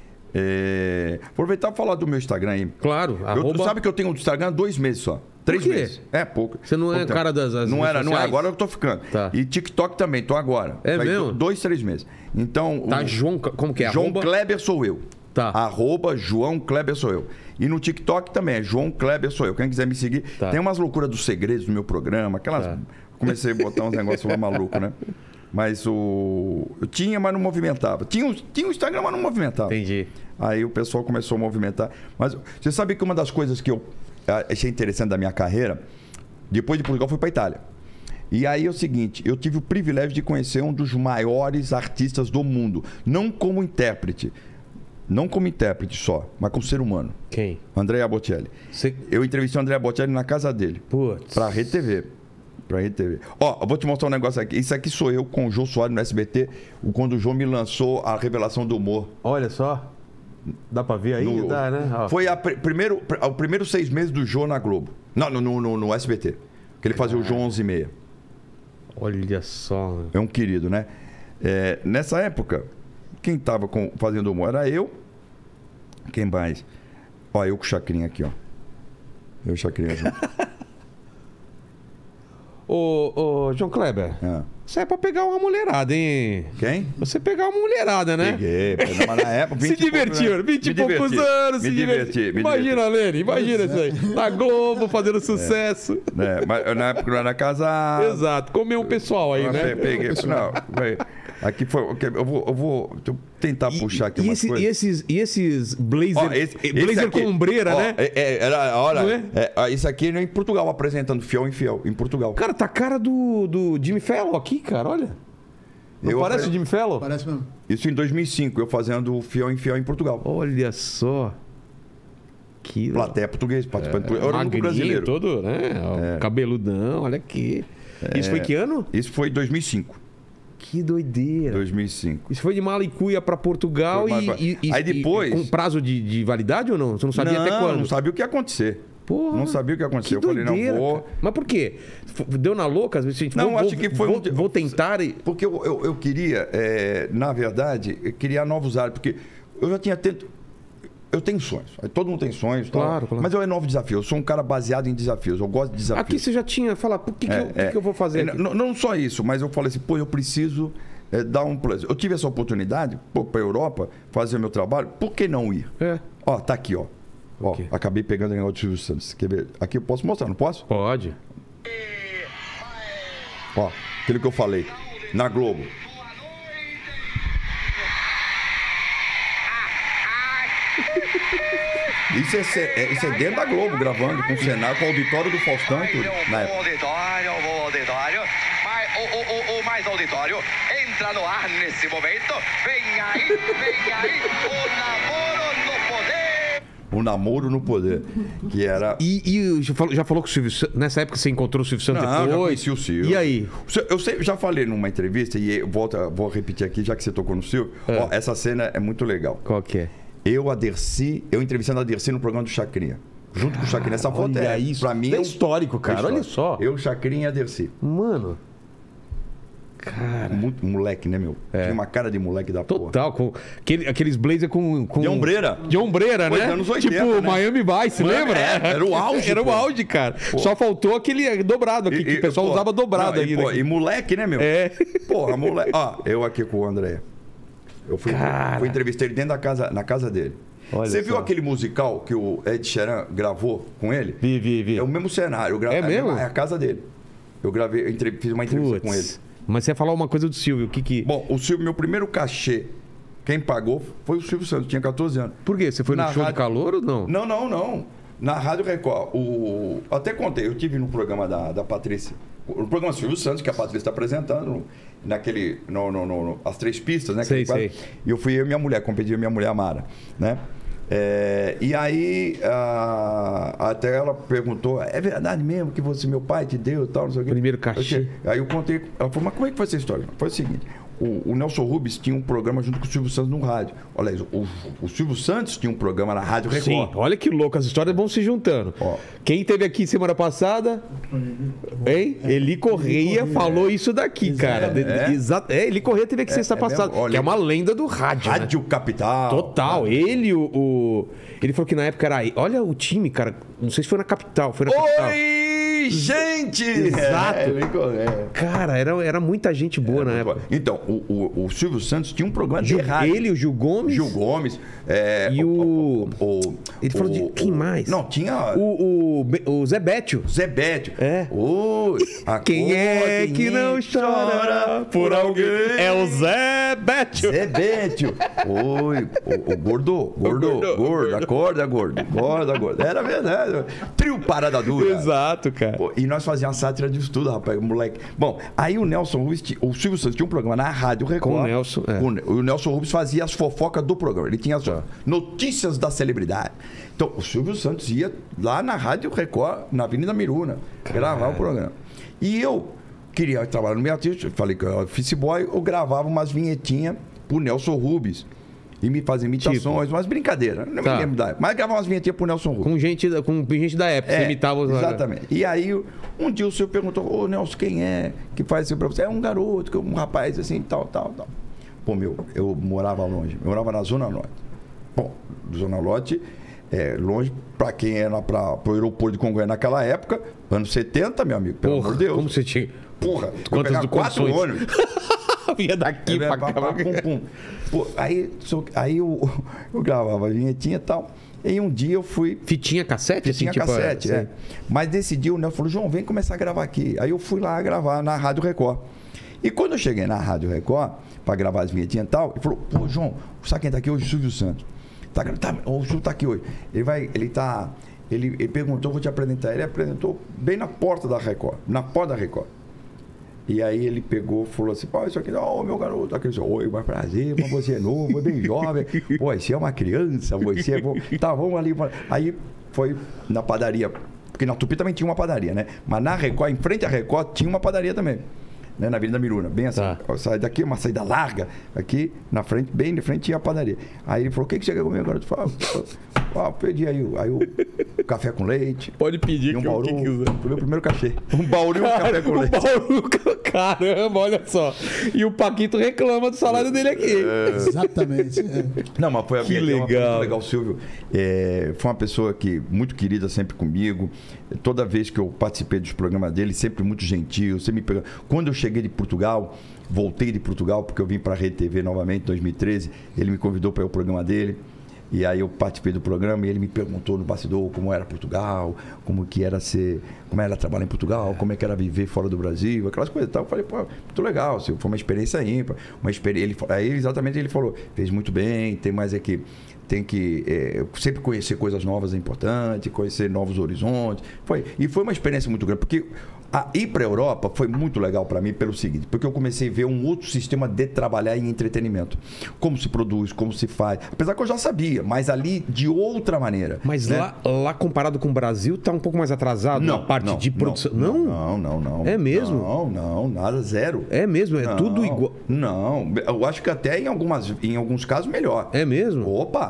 É... Aproveitar e falar do meu Instagram aí. Claro, Eu- arroba... Sabe que eu tenho um Instagram há dois meses só. Três quê? meses. É pouco. Você não é Pouco tempo. cara das- das Não redes era, não é. sociais? Agora eu tô ficando. Tá. E TikTok também, tô agora. É Faz mesmo? Dois, três meses. Então. Tá, o- João... Como que é? João Arroba... Kleber sou eu. Tá. Arroba João Kleber sou eu. E no TikTok também é João Kleber sou eu. Quem quiser me seguir. Tá. Tem umas loucuras dos segredos do meu programa. Aquelas. Tá. Comecei a botar uns negócios lá maluco, né? Mas o. Eu tinha, mas não movimentava. Tinha o tinha o Instagram, mas não movimentava. Entendi. Aí o pessoal começou a movimentar. Mas você sabe que uma das coisas que eu achei interessante da minha carreira, depois de Portugal, fui para Itália. E aí é o seguinte, eu tive o privilégio de conhecer um dos maiores artistas do mundo. Não como intérprete. Não como intérprete só, mas como ser humano. Quem? Andrea Bocelli. Você... Eu entrevistei o Andrea Bocelli na casa dele. Putz. Pra Rede T V. Pra Rede T V. Ó, eu vou te mostrar um negócio aqui. Isso aqui sou eu com o Jô Soares no S B T, quando o Jô me lançou a revelação do humor. Olha só. Dá pra ver aí? No- Dá, né? Ó. Foi a pr- primeiro, pr- o primeiro seis meses do Jô na Globo. Não, no, no, no, no S B T. Que ele fazia o Jô onze e meia. Olha só. Né? É um querido, né? É, nessa época, quem tava com- fazendo humor era eu. Quem mais? Ó, eu com o Chacrinha aqui, ó. Eu e o Chacrinha junto. Ô, ô, João Kleber, É. você é pra pegar uma mulherada, hein? Quem? Você pegar uma mulherada, né? Peguei, peguei, mas na época... Se vinte e poucos, divertiu, né? vinte e Me poucos diverti, anos, me se diverti, divertiu. me Imagina, diverti. Lene, imagina isso aí. Na Globo, fazendo sucesso. É, mas na época eu não era casado. Exato, comeu um pessoal aí, Eu né? pe- Peguei, não, vai. Aqui foi. Eu vou, eu vou tentar puxar aqui e, uma esse- coisa. e esses, e esses blazer, Ó, esse- blazer esse aqui, com ombreira, ó, né? é- é- era, olha, Não é? é, ó, isso aqui é em Portugal, apresentando Fiel em Fiel, em Portugal. Cara, tá a cara do, do Jimmy Fallon aqui, cara, olha. Não Eu parece o apre- Jimmy Fallon? Parece mesmo. Isso em dois mil e cinco, eu fazendo Fiel em Fiel em Portugal. Olha só. Que... Plateia português, participante. eu era o único magrinho, brasileiro. todo, né? Ó, Cabeludão, olha aqui. Isso foi que ano? Isso foi em dois mil e cinco. Que doideira. dois mil e cinco. Isso foi de Malicuia pra Portugal Foi e, mais- e- e- Aí depois- e com prazo de, de validade ou não? Você não sabia não, até quando? não sabia o que ia acontecer. Porra, não sabia o que ia acontecer. que Eu falei, não doideira, vou. cara. Mas por quê? F- Deu na louca? Às vezes, gente, Não, vou, acho vou- que foi vou, um- vou tentar e... Porque eu, eu, eu queria, é, na verdade, criar novos áreas. Porque eu já tinha tento. Eu tenho sonhos. Todo mundo tem sonhos. tal. Claro, claro. Mas eu é novo desafio. Eu sou um cara baseado em desafios. Eu gosto de desafios. Aqui você já tinha... Fala, por que, que, eu, o que que eu vou fazer É, aqui? não, não só isso, mas eu falei assim, pô, eu preciso é, dar um plus. Eu tive essa oportunidade, pô, pra Europa, fazer meu trabalho, por que não ir? É. Ó, tá aqui, ó. Ó, Ok. acabei pegando o negócio do Silvio Santos. Quer ver? Aqui eu posso mostrar, não posso? Pode. Ó, aquilo que eu falei. Na Globo. Isso é, ce- é- isso é dentro da Globo, gravando com o cenário, com o auditório do Faustão e tudo. Na época. auditório, o auditório. Mas o, o, o, o mais auditório entra no ar nesse momento. Vem aí, vem aí, o namoro no poder. O Namoro no Poder. Que era. E, e já, falou, já falou com o Silvio Santos? Nessa época você encontrou o Silvio Santos Não, já depois? conheci o Silvio. E aí? Eu sei, já falei numa entrevista, e eu volto, vou repetir aqui, já que você tocou no Silvio. É. Ó, essa cena é muito legal. Qual que é? Eu, a Dercy, eu entrevistando a Dercy no programa do Chacrinha. Junto com o Chacrinha. Essa foto Olha é, isso. pra mim... É um- histórico, cara. é histórico. Olha só. Eu, Chacrinha e a Dercy. Mano. Cara. Muito moleque, né, meu? É. Tinha uma cara de moleque da porra. Total. Com aquele, aqueles blazer com, com... De ombreira. De ombreira, Foi né? dos anos oitenta, tipo, né? Miami Vice, Mano, lembra? é, era o auge, Era o pô. auge, cara. Só faltou aquele dobrado aqui, que o pessoal pô, usava dobrado não, aí. e, pô, né? e moleque, né, meu? É. Porra, moleque. Ó, eu aqui com o André. Eu fui, Cara. fui entrevistar ele dentro da casa, na casa dele. Olha Você viu só. aquele musical que o Ed Sheeran gravou com ele? Vi, vi, vi. É o mesmo cenário. Eu gra- É mesmo? É a casa dele. Eu gravei, eu entre- fiz uma entrevista Putz. com ele. Mas você ia falar uma coisa do Silvio, o que que... Bom, o Silvio, meu primeiro cachê, quem pagou foi o Silvio Santos, tinha catorze anos. Por quê? Você foi no Na show de rádio- calor ou não? Não, não, não. Na Rádio Record, o... até contei, eu tive no programa da, da Patrícia, no programa Silvio Santos, que a Patrícia está apresentando, naquele, no, no, no, no- as três pistas, né? Sei, aquele sei. quadro. E eu fui eu e minha mulher, competi eu e minha mulher Amara, né? É, e aí, a- até ela perguntou, é verdade mesmo que você, meu pai te deu e tal, não sei o quê. Primeiro cachê. Eu cheguei- Aí eu contei, ela falou, mas como é que foi essa história? Foi o seguinte, o, o Nelson Rubens tinha um programa junto com o Silvio Santos no rádio. Olha, o, o Silvio Santos tinha um programa na Rádio Record. Sim, olha que louco, as histórias vão se juntando. Ó. Quem teve aqui semana passada? Hein? Eli Correia falou isso daqui, cara. De- É? Exato. É, Eli Correia teve aqui sexta é passada. mesmo? Olha, que é uma lenda do rádio. né? Rádio Capital. Total. Ele, o, o- Ele falou que na época era aí. Olha o time, cara. Não sei se foi na capital. Foi na capital. Oi, gente! Exato. É, bem correto. Cara, era, era muita gente boa na época. Então, o, o, o Silvio Santos tinha um programa de Gil- rádio. ele, o Gil Gomes. Gil Gomes. é, E o- o- Ele falou o- de quem o- mais? Não, tinha O, o, Be- o Zé Bétio. Zé Bétio. É. Oi, a Quem cor é que não chora por alguém? É o Zé Bétio. Zé Bétio. Oi, o, o gordo, gordo, gordo, gordo, acorda, gordo, acorda, gordo. Era verdade. Trio Parada Dura. Exato, cara. Pô, e nós fazíamos sátira disso tudo, rapaz, moleque. Bom, aí o Nelson Rubens, ti- o Silvio Santos tinha um programa na Rádio Record. Com o Nelson, é. Com o Ne- o Nelson Rubens fazia as fofocas do programa. Ele tinha as notícias da celebridade. Então, o Silvio Santos ia lá na Rádio Record, na Avenida Miruna, gravar o programa. E eu queria trabalhar no meu artista, eu falei que eu era office boy, eu gravava umas vinhetinhas pro Nelson Rubens. E me fazia imitações, umas brincadeiras. Não Tá. me lembro da época. Mas gravava umas vinhetinhas pro Nelson Rubens. Com gente, da- com gente da época. você imitava os... Exatamente. E aí, um dia o senhor perguntou, ô Nelson, quem é que faz isso pra você? É um garoto, que é um rapaz assim, tal, tal, tal. Pô, meu, eu morava longe. Eu morava na Zona Norte. Bom, Zona Norte, é, longe pra quem era pra, pro aeroporto de Congonhas naquela época, anos setenta, meu amigo, pelo Porra, amor de Deus. como você tinha... Porra, eu Quantas pegava quatro condições? ônibus. Vinha daqui É, pra pá, cá. pá, pum, pum. Pô, aí só- aí eu, eu gravava a vinhetinha e tal. E um dia eu fui. Fitinha cassete? Tinha assim, tipo, cassete, é, é. Mas nesse dia o Nelson falou, João, vem começar a gravar aqui. Aí eu fui lá gravar na Rádio Record. E quando eu cheguei na Rádio Record, pra gravar as vinhetinhas e tal, ele falou, pô, João, sabe quem tá aqui hoje? Silvio Santos. Tá, tá, o Silvio tá aqui hoje. Ele vai, ele tá. Ele, ele perguntou, vou te apresentar. Ele apresentou bem na porta da Record. Na porta da Record. E aí ele pegou, falou assim, pô, isso aqui, ô meu garoto, aquele disse, oi, mas prazer, mas você é novo, é bem jovem, pô, você é uma criança, você é bom. Tá, vamos ali. Aí foi na padaria, porque na Tupi também tinha uma padaria, né? Mas na Record, em frente à Record, tinha uma padaria também. Né, na Avenida Miruna, bem assim. Tá. Sai daqui, uma saída larga, aqui na frente, bem de frente tinha a padaria. Aí ele falou, o que, que você quer comer agora? Eu falei, ah, ah, pedi aí, o- aí o café com leite. Pode pedir E um que eu bauru, que quiser. foi meu primeiro cachê. Um bauru e um café com O leite. Bauru, caramba, olha só. E o Paquito reclama do salário dele aqui. Exatamente. é. Não, mas foi a Que minha uma coisa legal. muito legal, Silvio. É, foi uma pessoa que muito querida sempre comigo. Toda vez que eu participei dos programas dele, sempre muito gentil, sempre me pegando. Quando eu cheguei de Portugal, voltei de Portugal, porque eu vim para a Rede T V novamente em dois mil e treze, ele me convidou para ir ao programa dele. E aí eu participei do programa e ele me perguntou no bastidor como era Portugal, como que era ser, como era trabalhar em Portugal, como é que era viver fora do Brasil, aquelas coisas e tal. Eu falei, pô, muito legal, Silvio, foi uma experiência ímpar, uma experiência. Ele, aí exatamente ele falou, fez muito bem, tem mais é que tem que é, sempre conhecer coisas novas é importante, conhecer novos horizontes. Foi, e foi uma experiência muito grande, porque a, ir para a Europa foi muito legal para mim pelo seguinte, porque eu comecei a ver um outro sistema de trabalhar em entretenimento. Como se produz, como se faz. Apesar que eu já sabia, mas ali de outra maneira. Mas né? lá, lá, comparado com o Brasil, tá um pouco mais atrasado na parte não, de produção. Não? Não, não, não. É mesmo? Não, não, nada, zero. É mesmo? É Não, tudo igual. Não, eu acho que até em, algumas, em alguns casos melhor. É mesmo? Opa!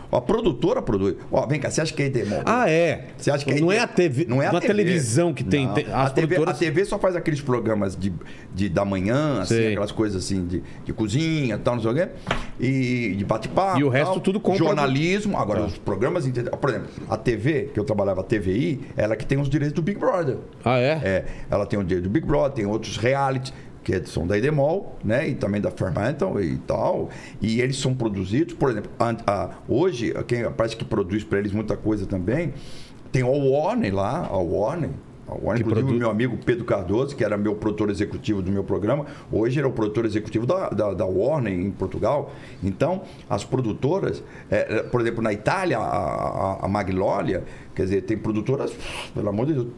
A produtora produz. Ó, vem cá, você acha que é Edemol? Ah, é. Você acha que não é, é a T V, não é a, não a T V. televisão que tem. Não. tem a, as T V, produtoras... a T V só faz aqueles programas de, de, da manhã, assim, Sei. aquelas coisas assim de, de cozinha e tal, não sei o quê. E de bate-papo. E o resto tal. tudo compra. Jornalismo. Agora, Tá. os programas. Por exemplo, a T V, que eu trabalhava, a T V I, ela que tem os direitos do Big Brother. Ah, é? É, ela tem o direito do Big Brother, tem outros reality que são da Edemol, né? E também da Fermantle e tal. E eles são produzidos, por exemplo, a, a, hoje, quem parece que produz para eles muita coisa também, tem o Warner lá, a Warner. A Warner, Que inclusive, produ- o meu amigo Pedro Cardoso, que era meu produtor executivo do meu programa, hoje ele é o produtor executivo da, da, da Warner em Portugal. Então, as produtoras, é, por exemplo, na Itália, a, a, a Magnolia, quer dizer, tem produtoras, pelo amor de Deus.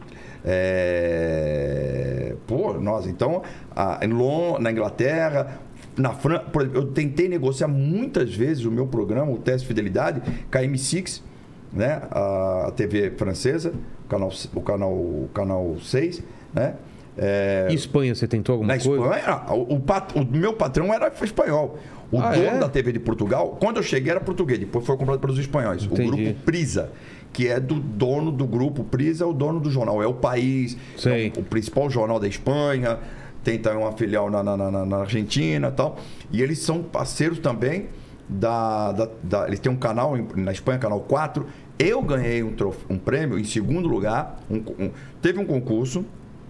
É... Pô, nossa, então, a, em Londres, na Inglaterra, na França, por exemplo, eu tentei negociar muitas vezes o meu programa, o Teste de Fidelidade, com a M seis, né? A, a T V francesa, o canal, o canal, o canal seis, né? É... E Espanha, você tentou alguma Na coisa? Espanha, o, o, pat- o meu patrão era espanhol. O Ah, dono é? da T V de Portugal, quando eu cheguei era português, depois foi comprado pelos espanhóis. Entendi. O grupo Prisa, que é do dono do grupo Prisa, é o dono do jornal, é o País, Sei. é o, o principal jornal da Espanha, tem também uma filial na, na, na, na Argentina e tal. E eles são parceiros também da, da, da- Eles têm um canal em- na Espanha, canal quatro. Eu ganhei um, trof- um prêmio em segundo lugar. um- um- teve um concurso.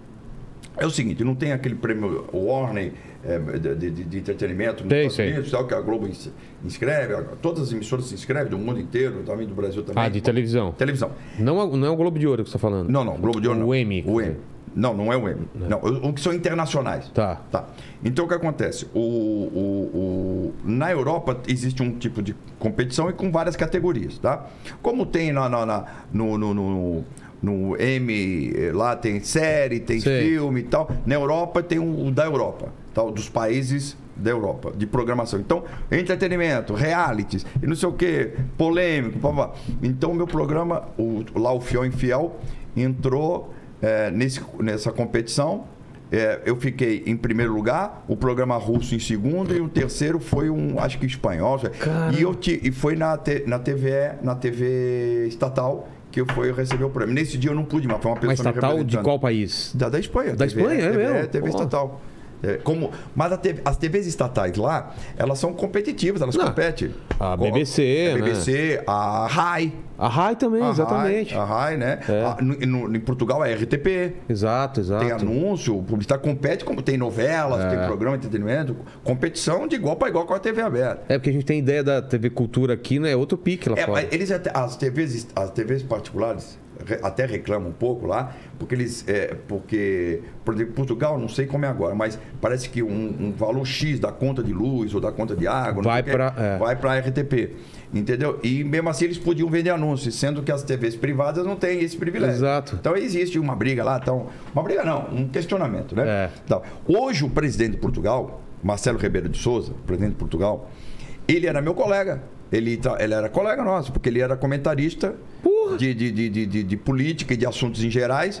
É o seguinte, não tem aquele prêmio Warner é, de, de- de entretenimento nos Tem, Estados sei. Unidos, tal, que a Globo ins- inscreve, a- todas as emissoras se inscrevem, do mundo inteiro, também do Brasil também. Ah, de televisão. Televisão. Não, é- não é o Globo de Ouro que você está falando. Não, não, Globo de Ouro não. O Emmy. O Emmy. Não, não é o Emmy. Não, o, o que são internacionais. Tá. Tá. Então o que acontece? O, o- o- na Europa existe um tipo de competição e com várias categorias, tá? Como tem na, na- na- no, no, no, no Emmy, eh, lá tem série, tem Sei. filme e tal. Na Europa tem o, o da Europa, tá? Dos países da Europa, de programação. Então, entretenimento, realities, e não sei o que, polêmico, blá, blá. Então o meu programa, o, lá o Fiel Infiel, entrou é, nesse, nessa competição. É, eu fiquei em primeiro lugar, o programa russo em segundo e o terceiro foi um, acho que espanhol. E, eu ti- e foi na, te- na T V, na T V estatal que eu fui receber o prêmio. Nesse dia eu não pude, mas foi uma pessoa Mas me estatal de representando. qual país? Da, da Espanha. Da T V, Espanha, é T V, mesmo? T V Ó. estatal. É, como, mas a T V as T Vs estatais lá, elas são competitivas, elas Não. competem. A Com- B B C, a B B C, a RAI. A Rai também, a exatamente. RAI, a RAI, né? É. A- no- no- em Portugal é R T P. Exato, exato. Tem anúncio, o publicitário compete, como tem novelas, É. tem programa de entretenimento, competição de igual para igual com a T V aberta. É porque a gente tem ideia da T V Cultura aqui, né? É outro pique lá É, fora. mas eles até- as T Vs, as T Vs particulares re- até reclamam um pouco lá, porque eles, é, porque, por exemplo, Portugal, não sei como é agora, mas parece que um, um valor X da conta de luz ou da conta de água, não Vai sei o quê, pra- é. vai para a R T P, entendeu? E mesmo assim eles podiam vender anúncios, sendo que as T Vs privadas não têm esse privilégio. Exato. Então existe uma briga lá, então, uma briga não, um questionamento, né? É. Então, hoje o presidente de Portugal, Marcelo Rebelo de Sousa, presidente de Portugal, ele era meu colega. Ele, tra- ele era colega nosso, porque ele era comentarista de, de, de, de, de- de política e de assuntos em gerais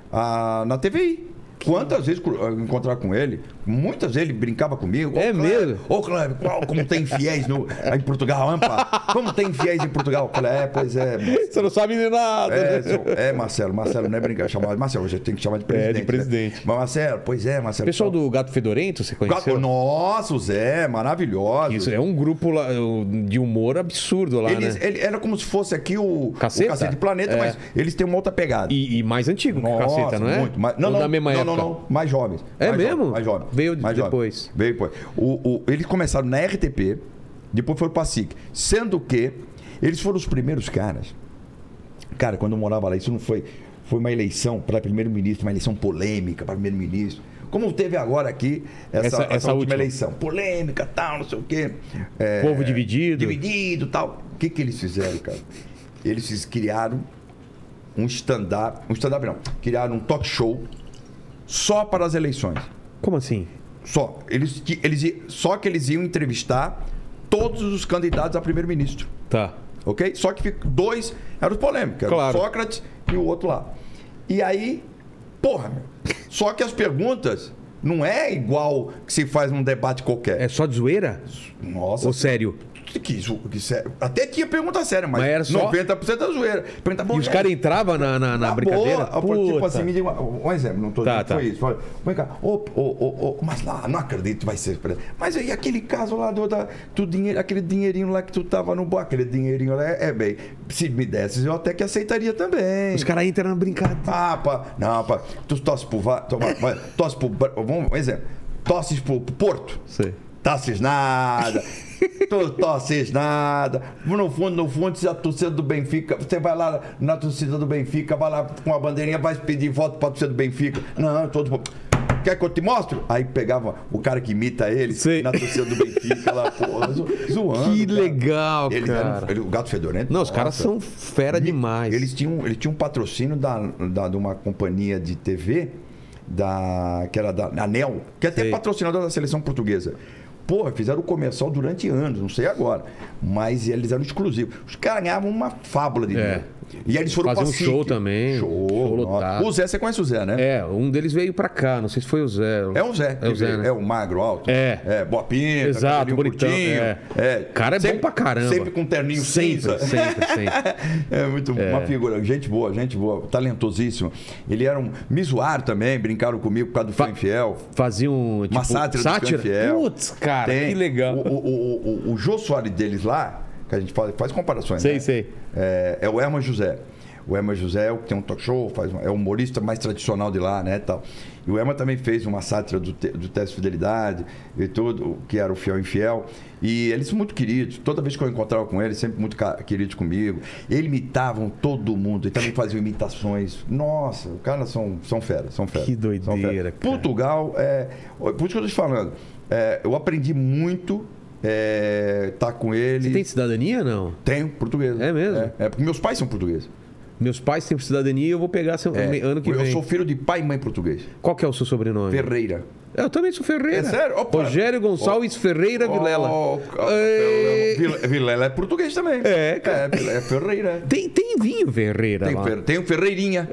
ah, na T V I. Quantas vezes cru- eu encontrar com ele, muitas vezes ele brincava comigo. É Ô, Cleber, mesmo? Ô, Cleber, qual- como tem fiéis no, em Portugal, ampa? Como tem fiéis em Portugal? Eu falei, é, pois é. Você não sabe de nada. É, né? sou- é, Marcelo, Marcelo, não é brincar, chamar Marcelo, hoje tem que chamar de presidente. de presidente. Né? Mas Marcelo, pois é, Marcelo. Pessoal do Gato Fedorento, você conheceu? Nossa, o Zé, maravilhoso. Isso é um grupo lá, de humor absurdo lá, Eles, né? ele, era como se fosse aqui o Caceta? o Cacete Planeta, É. mas eles têm uma outra pegada. E, e mais antigo que o Nossa, Caceta, não é? muito. Mas, não, Ou não, da mesma não, época? não, não, mais jovens. É mais mesmo? Jovens, mais jovens. Veio mais depois. Jovens. Veio depois. O, o, eles começaram na R T P, depois foram pra S I C. Sendo que eles foram os primeiros caras. Cara, quando eu morava lá, isso não foi... Foi uma eleição para primeiro-ministro, uma eleição polêmica para primeiro-ministro. Como teve agora aqui essa, Essa- essa, essa última, última. eleição. Polêmica, tal, não sei o quê. É, Povo dividido. Dividido, tal. O que, que eles fizeram, cara? Eles fiz- criaram um stand-up... Um stand-up não. Criaram um talk show só para as eleições. Como assim? Só. Eles, ti- eles, i- só que eles iam entrevistar todos os candidatos a primeiro-ministro. Tá. Ok? Só que fic- dois eram os polêmicos, eram Claro. o Sócrates e o outro lá. E aí, porra, meu. Só que as perguntas Não é igual que se faz num debate qualquer. É só de zoeira? Nossa. Ou sério? Que, isso- que sério. Até tinha pergunta séria, mas, Mas era só- noventa por cento da zoeira. Pergunta, E os caras entravam na, na, na brincadeira? Boa, tipo Puta. assim, me diga um, um exemplo, não tô Tá, dizendo que foi tá. isso. Fala, vem cá, ô, ô, ô, ô, mas lá, não acredito que vai ser. Mas aí aquele caso lá do, da, do dinheiro, aquele dinheirinho lá que tu tava no banco, aquele dinheirinho lá, é, é bem. Se me desse, eu até que aceitaria também. Os caras entram na brincadeira. Ah, pá, não, pá, tu tosse pro. va- to- vai, Tosse pro. Vamos, um exemplo. Tosses pro, pro Porto. Sei. Tosses nada. Tu tosses nada. No fundo, no fundo, se a torcida do Benfica, você vai lá na torcida do Benfica, vai lá com a bandeirinha, vai pedir voto pra torcida do Benfica. Não, todo. Quer que eu te mostre? Aí pegava o cara que imita ele Sei. na torcida do Benfica lá, porra, zo- zoando. Que cara. legal, Eles cara. eram- ele- o Gato Fedorento. Não, os caras nossa. são fera demais. Eles tinham, eles tinham um patrocínio da, da, de uma companhia de T V, da, que era da Anel, que é até Sei. patrocinador da seleção portuguesa. Pô, fizeram o comercial durante anos, não sei agora. Mas eles eram exclusivos. Os caras ganhavam uma fábula de É. dinheiro. E aí eles foram Faziam pra um show SIC. também, Show, show nossa. lotado. O Zé, você conhece o Zé, né? É, um deles veio pra cá, não sei se foi o Zé. É o Zé. É o Zé, que né? veio. É o magro alto. É. É, boa pinta. Exato, cabelinho bonitão, curtinho. é. É. Cara é bom pra caramba. Sempre com terninho Sempre, cinza. sempre, sempre. É muito uma figura. Gente boa, gente boa. Talentosíssimo. Ele era um... Me zoaram também, brincaram comigo por causa do Fa- Fã Infiel. Faziam, tipo, Uma sátira, do Fã Infiel. Putz, cara, Tem. que legal. O, o, o, o, o Jô Soares deles lá, que a gente faz, faz comparações, Sei, né? sei. É, é o Herman José. O Herman José é o que tem um talk show, faz, um- é o humorista mais tradicional de lá, né, tal. E o Herman também fez uma sátira do, te, do teste de fidelidade e tudo, que era o Fiel Infiel. E eles são muito queridos. Toda vez que eu encontrava com eles, sempre muito ca- queridos comigo. Eles imitavam todo mundo e também faziam imitações. Nossa, os caras são, são fera, são fera. Que doideira, são fera. cara. Portugal, é, por isso que eu tô te falando, é, eu aprendi muito é, tá com ele. Você tem cidadania ou não? Tenho, português. É mesmo? É, é, porque meus pais são portugueses. Meus pais têm cidadania e eu vou pegar seu- É, ano que eu vem. sou filho de pai e mãe português. Qual que é o seu sobrenome? Ferreira. Eu também sou Ferreira. É sério? Opa. Rogério Gonçalves Ferreira Vilela. Oh, Ei. Vila- Vilela é português também. É, cara. É, é Ferreira. Tem, tem vinho Ferreira Tem, lá. fer, tem o Ferreirinha.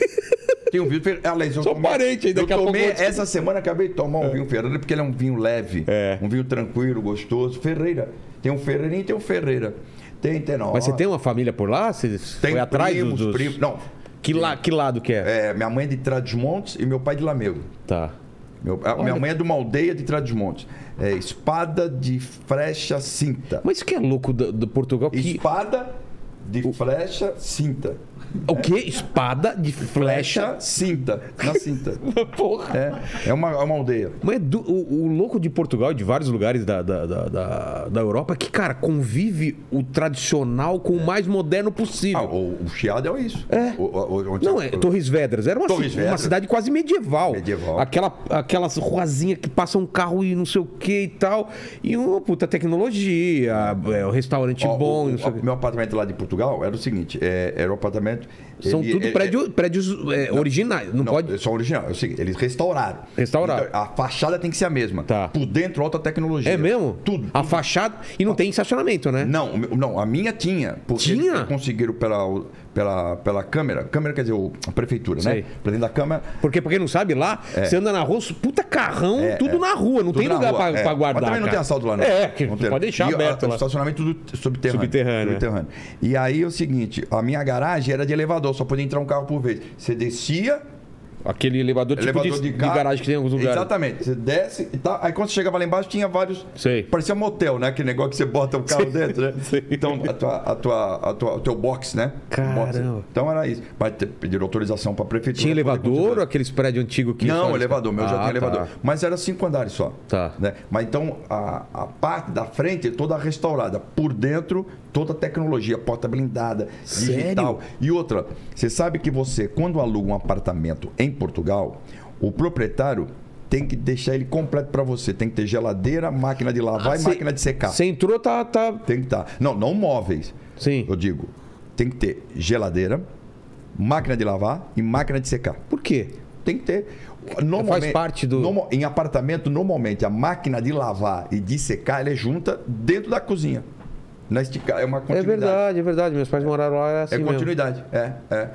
Tem um vinho Ferreira. Aliás, eu Sou tomei, parente aí, eu daqui a pouco tomei eu vou essa semana, acabei de tomar um vinho Ferreira, porque ele é um vinho leve. É. Um vinho tranquilo, gostoso. Ferreira. Tem um Ferreirinha e tem um Ferreira. Tem, tem, não. Mas você tem uma família por lá? Você Tem foi atrás primos, dos... primos. Não. Que, la... que lado que é? É, minha mãe é de Trás-os-Montes e meu pai de Lamego. Tá. Meu, a, minha mãe é de uma aldeia de Trás-os-Montes. É Espada de Flecha Cinta. Mas isso que é louco do, do Portugal que... Espada de Flecha Cinta. O quê? Espada de flecha? Cinta. Na cinta. Porra. É, é, uma, é uma aldeia. Mas do- o, o louco de Portugal e de vários lugares da, da, da, da, da Europa é que, cara, convive o tradicional com o mais moderno possível. Ah, o, o Chiado é isso. É. O, o, onde Não, você- é Torres Vedras. Era uma, Torres ci- uma Vedras. cidade quase medieval. Medieval. Aquela, aquelas ruazinhas que passa um carro e não sei o que e tal. E uma puta tecnologia, é, um restaurante Ó, bom. o- e não sei o o quê. meu apartamento lá de Portugal era o seguinte: é, era um apartamento. São ele- tudo ele- prédio- prédios é, originais. Não, Não, pode. são original. É o seguinte, eles restauraram. Restauraram. Então, a fachada tem que ser a mesma. Tá. Por dentro, alta tecnologia. É mesmo? Tudo. A fachada. E não tem estacionamento, né? Não, o meu- não, a minha tinha. Porque Tinha? eles conseguiram pela, o- pela, pela câmera. Câmera quer dizer o- a prefeitura, Sei. né? Pra dentro da câmera. Porque, pra quem não sabe, lá, você anda na rua, puta carrão, É, tudo é. na rua, não Tudo tem na lugar rua, pra, é. pra guardar. Mas também não cara. tem assalto lá, não. É, que Não tu tem. pode deixar E, aberto a- lá. O estacionamento tudo subterrâneo. Subterrâneo, é. Subterrâneo. E aí é o seguinte: a minha garagem era de elevador, só podia entrar um carro por vez. Você descia. Aquele elevador tipo elevador de, de, de carro. garagem que tem em alguns lugares. Exatamente. Você desce e tal. Aí quando você chegava lá embaixo, tinha vários. Sei. Parecia motel, né? Aquele negócio que você bota o carro dentro, né? Sei. Então, a tua, a tua, a tua, o teu box, né? Caramba. Box. Então era isso. Mas te- pediram autorização para a prefeitura. Tinha pra poder elevador ou construir. aqueles prédios antigos que... Não, só- elevador. Meu já Ah, tinha elevador. tá. Mas era cinco andares só. Tá. Né? Mas então a, a parte da frente é toda restaurada. Por dentro, toda a tecnologia, porta blindada, digital. Sério? E outra, você sabe que você, quando aluga um apartamento em Portugal, o proprietário tem que deixar ele completo para você. Tem que ter geladeira, máquina de lavar Ah, e cê- máquina de secar. Você entrou, tá... tá... Tem que estar. Não, não móveis. Sim. Eu digo, tem que ter geladeira, máquina de lavar e máquina de secar. Por quê? Tem que ter. Normalmente, Faz parte do- norma- em apartamento, normalmente, a máquina de lavar e de secar, ela é junta dentro da cozinha. Na estica, é uma É continuidade. verdade, é verdade. Meus pais moraram lá, era assim É mesmo. continuidade. É, é.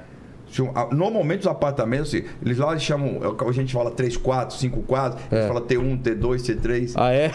Se um- a- Normalmente os apartamentos, assim, eles lá eles chamam, a gente fala três quartos, cinco quartos, a gente fala T um, T dois, T três. Ah, é?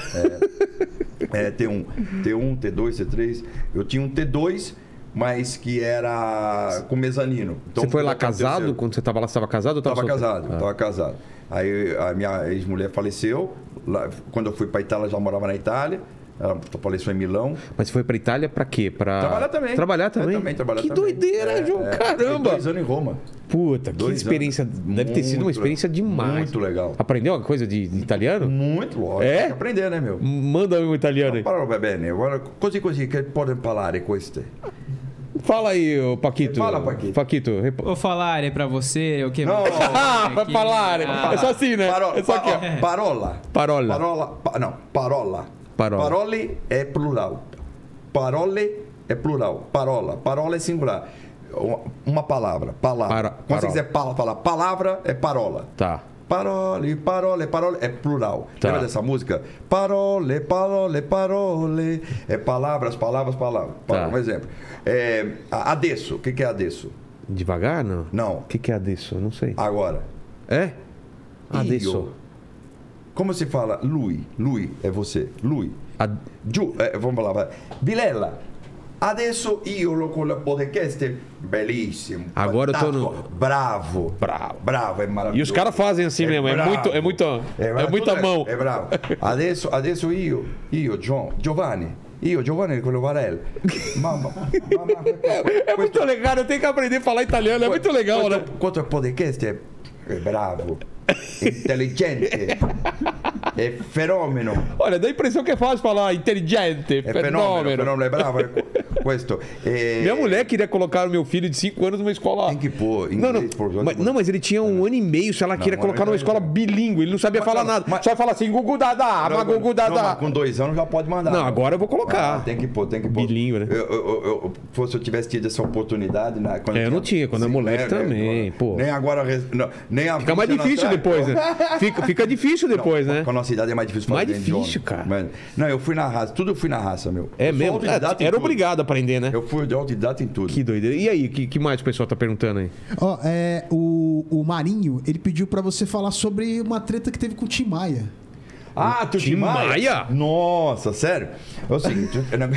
É, T um, T um, T dois, T três. Eu tinha um T dois, mas que era com mezanino. Então, Você foi lá podia ter um casado? terceiro. Quando você tava lá, você tava casado ou tava Tava solteiro? casado, Ah. tava casado. Aí a minha ex-mulher faleceu. Lá, quando eu fui pra Itália, ela já morava na Itália. Ela faleceu em Milão. Mas você foi pra Itália pra quê? Pra... Trabalhar também. Trabalhar também? Eu também, trabalhar que também. doideira, É, João. é. Caramba. Fiquei dois anos em Roma. Puta, que Dois experiência. anos. Deve ter sido uma Muito experiência legal. demais. Muito legal. Aprendeu alguma coisa de, de italiano? Muito, lógico. É? Tem que aprender, né, meu? Manda um italiano aí. Parla bene. Agora, così così che podem parlare queste. Fala aí, ô Paquito. Fala, Paquito. Paquito. Rep... Vou falar pra você o que. Não, Ah, vai falar. Ah. É só assim, né? Paro- É só aqui, ó. pa- parola. Parola. Parola. pa- não, parola. Parola. Parole é plural. Parole é plural. Parola. Parola é singular. Uma- Uma palavra. Palavra. Para- Quando parola. você quiser pa- falar palavra, é parola. Tá. Parole, parole, parole é plural. Tá. Lembra dessa música? Parole, parole, parole. É palavras, palavras, palavras. Tá. Um exemplo. É, a- adesso. O que que é adesso? Devagar, não? Não. O que, que é adesso? Eu não sei. Agora. É? Adesso. Io. Como se fala lui? Lui é você. Lui. Ad... Giù, eh, vamos lá, vai. Vilela, adesso io lo con la podcast, bellissimo. Agora eu tô no- fantastico, Bravo. Bravo. Bravo, é maravilhoso. E os caras fazem assim mesmo, é bravo. muito- é muito- é bravo, muita tudo mão. É bravo. Adesso, adesso io, io, John, Giovanni, io, Giovanni, quello Varela. Mamma, mamma, É muito legal, eu tenho que aprender a falar italiano, é muito legal, né? Quanto é podcast é, é bravo, inteligente, é fenômeno. Olha, dá a impressão que é fácil falar inteligente, É fenômeno, fenômeno. fenômeno, é bravo. É questo. É... Minha mulher queria colocar o meu filho de cinco anos numa escola. Tem que pôr inglês, Não, não, por favor. mas, não, mas ele tinha um ano e meio se ela queria um colocar ano numa e meio. escola bilíngue. Ele não sabia Mas, falar não, nada. mas- Só fala assim, gugu dadá, Não, mas gugu não, dadá. mas com dois anos já pode mandar. Não, agora eu vou colocar. Ah, tem que pôr, tem que pôr. Bilíngue, né? Eu, eu, eu, eu, eu- se eu tivesse tido essa oportunidade... Na, quando É, eu não tinha, quando é moleque também, nem, pô. Nem agora... Não, nem a Fica mais vinte anos difícil atrás, depois, pô. né? Fica, fica difícil depois, Não, né? Com a nossa idade é mais difícil fazer Mais dentro de difícil, ônibus. cara. Mas- não, eu fui na raça. Tudo eu fui na raça, meu. É Eu sou mesmo? autodidata É, em era tudo. obrigado a aprender, né? Eu fui de autodidata em tudo. Que doideira. E aí, o que, que mais o pessoal tá perguntando aí? Ó, é, o, o Marinho, ele pediu pra você falar sobre uma treta que teve com o Tim Maia. Ah, tu Tim Tim Maia? Maia? Nossa, sério? É o seguinte... eu- eu-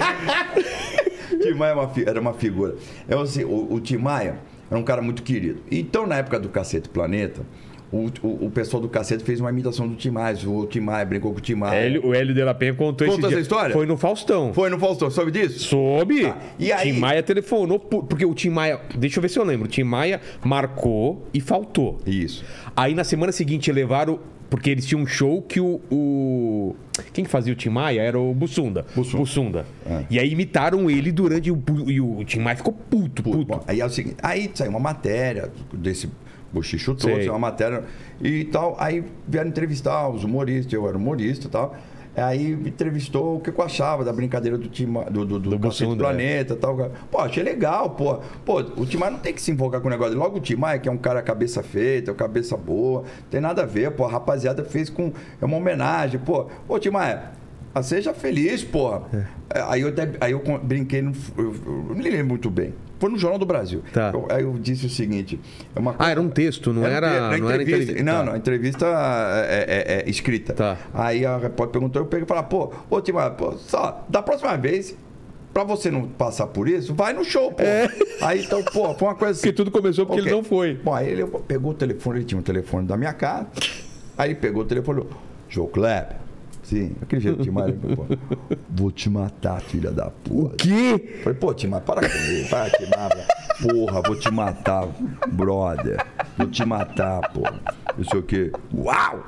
Tim Maia é uma fi- era uma figura. É o, se- o, o Tim Maia era um cara muito querido. Então, na época do Cacete Planeta, o, o, o pessoal do Cacete fez uma imitação do Tim Maia. O Tim Maia brincou com o Tim Maia. Hélio- o Hélio de la Penha contou Conta esse dia. essa história? Foi no Faustão. Foi no Faustão, soube disso? Soube? Tá. E aí- Tim Maia telefonou, pu- porque o Tim Maia... Deixa eu ver se eu lembro. O Tim Maia marcou e faltou. Isso. Aí na semana seguinte levaram... Porque eles tinham um show que o... o- Quem que fazia o Tim Maia era o Bussunda. Bussunda. Bussunda. É. E aí imitaram ele durante o... E o Tim Maia ficou puto, puto. Bom, aí é o seguinte, aí saiu uma matéria desse bochicho todo, Sei. saiu uma matéria e tal, aí vieram entrevistar os humoristas, eu era humorista e tal. Aí me entrevistou o que eu achava da brincadeira do Tim Ma- do, do, do, Do Cacete Bussunda, Planeta e tal. Pô, achei legal, pô. Pô, o Tim Maia não tem que se invocar com o negócio. Logo o Tim Maia, que é um cara cabeça feita, cabeça boa, não tem nada a ver, pô. A rapaziada fez com. É uma homenagem, pô. Ô, Tim Maia, ah, seja feliz, porra. É, Aí eu, até- aí eu con- brinquei, no, eu, eu não me lembro muito bem. Foi no Jornal do Brasil. Tá. Eu- aí eu disse o seguinte: é uma Ah, era um texto, não um era... te- na não era entrevista. entrevista. Não, Tá. não, a entrevista é, é- é escrita. Tá. Aí a repórter perguntou, eu peguei e falei, pô, ô Timar, pô, só, da próxima vez, pra você não passar por isso, vai no show, pô. Aí então, pô, foi uma coisa assim. Porque tudo começou porque Ok. ele não foi. Bom, aí ele pegou o telefone, ele tinha um telefone da minha casa. Aí ele pegou o telefone e falou, Joe Kleber. Sim, aquele jeito de Timar, pô. Vou te matar, filha da puta. Que? Falei, pô, Timar, para comigo, para, Timar. Porra, vou te matar, brother. Vou te matar, porra. Não sei o quê. Uau!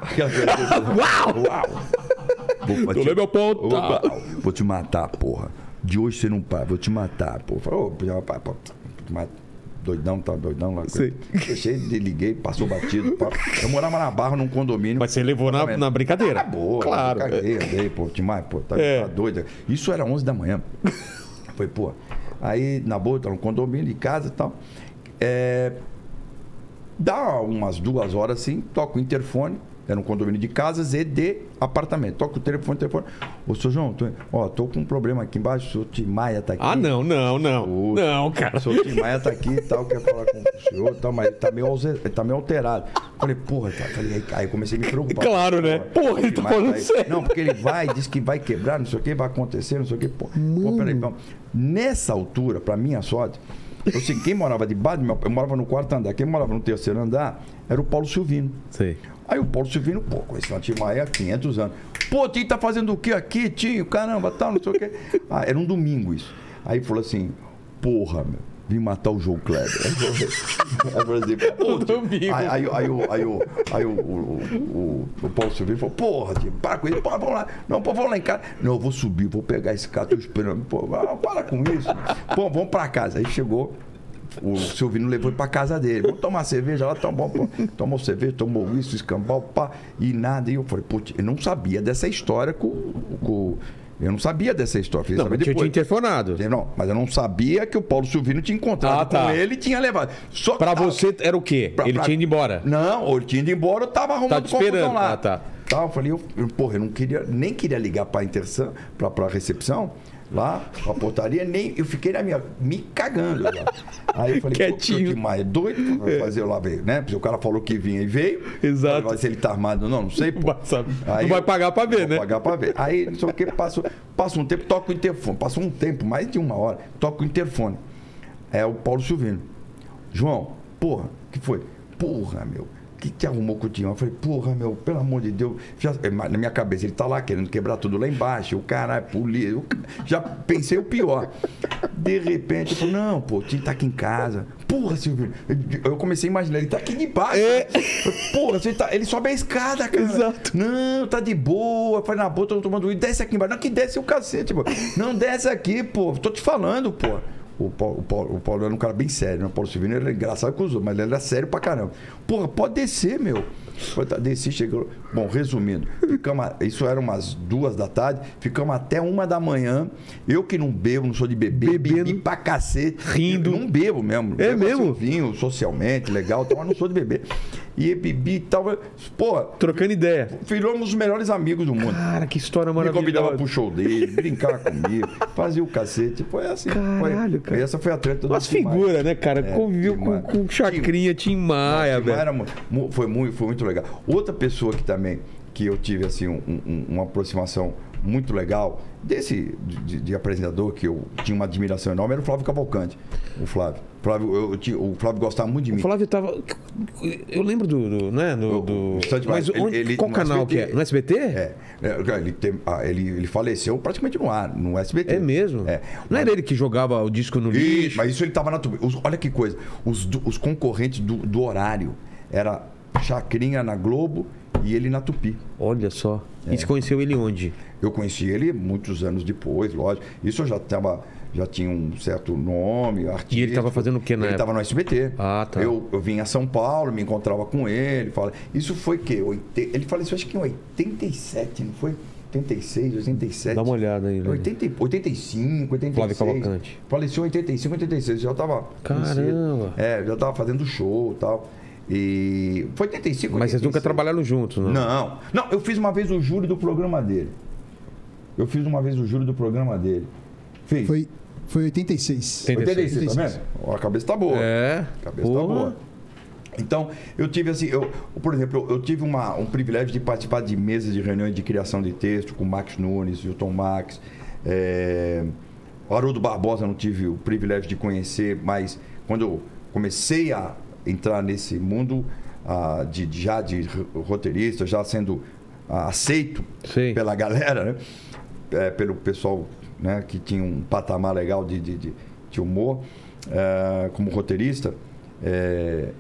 Uau! Uau! Vou, Tu lembra o ponto? Uau! Vou te matar, porra. De hoje você não para, vou te matar, porra. Falei, ô, oh, pá, pá, mas doidão, tá doidão lá. Sei. Fechei, liguei, passou batido. Pá. Eu morava na Barra, num condomínio. Mas você levou na, na brincadeira. Ah, boa, Claro. Caguei, andei, pô, Timar, pô, tá, É. tá doido. Isso era onze da manhã. Foi, pô. Aí, na boa, tá no condomínio, de casa e tal. É, dá umas duas horas assim, toca o interfone. era um condomínio de casas e de apartamento. Toca o telefone, o telefone. Ô, seu João, tô, ó, tô com um problema aqui embaixo, o senhor Tim Maia tá aqui. Ah, não, não, não. O, não, cara. O senhor Tim Maia tá aqui e tal, quer falar com o senhor e tal, mas ele tá meio, ele tá meio alterado. Falei, porra, tá, falei, aí, aí comecei a me preocupar. Claro, né? Porra, ele tá falando sério. Não, porque ele vai, diz que vai quebrar, não sei o que, vai acontecer, não sei o que. Pô, pô peraí, então, nessa altura, pra minha sorte, eu sei, quem morava debaixo, eu morava no quarto andar, quem morava no terceiro andar era o Paulo Silvino. Sei. Aí o Paulo Silvino, pô, conheci o Tim Maia há quinhentos anos. Pô, Tim, tá fazendo o que aqui, Tim? Caramba, tal, não sei o quê. Ah, era um domingo isso. Aí falou assim, porra, meu, vim matar o João Kleber. Aí eu falei assim, pô, Tim. Aí, aí, aí, o- aí, o- aí o, o, o, o Paulo Silvino falou, porra, Tim, para com isso, pô, vamos lá. Não, pô, vamos lá em casa. Não, eu vou subir, vou pegar esse cara, tô esperando. Pô, ah, para com isso. Pô, vamos pra casa. Aí chegou. O Silvino levou ele pra casa dele. Vamos tomar cerveja lá, tá bom, pô. Tomou cerveja, tomou isso, escambau, pá, e nada. E eu falei, putz, eu não sabia dessa história com. com eu não sabia dessa história. Fiz Não, saber mas tinha te depois. interfonado. Não, mas eu não sabia que o Paulo Silvino tinha encontrado Ah, tá. com ele e tinha levado. Só que Pra tava- você era o quê? pra- ele pra- tinha ido embora. Não, ou ele tinha ido embora, eu tava arrumando Tá te esperando. confusão lá. Ah, tá. Tá, eu falei, eu, eu, porra, eu não queria, nem queria ligar pra interção, pra, pra recepção, lá, pra portaria, nem, eu fiquei na minha, me cagando lá. Aí eu falei, Quietinho. pô, que Maia é doido pra fazer eu lá ver, né? Porque o cara falou que vinha e veio. Exato. Falei, se ele tá armado ou não, não sei, pô. Vai saber. Aí Não vai eu- pagar pra ver, vou né? pagar pra ver. Aí, não sei o que, passa, passa um tempo, toca o interfone. Passa um tempo, mais de uma hora, toca o interfone. É o Paulo Silvino. João, porra, o que foi? Porra, meu, o que te arrumou com o Tião? Eu falei, porra, meu, pelo amor de Deus. Já, na minha cabeça, ele tá lá querendo quebrar tudo lá embaixo. O caralho, polícia. eu Já pensei o pior. De repente, eu falei, não, pô, o Tim tá aqui em casa. Porra, Silvio. Eu comecei a imaginar, ele tá aqui de baixo. É. Porra, você tá, ele sobe a escada, cara. Exato. Não, tá de boa. Eu falei, na boa, tô tomando uísque. Desce aqui embaixo. Não, que desce o cacete, pô. Não, desce aqui, pô. Tô te falando, pô. O Paulo, o, Paulo, o Paulo era um cara bem sério, né? O Paulo Silvino era engraçado com os outros, mas ele era sério pra caramba. Porra, pode descer, meu. Desci, chegou. Bom, resumindo, ficamos, isso era umas duas da tarde, ficamos até uma da manhã. Eu que não bebo, não sou de beber, Bebendo. bebi pra cacete. Rindo. Eu não bebo mesmo. É Bebo assim, mesmo? vinho socialmente, legal, então, mas não sou de beber. E bebi e tal. Porra, Trocando ideia. viramos os melhores amigos do mundo. Cara, que história Me maravilhosa. convidava pro show dele, brincava comigo, fazia o cacete. Foi assim. Caralho, foi, cara. Essa foi a treta do Umas Tim Maia. figuras, né, cara? É, Conviveu Tim com, Maia. com Chacrinha, Tim Maia, Tim Maia velho. era mu- mu- foi, muito, foi muito legal. Outra pessoa que também, que eu tive assim, um- um- uma aproximação muito legal, desse de, de apresentador que eu tinha uma admiração enorme, era o Flávio Cavalcante. O Flávio. Flávio eu, eu tinha- o Flávio gostava muito de mim. O Flávio tava. Eu lembro do. do né? Do, O- do... o Stand By. Mas Ele- onde, ele- qual no canal S B T. que é? No S B T? É, é, ele, tem- ah, ele, ele faleceu praticamente no ar, no S B T. É mesmo? É. Não era ele que jogava o disco no Isso, lixo? mas isso ele tava na tubi. Os- Olha que coisa. Os, do- os concorrentes do, do horário era Chacrinha na Globo e ele na Tupi. Olha só. É. E você conheceu ele onde? Eu conheci ele muitos anos depois, lógico. Isso eu já tava, já tinha um certo nome, artista. E ele tava fazendo o quê na Ele época? estava no S B T. Ah, tá. Eu, eu vinha a São Paulo, me encontrava com ele. Fala... Isso foi o quê? Oite... Ele faleceu acho que em oitenta e sete, não foi? oitenta e seis, oitenta e sete. Dá uma olhada aí, né? oitenta, e- oitenta e cinco, oitenta e seis. Flávio Cavalcante. Faleceu em oitenta e cinco, oitenta e seis. Já tava. Caramba. É, já tava fazendo show e tal. E. Foi oitenta e cinco, Mas vocês nunca oitenta e seis. trabalharam juntos, não? Não. Não, eu fiz uma vez o júri do programa dele. Eu fiz uma vez o júri do programa dele. Fiz. Foi, foi oitenta e seis. oitenta e seis, tá oitenta e seis. vendo? Ó, a cabeça tá boa. É. A cabeça Porra. tá boa. Então, eu tive assim, eu, por exemplo, eu, eu tive uma, um privilégio de participar de mesas de reuniões de criação de texto com Max Nunes, Hilton Max. É, o Haroldo Barbosa não tive o privilégio de conhecer, mas quando eu comecei a entrar nesse mundo ah, de, de- já de roteirista, já sendo ah, aceito Sim. pela galera, né? É, pelo pessoal, né, que tinha um patamar legal de, de, de, de humor é, como roteirista, é,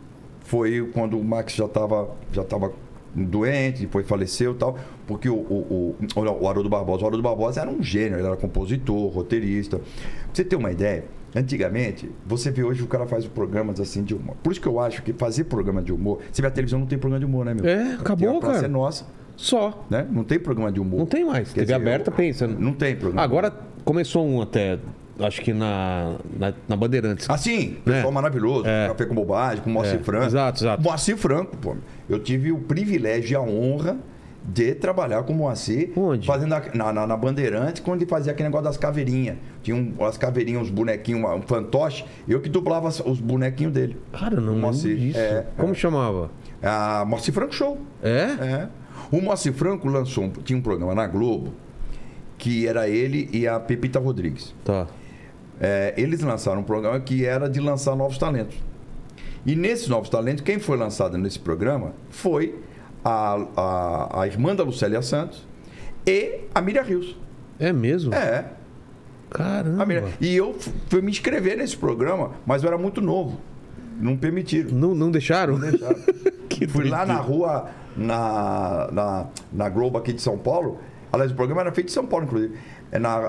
foi quando o Max já estava já tava doente, depois faleceu e tal, porque o, o, o, o Haroldo Barbosa, o Haroldo Barbosa era um gênio, ele era compositor, roteirista. Pra você ter uma ideia, antigamente, você vê hoje o cara faz programas assim de humor. Por isso que eu acho que fazer programa de humor, você vê a televisão não tem programa de humor, né, meu? É, acabou, Tem a Praça cara. é Nossa, Só. né? Não tem programa de humor. Não tem mais. Quer T V dizer, aberta, eu- pensa. Não tem programa. Agora começou um até. acho que na, na, na Bandeirantes. Ah, sim, pessoal É. maravilhoso, É. Café com Bobagem, com o Moacir É. Franco. Exato, exato. Moacir Franco, pô. Eu tive o privilégio e a honra de trabalhar com o Moacir. Onde? Fazendo a- na, na, na Bandeirantes, quando ele fazia aquele negócio das caveirinhas. Tinha um, as caveirinhas, uns bonequinhos, uma- um fantoche. Eu que dublava as- os bonequinhos dele. Cara, não lembro Moacir, disso. é, Como chamava? A Moacir Franco Show. É? É. O Moacir Franco lançou, um- tinha um programa na Globo, que era ele e a Pepita Rodrigues. Tá. É, eles lançaram um programa que era de lançar novos talentos. E nesses novos talentos, quem foi lançado nesse programa foi a, a, a irmã da Lucélia Santos e a Miriam Rios. É mesmo? É, Caramba. a Miriam. E eu f- fui me inscrever nesse programa, mas eu era muito novo. Não permitiram. Não, não deixaram? Deixaram. Que Fui lá na doideira. rua, na, na, na Globo aqui de São Paulo. Aliás, o programa era feito em São Paulo, inclusive. É na,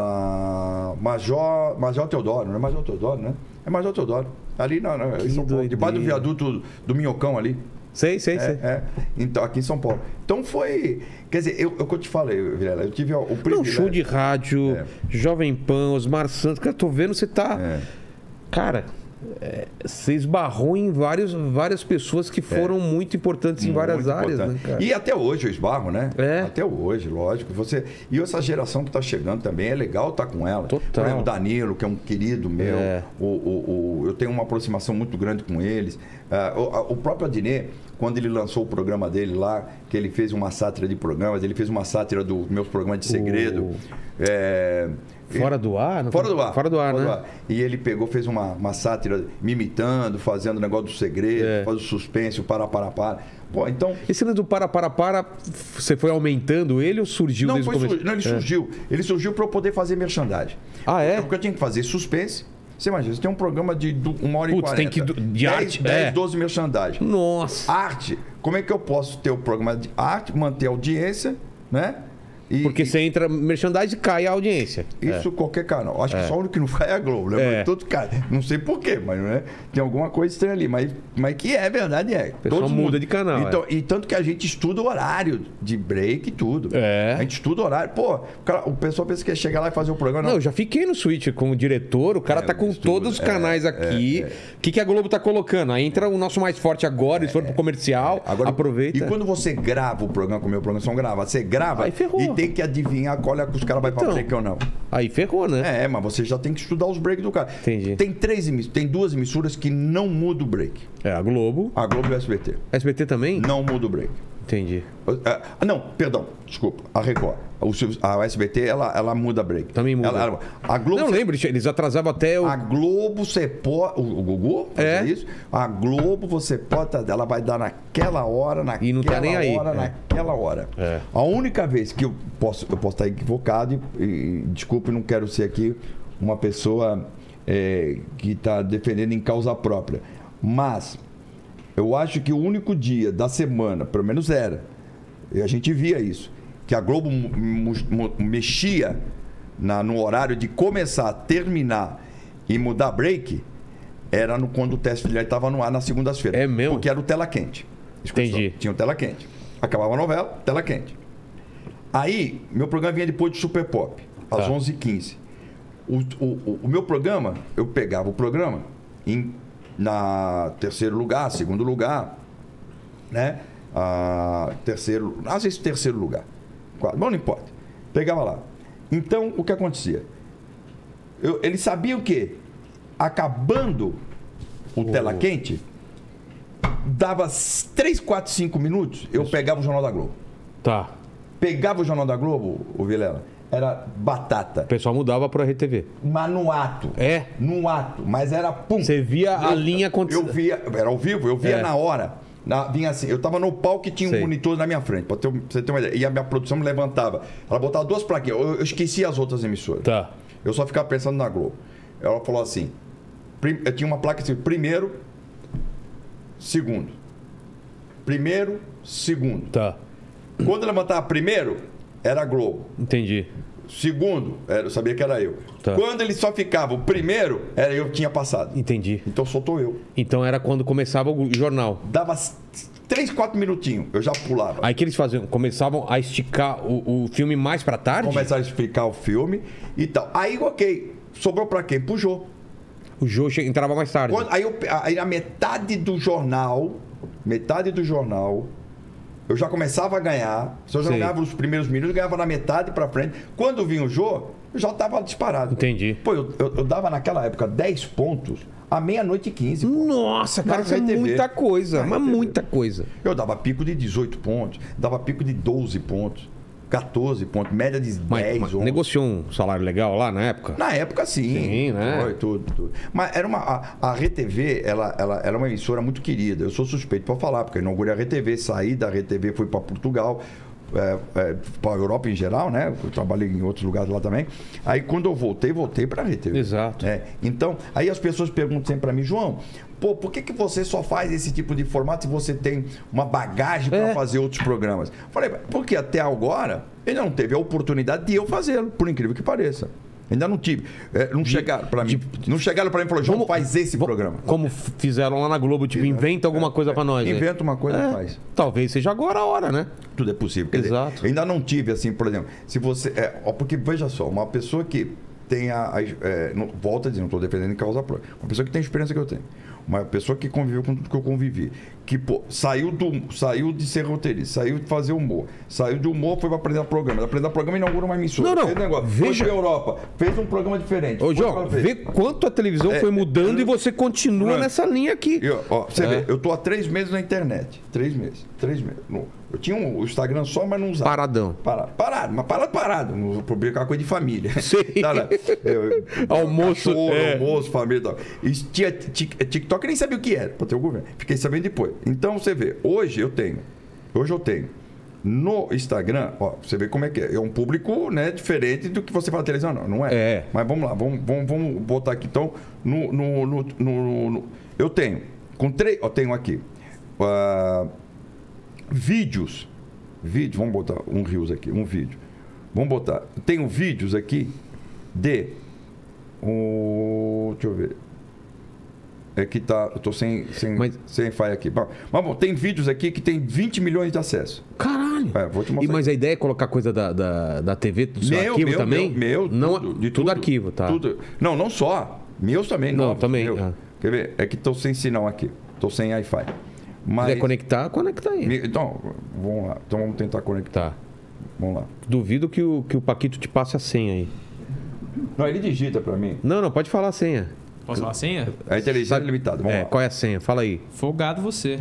na Major, Major Teodoro, não é Major Teodoro, né? É Major Teodoro. Ali na, na, em São Paulo, debaixo do doideira. viaduto do Minhocão ali. Sei, sei, sei. É, é. Então, aqui em São Paulo. Então foi. Quer dizer, eu, eu, que eu te falei, Vilela, eu tive o Não, privilégio. show de rádio, É. Jovem Pan, Osmar Santos. Cara, tô vendo você tá. É. Cara, é, você esbarrou em vários, várias pessoas que foram muito importantes em várias Muito áreas, importante. né, cara? E até hoje eu esbarro, né? É. Até hoje, lógico. Você... E essa geração que está chegando também, é legal estar com ela. Total. Por exemplo, o Danilo, que é um querido meu. É. O, o, o- eu tenho uma aproximação muito grande com eles. Ah, o, a- o próprio Adnet, quando ele lançou o programa dele lá, que ele fez uma sátira de programas, ele fez uma sátira dos meus programas de segredo. O- É, Fora do ar? Não- Fora do ar. Fora do ar, né? E ele pegou, fez uma, uma sátira me imitando, fazendo o negócio do segredo, É. faz o suspense, o para, para, para. Pô, então. Esse lance do para, para, para, você foi aumentando ele ou surgiu Não, desde foi o começo? sur- não, ele É. surgiu. Ele surgiu para eu poder fazer merchandising. Ah, é? Porque eu tinha que fazer suspense. Você imagina, você tem um programa de du- uma hora Putz, e tem quarenta. que du- de dez, arte, dez, é. doze merchandising. Nossa! Arte. Como é que eu posso ter o programa de arte, manter a audiência, né? E, Porque e- você entra merchandising e cai a audiência. Isso qualquer canal. Acho que só o único que não cai é a Globo, né? É. Mas todo cai. Não sei porquê, mas não é? Tem alguma coisa estranha ali. Mas, mas que é verdade, é. pessoal Todos muda mudam. de canal, Então, E tanto que a gente estuda o horário de break e tudo. É. A gente estuda o horário. Pô, o, cara- o pessoal pensa que é chegar lá e fazer o programa. Não, Não, eu já fiquei no Switch com o diretor, o cara É, tá com estudo, todos os é, canais aqui. O que, que a Globo tá colocando? Aí entra o nosso mais forte agora, eles foram pro comercial, Agora, aproveita. E quando você grava o programa, como o meu programa são gravados, você grava Aí ferrou. e tem que adivinhar qual é que os caras vão pra Então. break ou não. Aí ferrou, né? É, mas você já tem que estudar os breaks do cara. Entendi. Tem três emissoras, tem duas emissoras que não mudam o break. É, a Globo. A Globo e o S B T. S B T também? Não muda o break. Entendi. Ah, não, perdão, desculpa. A Record. O Silvio- A S B T, ela, ela muda break. Também muda. Ela- ela- a Globo. Não, você- lembro, eles atrasavam até o. A Globo você pode. O, o Gugu? É. fazia Isso? A Globo você pode. Ela vai dar naquela hora, naquela E não tá nem aí. hora, É. naquela hora. É. A única vez que eu posso, eu posso estar equivocado, e, e desculpe, não quero ser aqui uma pessoa é, que está defendendo em causa própria. Mas eu acho que o único dia da semana, pelo menos era, e a gente via isso, que a Globo mu- mu- mu- mexia na- no horário de começar, terminar e mudar break, era no, quando o teste de estava no ar nas segundas-feiras. É mesmo? Porque era o tela quente. Escuta só, Entendi. Tinha o tela quente. Acabava a novela, tela quente. Aí, meu programa vinha depois de Super Pop, às Tá. onze e quinze. O, o, o- o meu programa, eu pegava o programa em, na terceiro lugar, segundo lugar, né? Ah, terceiro, às vezes terceiro lugar. Quatro, bom, não importa. Pegava lá. Então, o que acontecia? Eu, eles sabiam que, acabando o tela quente, dava três, quatro, cinco minutos, eu pegava o Jornal da Globo. Tá. Pegava o Jornal da Globo, o Vilela, era batata. O pessoal mudava pro R T V. Mas no ato. É? No ato. Mas era pum. Você via a Eu- linha acontecer. Eu via, era ao vivo, eu via É. na hora. Na, vinha assim, eu tava no palco e tinha Sei. um monitor na minha frente, pra, ter, pra você ter uma ideia. E a minha produção me levantava. Ela botava duas plaquinhas. Eu, eu esqueci as outras emissoras. Tá. Eu só ficava pensando na Globo. Ela falou assim: prim- eu tinha uma placa assim, primeiro, segundo. Primeiro, segundo. Tá. Quando eu levantava primeiro, era a Globo. Entendi. Segundo, era- eu sabia que era eu. Tá. Quando ele só ficava o primeiro, era eu que tinha passado. Entendi. Então soltou eu. Então era quando começava o jornal. Dava s- três, quatro minutinhos, eu já pulava. Aí que eles faziam? Começavam a esticar o, o filme mais pra tarde? Começaram a explicar o filme e tal. Aí, ok. sobrou pra quem? Pro Jô. O Jô che- entrava mais tarde. Quando- aí, eu, aí a metade do jornal, metade do jornal, eu já começava a ganhar. Se eu já Sei. ganhava os primeiros minutos, eu ganhava na metade pra frente. Quando vinha o Jô, eu já tava disparado. Entendi. Pô, eu, eu, eu dava naquela época dez pontos à meia-noite e quinze. Pô. Nossa, cara, Na isso é R T V. muita coisa. Na Mas R T V. muita coisa. Eu dava pico de dezoito pontos, dava pico de doze pontos, catorze pontos, média de Mas, dez, mas onze. negociou um salário legal lá na época? Na época, sim. Sim, né? Foi, tudo, tudo. Mas era uma, a, a R T V, ela, ela, ela é uma emissora muito querida. Eu sou suspeito para falar, porque eu inaugurei a R T V, saí da R T V, fui para Portugal, é, é, para a Europa em geral, né? Eu trabalhei em outros lugares lá também. Aí, quando eu voltei, voltei para a R T V. Exato. É, então, aí as pessoas perguntam sempre para mim, João, pô, por que, que você só faz esse tipo de formato se você tem uma bagagem para É. fazer outros programas? Falei, porque até agora ele não teve a oportunidade de eu fazê-lo, por incrível que pareça. Ainda não tive. É, não chegaram para mim. não chegaram para mim e falaram, João, Vamos- faz esse Vo- programa. Como f- fizeram lá na Globo, tipo, inventa alguma coisa pra nós. né? Inventa uma coisa É, e faz. Talvez seja agora a hora, né? Tudo é possível. Quer Exato. dizer, ainda não tive, assim, por exemplo, se você. É, ó, porque, veja só, uma pessoa que tem a. a é, não, volta a dizer, não estou defendendo em causa própria. Uma pessoa que tem a experiência que eu tenho. Uma pessoa que conviveu com tudo que eu convivi. Que, pô, saiu, do, saiu de ser roteirista, saiu de fazer humor. Saiu de humor, foi para apresentar programa. Apresentar programa e inaugura uma emissora. Não, não, Fez negócio. veja- Foi pra Europa, fez um programa diferente. Ô, foi João, pra ver. vê quanto a televisão É, foi mudando é, e você continua não é. nessa linha aqui. E, ó, ó, você É. vê, eu tô há três meses na internet. Três meses. Três meses. No- eu tinha um, o Instagram só, mas não usava. Paradão. Parado. Parado, mas parado, parado. Não vou publicar coisa de família. Sim. Tá lá. Eu- Almoço, cachorro, é. almoço, família e tal. E tinha tic- TikTok, eu nem sabia o que era, pra ter o governo. Fiquei sabendo depois. Então, você vê, hoje eu tenho. Hoje eu tenho. No Instagram, ó, você vê como é que é. É um público, né, diferente do que você fala na televisão, não, não é? É. Mas vamos lá, vamos, vamos, vamos botar aqui então no. no, no, no- no- eu tenho. Com três. Eu tenho aqui. ah, vídeos. Vídeo, vamos botar um Reels aqui, um vídeo. Vamos botar. Tenho vídeos aqui de. Um, deixa eu ver. É que tá. Eu tô sem, sem, Mas- sem Wi-Fi aqui. Bom, mas bom, tem vídeos aqui que tem vinte milhões de acessos. Caralho. É, vou te E, mostrar mas a ideia é colocar coisa da, da, da T V, do seu Meu, arquivo meu, também? Meu, meu, não, tudo, de tudo arquivo, tá? Tudo. Não, não só. Meus também. Não, novos, também, meus. ah. Quer ver? É que tô sem sinal aqui. Tô sem Wi-Fi. Se Mas. quiser conectar, conecta aí. Me- Então, vamos lá. Então vamos tentar conectar. Tá. Vamos lá. Duvido que o, que o Paquito te passe a senha aí. Não, ele digita pra mim. Não, não, pode falar a senha. Posso falar a senha? A inteligência é limitada. Vamos É, lá. qual é a senha? Fala aí. Folgado você.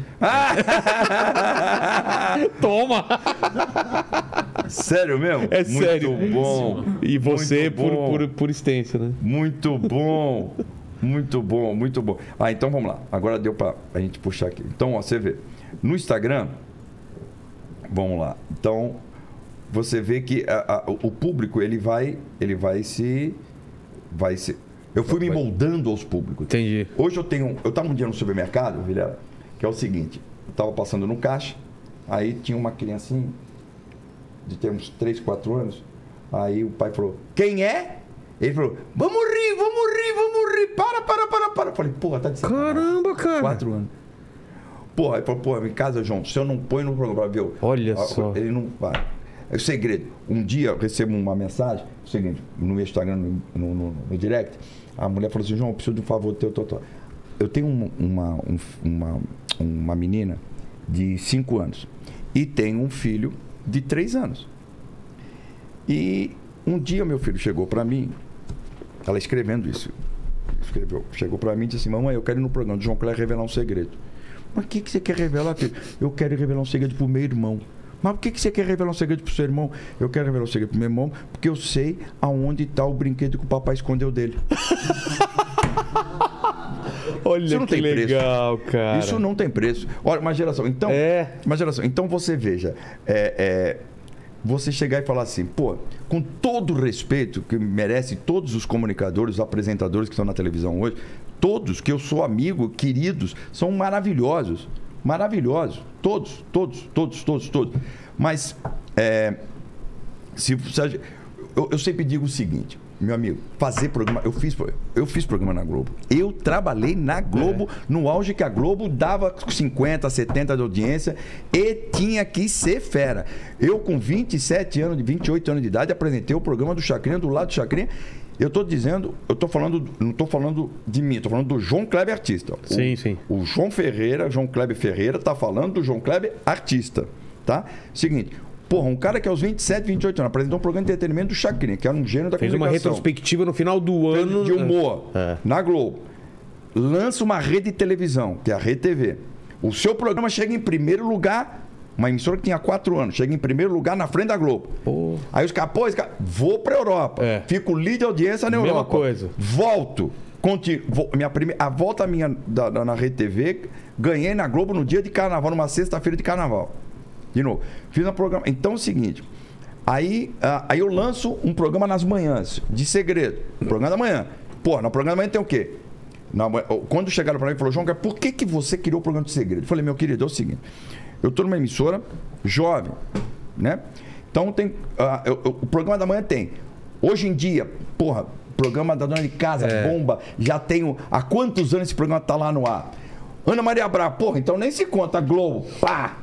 Toma! Sério mesmo? É Muito sério. bom. E você Muito por, bom. por, por extenso, né? Muito bom. Muito bom, muito bom. Ah, então vamos lá. Agora deu pra a gente puxar aqui. Então, ó, você vê. No Instagram, vamos lá. Então, você vê que a- a- o público, ele vai, ele vai se... Vai se... Eu fui me moldando aos públicos. Entendi. Hoje eu tenho... Eu estava um dia no supermercado, Vilela, que é o seguinte. Eu estava passando no caixa, aí tinha uma criancinha de ter uns três, quatro anos. Aí o pai falou, quem é? Ele falou, vamos rir, vamos rir, vamos rir. Para, para, para, para. Eu falei, porra, tá de sacanagem. Caramba, cara. Quatro anos. Porra, ele falou, porra, em casa, João, se eu não põe no programa pra ver... o- Olha a- só. Ele não vai. É o segredo. Um dia eu recebo uma mensagem, o seguinte, no meu Instagram, no, no, no- no direct, a mulher falou assim, João, eu preciso de um favor teu, teu, teu. Eu tenho um- uma, um- uma, uma menina de cinco anos e tenho um filho de três anos. E um dia meu filho chegou pra mim, ela escrevendo isso, escreveu, chegou pra mim e disse assim, mamãe, eu quero ir no programa do João Kleber revelar um segredo. Mas o que, que você quer revelar, filho? Eu quero revelar um segredo pro meu irmão. Mas por que, que você quer revelar um segredo pro seu irmão? Eu quero revelar um segredo pro meu irmão porque eu sei aonde está o brinquedo que o papai escondeu dele. Olha Isso não que tem preço. legal, cara. Isso não tem preço. Olha, uma geração. Então, É. uma geração. Então você veja, é, é, você chegar e falar assim, pô, com todo o respeito que merece todos os comunicadores, os apresentadores que estão na televisão hoje, todos que eu sou amigo, queridos, são maravilhosos. Maravilhosos. Todos, todos, todos, todos, todos. Mas, é, se, se a gente- eu, eu sempre digo o seguinte, meu amigo, fazer programa. Eu fiz, eu fiz programa na Globo. Eu trabalhei na Globo, no auge que a Globo dava cinquenta, setenta de audiência e tinha que ser fera. Eu, com vinte e sete anos, vinte e oito anos de idade, apresentei o programa do Chacrinha, do lado do Chacrinha. Eu tô dizendo, eu tô falando, não tô falando de mim, tô falando do João Kleber artista. O, Sim, sim. O João Ferreira, João Kleber Ferreira, tá falando do João Kleber artista, tá? Seguinte, porra, um cara que aos vinte e sete, vinte e oito anos apresentou um programa de entretenimento do Chacrinha, que era um gênio da Fez uma comunicação. retrospectiva no final do ano. De humor, É. na Globo. Lança uma rede de televisão, que é a Rede T V. O seu programa chega em primeiro lugar, uma emissora que tinha quatro anos, chega em primeiro lugar na frente da Globo. Pô. Aí os caras, pô, esse cara, vou pra Europa. É. Fico líder de audiência na Mesma Europa. coisa. Volto. Continuo, vou, minha prime... A volta minha da, da- na Rede T V, ganhei na Globo no dia de carnaval, numa sexta-feira de carnaval. De novo. Fiz um programa. Então é o seguinte. Aí, ah, aí eu lanço um programa nas manhãs, de segredo. Programa da manhã. Pô, no programa da manhã tem o quê? Na manhã- quando chegaram pra mim e falaram, João, por que, que você criou o programa de segredo? Eu falei, meu querido, é o seguinte. Eu tô numa emissora jovem, né? Então tem. ah, eu- eu- o programa da manhã tem. Hoje em dia, porra, programa da dona de casa, bomba. Já tenho. Há quantos anos esse programa tá lá no ar? Ana Maria Braga, porra, então nem se conta, Globo, pá!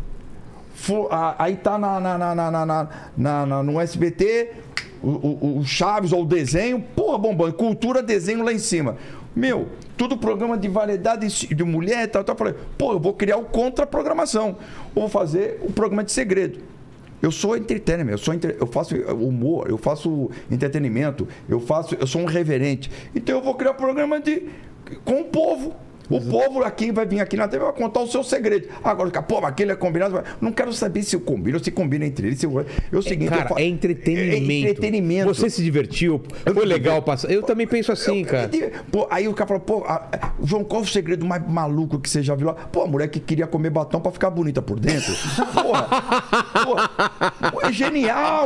Fu- ah, Aí tá na, na, na, na, na, na- na- no S B T, o, o- o Chaves ou o desenho, porra, bombando. Cultura, desenho lá em cima. Meu, tudo programa de variedade de de mulher e tal, tal. Eu falei, pô, eu vou criar o contra-programação. Eu vou fazer o programa de segredo. Eu sou entertainment, eu, sou entre... eu faço humor, eu faço entretenimento, eu faço, eu sou um reverente. Então eu vou criar um programa de... com o povo. O povo aqui vai vir aqui na T V e vai contar o seu segredo. Agora, pô, mas aquele é combinado. Não quero saber se eu combino ou se combina entre eles. Se eu... É o seguinte, Cara, eu fa... é entretenimento. É entretenimento. Você se divertiu? Foi legal passar. Eu também penso assim, cara. Pô, aí o cara falou, pô, a- João, qual o segredo mais maluco que você já viu lá? Pô, a mulher que queria comer batom pra ficar bonita por dentro. Porra, porra, pô, é genial.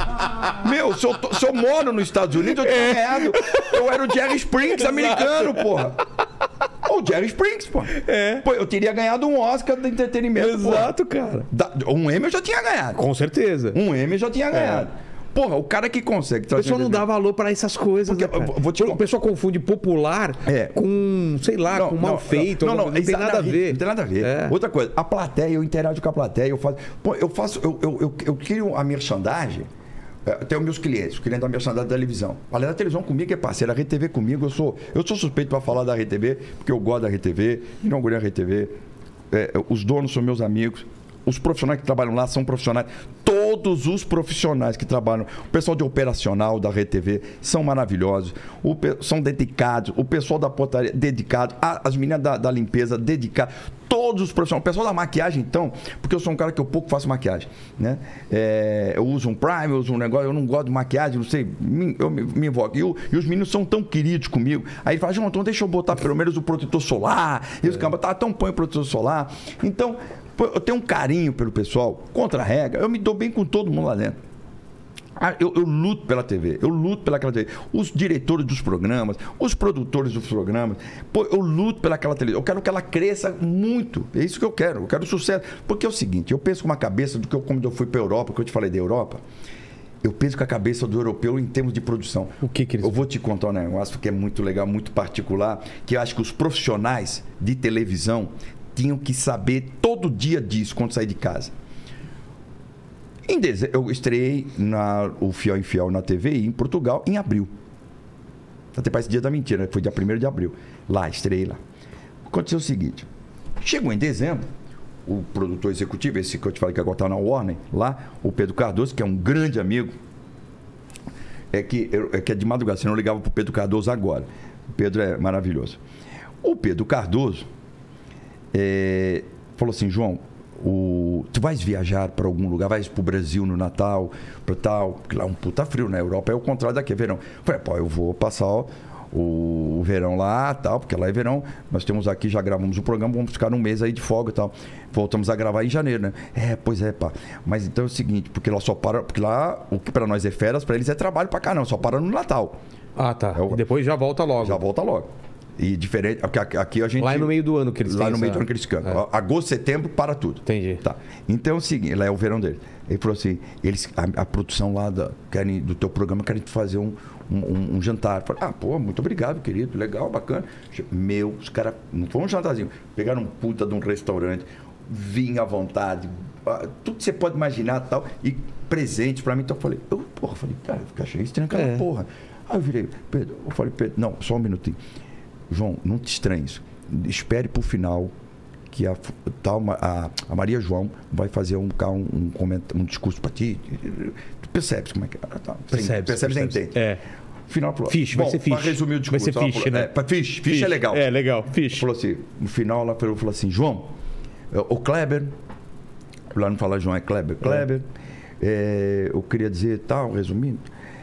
Meu, se eu, tô- se eu moro nos Estados Unidos, eu tinha ganhado. Eu era o Jerry Springs americano, porra. O Jerry Springs, pô. É. Pô, eu teria ganhado um Oscar de entretenimento. Exato, cara. Da- um Emmy eu já tinha ganhado. Com certeza. Um Emmy eu já tinha ganhado. Porra, o cara que consegue O trazer... pessoal não dá valor pra essas coisas. Porque, né, cara? eu vou te- O pessoal confunde popular É. com, sei lá, com mal feito. Não, não, alguma coisa. Não tem exa- nada a ver. Não tem nada a ver. É. Outra coisa, a plateia, eu interajo com a plateia, eu faço. Pô, eu faço, eu, eu, eu, eu crio a merchandagem. Eu tenho meus clientes, os clientes da merchandising da televisão. Além da televisão comigo é parceira, a Rede T V comigo, eu sou, eu sou suspeito para falar da Rede T V, porque eu gosto da Rede T V, inaugurei a Rede T V. É, os donos são meus amigos. Os profissionais que trabalham lá são profissionais. Todos os profissionais que trabalham, o pessoal de operacional da Rede T V são maravilhosos, o pe- são dedicados, o pessoal da portaria dedicado, a- as meninas da, da limpeza dedicadas, todos os profissionais. O pessoal da maquiagem, então, porque eu sou um cara que eu pouco faço maquiagem, né? É, eu uso um Prime, eu uso um negócio, eu não gosto de maquiagem, não sei, me, eu me, me invoco. E, o- e os meninos são tão queridos comigo. Aí ele fala, João, então deixa eu botar pelo menos o protetor solar. E os caras, tá, então põe o protetor solar. Então, pô, eu tenho um carinho pelo pessoal, contra a regra, eu me dou bem com todo mundo lá dentro. Ah, Eu, eu luto pela T V, eu luto pelaquela T V. Os diretores dos programas, os produtores dos programas, pô, eu luto pelaquela televisão. Eu quero que ela cresça muito. É isso que eu quero, eu quero sucesso. Porque é o seguinte, eu penso com uma cabeça do que eu, como eu fui para a Europa, que eu te falei da Europa, eu penso com a cabeça do europeu em termos de produção. O que que eles Eu vou te contar um negócio que é muito legal, muito particular, que eu acho que os profissionais de televisão tinham que saber todo dia disso quando sair de casa. Em deze... Eu estreiei na... o Fiel Infiel na T V I em Portugal em abril. Até parece dia da mentira, né? Foi dia primeiro de abril. Lá, estreiei lá. Aconteceu o seguinte: chegou em dezembro, o produtor executivo, esse que eu te falei que agora está na Warner, lá, o Pedro Cardoso, que é um grande amigo, é que, é que é de madrugada, você não ligava para o Pedro Cardoso agora. O Pedro é maravilhoso. O Pedro Cardoso é, falou assim, João, o, tu vais viajar para algum lugar, vais para o Brasil no Natal, para tal, porque lá é um puta frio, na Europa é o contrário daqui, é verão. Eu falei, pô, eu vou passar o, o verão lá, tal, porque lá é verão, nós temos aqui, já gravamos o programa, vamos ficar um mês aí de folga e tal. Voltamos a gravar em janeiro, né? É, pois é, pá. Mas então é o seguinte, porque lá só para, porque lá o que para nós é férias, para eles é trabalho para cá, não, só para no Natal. Ah, tá. Eu- E depois já volta logo. Já volta logo. E diferente, porque aqui- aqui a gente... Lá é no meio do ano que eles Lá têm no meio essa- do ano que eles cantam. É. Agosto, setembro, para tudo. Entendi. Tá. Então é o seguinte, lá é o verão dele. Ele falou assim, eles, a, a produção lá da, querem, do teu programa querem te fazer um, um, um- um jantar. Eu falei, ah, pô, muito obrigado, querido, legal, bacana. Meu, os caras, não foi um jantarzinho, pegaram um puta de um restaurante, vinho à vontade, ah, tudo que você pode imaginar tal, e presente pra mim. Então eu falei, eu, porra, falei, cara, eu achei estranho aquela É. porra. Aí eu virei, Pedro, eu falei, Pedro, não, só um minutinho. João, não te estranhes. Espere pro final que a, tal, a, a Maria João vai fazer um, um, um, um discurso para ti. Tu percebes como é que é? Tá, percebes, percebes, percebes. entende. É. Final, falou, Fish, vai ser fish. Para resumir o discurso. Vai ser fish, falou, né? É, pra fish, fish, Fish é legal. É, legal, fish. Falou assim, no final ela falou, falou assim, João, o Kleber, lá não fala João, é Kleber. Kleber, é, eu queria dizer, tal, resumindo,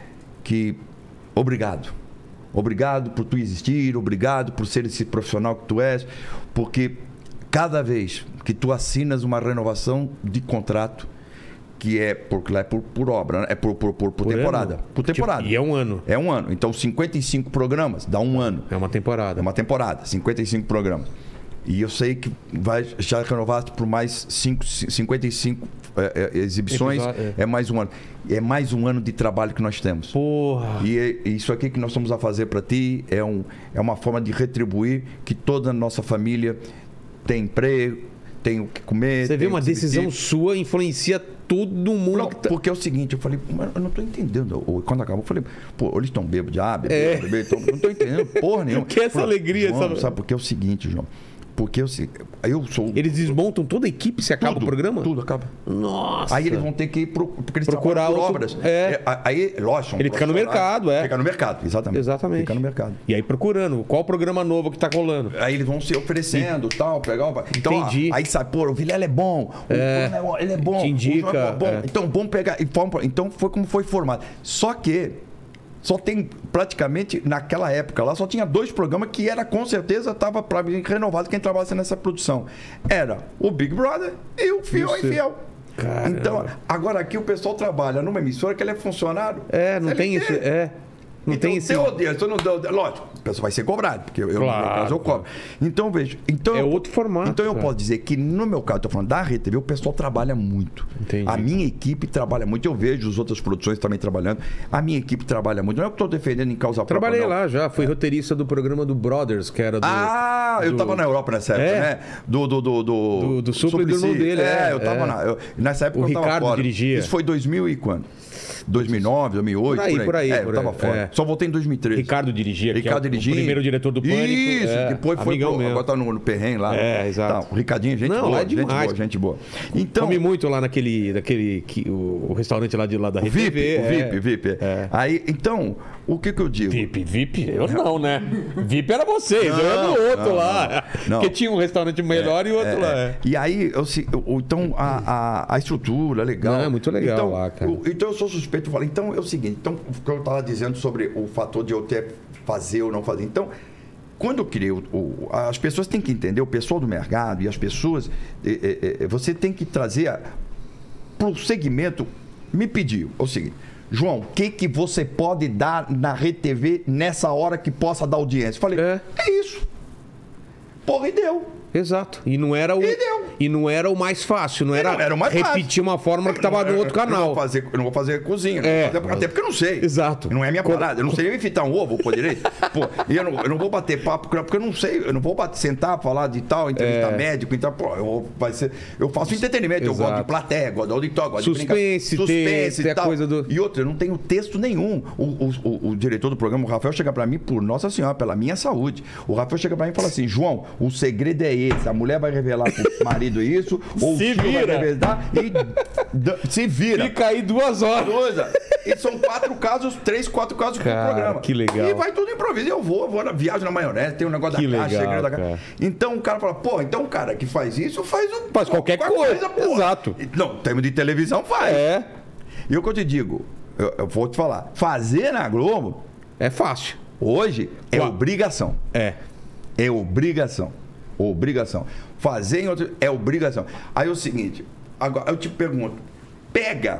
que obrigado. Obrigado por tu existir, obrigado por ser esse profissional que tu és, porque cada vez que tu assinas uma renovação de contrato, que é por, é por, por obra, né? É por, por, por, por, por temporada. Ano? Por temporada. Tipo, e é um ano. É um ano. Então, cinquenta e cinco programas dá um ano. É uma temporada. É uma temporada, cinquenta e cinco programas. E eu sei que vai, já renovaste por mais cinco, cinquenta e cinco é, é, exibições. Episódio, é. é mais um ano. É mais um ano de trabalho que nós temos. Porra. E é, isso aqui que nós estamos a fazer para ti é, um, é uma forma de retribuir que toda a nossa família tem emprego, tem o que comer. Você vê, uma o que decisão vestir. sua influencia todo mundo. Não, que tá... porque é o seguinte, eu falei, mas eu não tô entendendo. Quando acabou, eu falei, pô, eles estão bêbados de ah, bebê, É. bebê, tão, não tô entendendo porra nenhuma. Que essa Falei, alegria, João, essa- sabe, porque é o seguinte, João. Porque eu, se- eu sou. Eles desmontam toda a equipe se acaba tudo, o programa? Tudo acaba. Nossa. Aí eles vão ter que ir pro, porque eles Procurar trabalham por outro- obras. é. Aí, lógico, são Ele fica no profissionais. mercado, é. Fica no mercado, exatamente. Exatamente. Fica no mercado. E aí procurando, qual programa novo que tá rolando? Aí eles vão se oferecendo, tal, pegar o... Então, Entendi. ó, aí sabe, pô, o Vilela é bom, o É. Bruno é bom, ele é bom, Te indica, o João é bom. é. Então, vamos pegar... e vamos- Então, foi como foi formado. Só que só tem praticamente, naquela época lá, só tinha dois programas que era, com certeza, estava para mim renovado quem trabalhasse nessa produção. Era o Big Brother e o Fiel é Isso. Infiel. Caramba. Então, agora aqui o pessoal trabalha numa emissora que ele é funcionário. É, não C L T. tem isso. É. Não Então, tem esse. se eu odeio, se eu não dou, lógico, o pessoal vai ser cobrado, porque eu, Claro, no meu caso, eu cobro. Então, veja. Então, É outro formato, Então, eu cara. posso dizer que, no meu caso, estou falando da Rede T V, o pessoal trabalha muito. Entendi. A minha equipe trabalha muito. Eu vejo as outras produções também trabalhando. A minha equipe trabalha muito. Não é o que estou defendendo em causa própria. Trabalhei não. lá já, fui roteirista do programa do Brothers, que era do. Ah, eu do- estava na Europa nessa época, É. né? Do, do, do, do, Do- do Supla e do irmão dele, É, é, eu estava é. na. eu- nessa época O eu estava Ricardo fora. dirigia. Isso foi dois mil e quando? dois mil e nove, dois mil e oito, Por aí, por aí, É, por eu estava aí, fora. é. Só voltei em dois mil e treze. Ricardo dirigia, que Ricardo é o, dirigia. o primeiro diretor do Pânico. Isso, é, depois foi amigão pro, mesmo. agora tá no, no perrengue lá. É, exato. Tá, o Ricardinho, gente Não, boa, lá é gente demais. boa, gente boa. Então, Comi muito lá naquele, daquele que, o, o restaurante lá de lá da o Rede V I P, T V. o é. V I P, V I P. É. Aí, então, o que que eu digo? V I P, V I P? Eu não, né? V I P era vocês, Não, eu era do outro não, lá. não. Porque tinha um restaurante melhor e o outro É, lá. é. é. E aí, eu, se- eu- então, a, a, a estrutura é legal. Não, é muito legal então, lá, cara. eu- então, eu sou suspeito de falar. Então, é o seguinte. Então, o que eu estava dizendo sobre o fator de eu ter fazer ou não fazer. Então, quando eu criei, o, o- as pessoas têm que entender, o pessoal do mercado e as pessoas, é, é, é, você tem que trazer para o segmento. Me pediu é o seguinte, João, o que, que você pode dar na Rede T V nessa hora que possa dar audiência? Eu falei, É. é isso. Porra, e deu. Exato. E não era o. E deu. E não era o mais fácil, não era, não era o mais repetir uma fórmula que estava no outro Eu não canal. vou fazer, eu não vou fazer cozinha. não É. vou fazer- até porque eu não sei. Exato. Não é minha Co- parada. Eu não sei nem fritar um ovo, pô, direito. Pô, e eu não, eu não vou bater papo, porque eu não sei. Eu não vou bater, sentar, falar de tal, entrevistar É. médico, então, pô, eu, vai ser, eu faço entretenimento. Eu Exato. gosto de plateia, gosto de auditório, gosto Suspense, de brincar. ter- ter e a tal. coisa do- E outra, eu não tenho texto nenhum. O, o, o, o diretor do programa, o Rafael, chega pra mim, por Nossa Senhora, pela minha saúde. O Rafael chega pra mim e fala assim, João, o segredo é esse. A mulher vai revelar pro marido isso, ou Se o tio vira. vai revelar e d- se vira. Fica aí duas horas. Coisa. E são quatro casos, três, quatro casos Cara, por programa. que legal. E vai tudo improviso. Eu vou, vou na viagem na maionese, tem um negócio Que da caixa, legal, segredo da cara. caixa. Então o cara fala, pô, então o cara que faz isso faz um. Faz qualquer coisa, pô. exato. Não, termo de televisão faz. É. E o que eu te digo, eu, eu vou te falar, fazer na Globo, É fácil. hoje, é Uau. obrigação. É. É obrigação. Obrigação. Fazer em outro é obrigação. Aí é o seguinte, agora eu te pergunto, pega.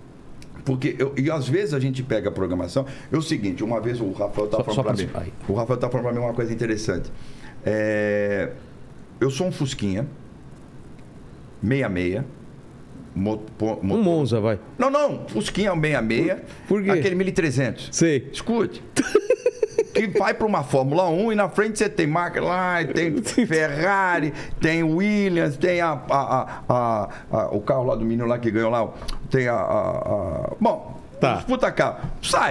Porque eu, e às vezes a gente pega a programação. É o seguinte, uma vez o Rafael Só- estava só falando pra- para mim. aí. O Rafael estava falando para mim uma coisa interessante. É, eu sou um Fusquinha, meia meia. Mo, po- Um motor- Monza, vai. Não, não, Fusquinha é um meia meia. Por quê? Aquele mil e trezentos. Sei. Escute. Que vai para uma Fórmula um e na frente você tem McLaren, tem Ferrari, tem Williams, tem a, a, a, a- a- o carro lá do menino lá que ganhou lá, tem a. a- a- bom, Tá. disputa carro. Sai.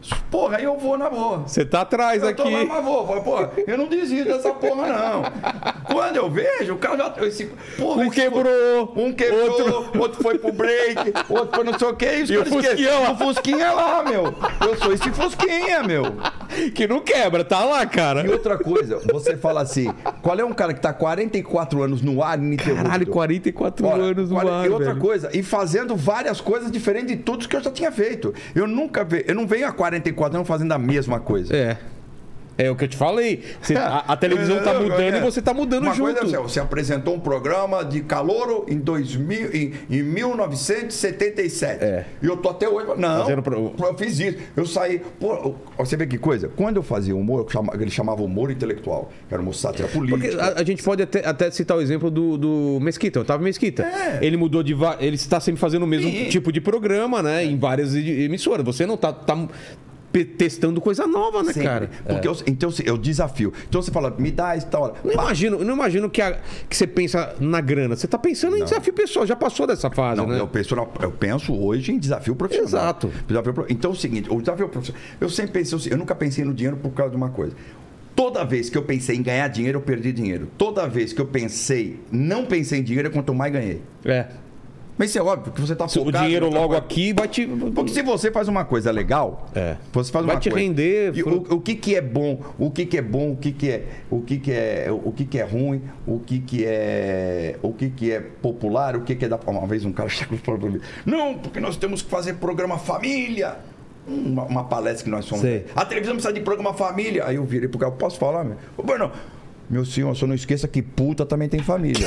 Porra, aí eu vou na boa. Você tá atrás Eu aqui. tô lá, mas vou. Falo, porra, eu não desisto dessa porra, não. Quando eu vejo, o cara já... Esse, porra, Um esse quebrou. foi- um quebrou, outro... outro foi pro break, outro foi não sei o quê. E, os E o caras esquecem. Fusquinha lá. O Fusquinha lá, meu. Eu sou esse Fusquinha, meu. Que não quebra, tá lá, cara. E outra coisa, você fala assim, qual é um cara que tá quarenta e quatro anos no ar ininterrupto? Caralho, quarenta e quatro Olha, anos no olha, ar, E outra velho. coisa, e fazendo várias coisas diferentes de tudo que eu já tinha feito. Eu nunca ve... eu não venho há quarenta e quatro anos fazendo a mesma coisa. É. É o que eu te falei. Você- a, a televisão tá mudando e você tá mudando Uma junto. coisa é, você apresentou um programa de calouro em, dois mil, em, em mil novecentos e setenta e sete. É. E eu tô até hoje. Não, Fazendo pro- eu fiz isso. Eu saí. Pô, você vê que coisa? Quando eu fazia humor, eu chama- ele chamava humor intelectual. Que era uma sátira política. Porque a, a gente pode até, até citar o exemplo do, do Mesquita, Otávio Mesquita. É. Ele mudou de. va- Ele está sempre fazendo o mesmo Sim. tipo de programa, né? Em várias edi- emissoras. Você não tá, tá pe- testando coisa nova, né, Sempre. cara? Porque eu, então assim, eu desafio. Então você fala, me dá esta hora. Não imagino, eu não imagino que, a- que você pensa na grana. Você tá pensando em desafio pessoal, já passou dessa fase, Não, né? eu, penso, na- eu penso hoje em desafio profissional. Exato. Desafio pro- então é o seguinte, o desafio profissional. Eu sempre pensei, assim, eu nunca pensei no dinheiro por causa de uma coisa. Toda vez que eu pensei em ganhar dinheiro, eu perdi dinheiro. Toda vez que eu pensei, não pensei em dinheiro, é quanto mais ganhei. É. Mas isso é óbvio, porque você está O focado... dinheiro em outra logo coisa. aqui vai te. Porque se você faz uma coisa legal, É. você faz Vai uma te coisa. render, E fru- o, o que que é bom, o que que é bom, o que que é, o que que é, o que que é ruim, o que que é, o que que é popular, o que que é da... Uma vez um cara chegou e falou pra mim, não, porque nós temos que fazer programa família. Uma, uma palestra que nós somos. Sei. A televisão precisa de programa família. Aí eu virei pro cara, posso falar, meu? Ô, Bruno, meu senhor, só não esqueça que puta também tem família.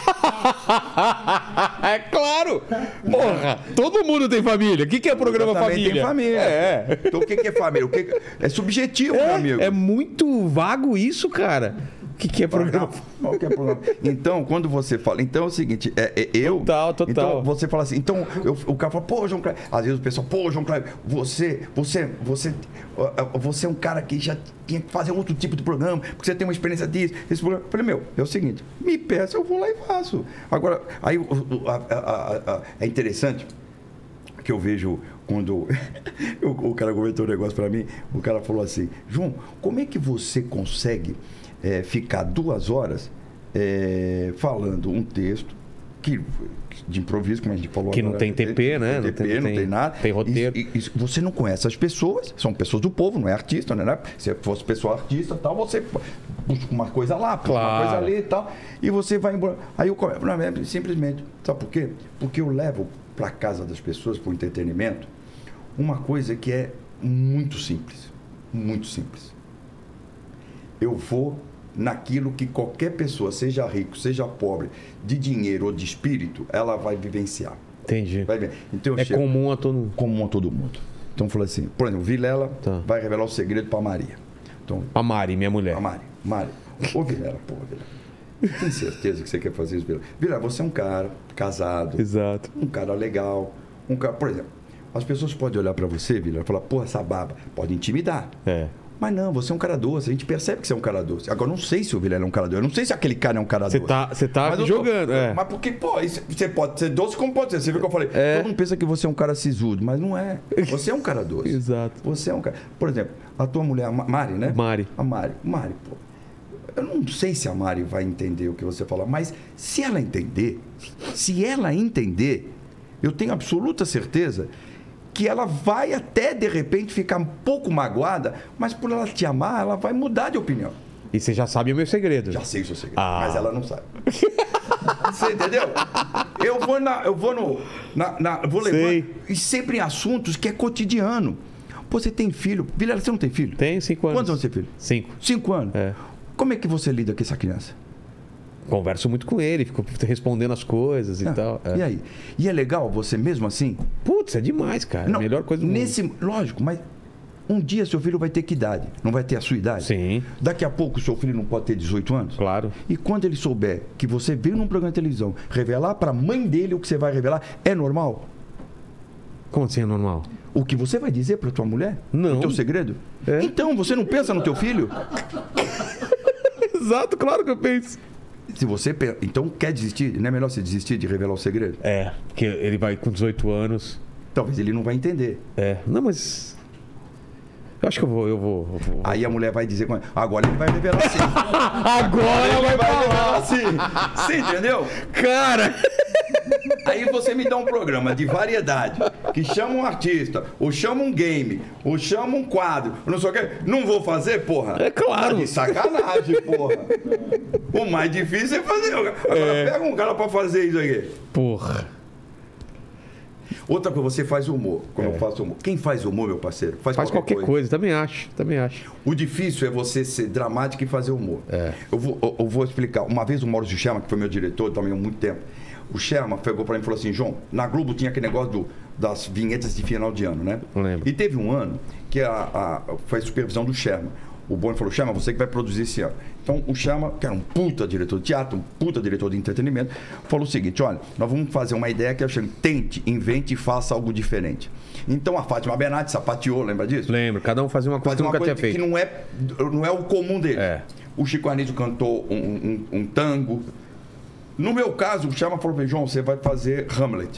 É claro! Porra! Todo mundo tem família. O que, que é programa Também família? tem família. É. Então o que que é família? O que que- É subjetivo, meu amigo. É, é muito vago isso, cara. O que, que é programa? Qual que é o problema? Então, quando você fala. Então é o seguinte, é, é eu. Total, total. Então você fala assim. Então eu- o cara fala, pô, João Kleber. Às vezes o pessoal, pô, João Kleber, você, você, você, você é um cara que já tinha que fazer outro tipo de programa, porque você tem uma experiência disso. Esse programa. Eu falei, meu, é o seguinte, me peça, eu vou lá e faço. Agora, aí o- o- a- a- a- a- é interessante que eu vejo quando o, o cara comentou um negócio pra mim, o cara falou assim, João, como é que você consegue é, ficar duas horas é, falando um texto que, de improviso, como a gente falou Que não agora, tem T P, né? Não tem Não T P, tem- não tem nada. tem roteiro. E, e- e você não conhece as pessoas, são pessoas do povo, não é artista, né? Se fosse pessoa artista e tal, você busca uma coisa lá, busca uma Claro. coisa ali e tal, e você vai embora. Aí eu come- não, é simplesmente, sabe por quê? Porque eu levo para casa das pessoas, para o entretenimento, uma coisa que é muito simples, muito simples. Eu vou naquilo que qualquer pessoa, seja rico, seja pobre, de dinheiro ou de espírito, ela vai vivenciar. Entendi. Vai ver. Então eu É chego- comum a todo mundo. comum a todo mundo. Então falou assim, por exemplo, Vilela Tá. vai revelar o segredo para Maria. Então, A Mari, minha mulher. a Mari, Mari, ô Vilela, pô, Vilela, tem certeza que você quer fazer isso, Vilela? Vilela, você é um cara casado, Exato. um cara legal, um cara, por exemplo, as pessoas podem olhar para você, Vilela, e falar, pô, essa barba pode intimidar. É. Mas não, você é um cara doce, a gente percebe que você é um cara doce. Agora, eu não sei se o Vilela é um cara doce, eu não sei se aquele cara é um cara Você doce. tá, você tá Mas eu tô- jogando, é. Mas porque, pô, isso- você pode ser doce como pode ser. Você viu que eu falei? É. Todo mundo pensa que você é um cara sisudo, mas não é. Você é um cara doce. Exato. Você é um cara. Por exemplo, a tua mulher, a Ma- Mari, né? Mari. A Mari. Mari, pô. Eu não sei se a Mari vai entender o que você fala, mas se ela entender, se ela entender, eu tenho absoluta certeza que ela vai até, de repente, ficar um pouco magoada, mas por ela te amar, ela vai mudar de opinião. E você já sabe o meu segredo. Já sei o seu segredo, Ah. mas ela não sabe. Você entendeu? Eu vou na, eu vou no, na, na- eu vou Sei. levando e sempre em assuntos que é cotidiano. Pô, você tem filho? Vilela, você não tem filho? Tenho cinco anos. Quantos anos você tem filho? Cinco. Cinco anos. É. Como é que você lida com essa criança? Converso muito com ele, fico respondendo as coisas e Ah, tal. É. E aí? E é legal você mesmo assim? Putz, é demais, cara. Não, a melhor coisa do mundo. nesse, lógico, mas um dia seu filho vai ter que idade? Não vai ter a sua idade? Sim. Daqui a pouco seu filho não pode ter dezoito anos? Claro. E quando ele souber que você veio num programa de televisão revelar para a mãe dele o que você vai revelar, é normal? Como assim é normal? O que você vai dizer para tua mulher? Não. O teu segredo? É. Então, você não pensa no teu filho? Exato, claro que eu penso. Se você pe- então quer desistir, não é melhor você desistir de revelar o segredo? É, porque ele vai com dezoito anos. Talvez ele não vai entender. É. Não, mas. Eu acho que eu vou, eu vou. eu vou- Aí a mulher vai dizer, agora ele vai revelar assim. Agora ele vai vai falar. revelar assim. Você entendeu? Cara! Aí você me dá um programa de variedade, que chama um artista, ou chama um game, ou chama um quadro, não sei o quê. Não vou fazer, porra? É claro. Tá de sacanagem, porra. O mais difícil é fazer. Agora É. pega um cara pra fazer isso aqui. Porra. Outra coisa, você faz humor. Quando eu faço humor. Quem faz humor, meu parceiro? Faz qualquer coisa. também acho, também acho. O difícil é você ser dramático e fazer humor. É. Eu, vou, eu, eu vou explicar. Uma vez o Maurício Sherman, que foi meu diretor também há muito tempo, o Sherman pegou pra mim e falou assim, João, na Globo tinha aquele negócio do, das vinhetas de final de ano, né? Lembro. E teve um ano que a, a, foi a supervisão do Sherman. O Boni falou, Sherman, você que vai produzir esse ano. Então o Sherman, que era um puta diretor de teatro, um puta diretor de entretenimento, falou o seguinte, olha, nós vamos fazer uma ideia que eu chamo, tente, invente e faça algo diferente. Então a Fátima Bernardes sapateou, lembra disso? Lembro, cada um fazia uma coisa Faz que uma nunca coisa tinha que feito. não é, não é o comum dele. É. O Chico Anísio cantou um, um, um tango. No meu caso, o Chama falou para João, você vai fazer Hamlet.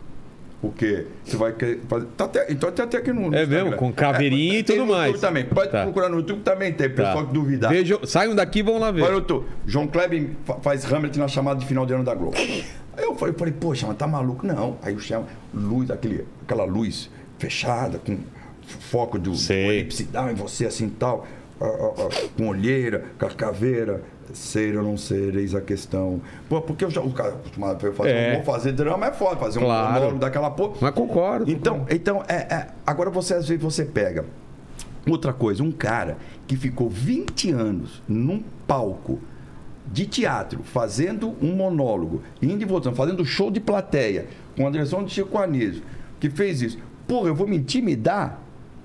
Porque você vai querer fazer. Tá até, então tem até aqui no. no É Instagram. mesmo, com caveirinha e tem tudo no mais. YouTube também. Pode Tá. procurar no YouTube também, tem. Tá. Pessoal que duvidar. Vejam, saiam daqui e vão lá ver. Olha, eu tô. João Kleber fa- faz Hamlet na chamada de final de ano da Globo. Aí eu falei, falei poxa, mas tá maluco? Não. Aí o Chama, luz, aquele, aquela luz fechada, com foco do, do Sei. elipse down em você assim e tal, ah, ah, ah, com olheira, com a caveira. Ser ou não ser, eis a questão. Pô, porque eu já, o cara acostumado a fazer É. humor, fazer drama é foda, fazer Claro. um monólogo daquela porra. Mas concordo. Então, então é, é, agora você às vezes você pega outra coisa, um cara que ficou vinte anos num palco de teatro, fazendo um monólogo, indo e voltando, fazendo show de plateia, com a direção de Chico Anísio, que fez isso. Porra, eu vou me intimidar?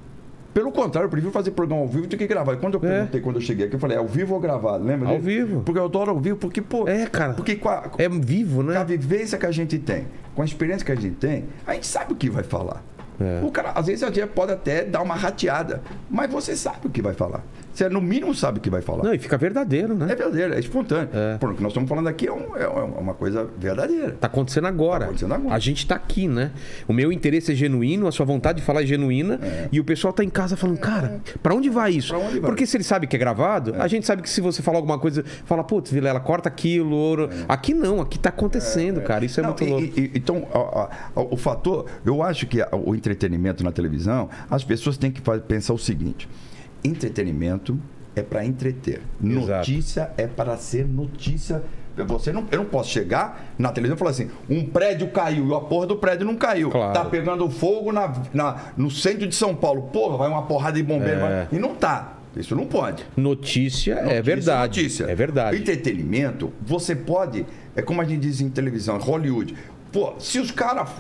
Pelo contrário, eu prefiro fazer programa ao vivo do que gravar. E quando eu É. perguntei, quando eu cheguei aqui, eu falei, é ao vivo ou gravado? Lembra Ao disso? vivo. Porque eu adoro ao vivo, porque, pô... É, cara. Porque com a, É vivo, com a né? vivência que a gente tem, com a experiência que a gente tem, a gente sabe o que vai falar. É. O cara, às vezes, a gente pode até dar uma rateada, mas você sabe o que vai falar. Você, no mínimo, sabe o que vai falar. Não, e fica verdadeiro, né? É verdadeiro, é espontâneo. É. Pô, o que nós estamos falando aqui é, um- é uma coisa verdadeira. Tá acontecendo agora. Tá acontecendo agora. A gente tá aqui, né? O meu interesse é genuíno, a sua vontade de falar é genuína. E o pessoal tá em casa falando, cara, pra onde vai isso? Pra onde vai? Porque se ele sabe que é gravado, a gente sabe que se você falar alguma coisa, fala, putz, Vilela, corta aquilo. Ouro. Aqui não, aqui tá acontecendo, cara. Isso é Não, muito e- louco. e- então, a- a- a- o fator, eu acho que a- o entretenimento na televisão, as pessoas têm que fa- pensar o seguinte: entretenimento é para entreter, Exato. notícia é para ser notícia. Você não, eu não posso chegar na televisão e falar assim: um prédio caiu e a porra do prédio não caiu. Claro. Tá pegando fogo na, na- no centro de São Paulo. Porra, vai uma porrada de bombeiro. É. vai- E não tá. Isso não pode. Notícia, é Notícia, verdade. notícia. É verdade. Entretenimento, você pode, é como a gente diz em televisão, Hollywood. Pô, se os caras.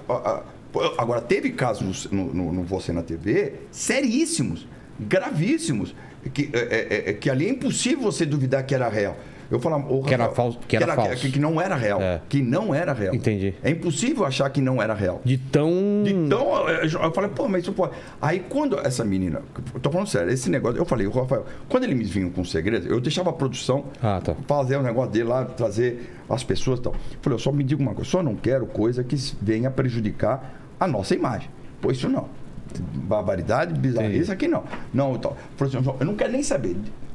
Agora, teve casos no, no, no Você na T V seríssimos, gravíssimos, que, é, é, é, que ali é impossível você duvidar que era real. Eu falava, ô, Que era Rafael, falso- que era falso. Que, que não era real. É. Que não era real. Entendi. É impossível achar que não era real. De tão. Então, eu falei, pô, mas isso pode. Aí, quando essa menina. Eu tô falando sério, esse negócio. Eu falei, o Rafael, quando ele me vinha com segredo, eu deixava a produção Ah, tá. fazer o negócio dele lá, trazer as pessoas e tal. Eu falei, eu só me diga uma coisa, só não quero coisa que venha prejudicar a nossa imagem. Pô, isso não. Barbaridade, bizarrice, isso aqui não. Não, então. Eu falei assim, João, eu não quero nem saber.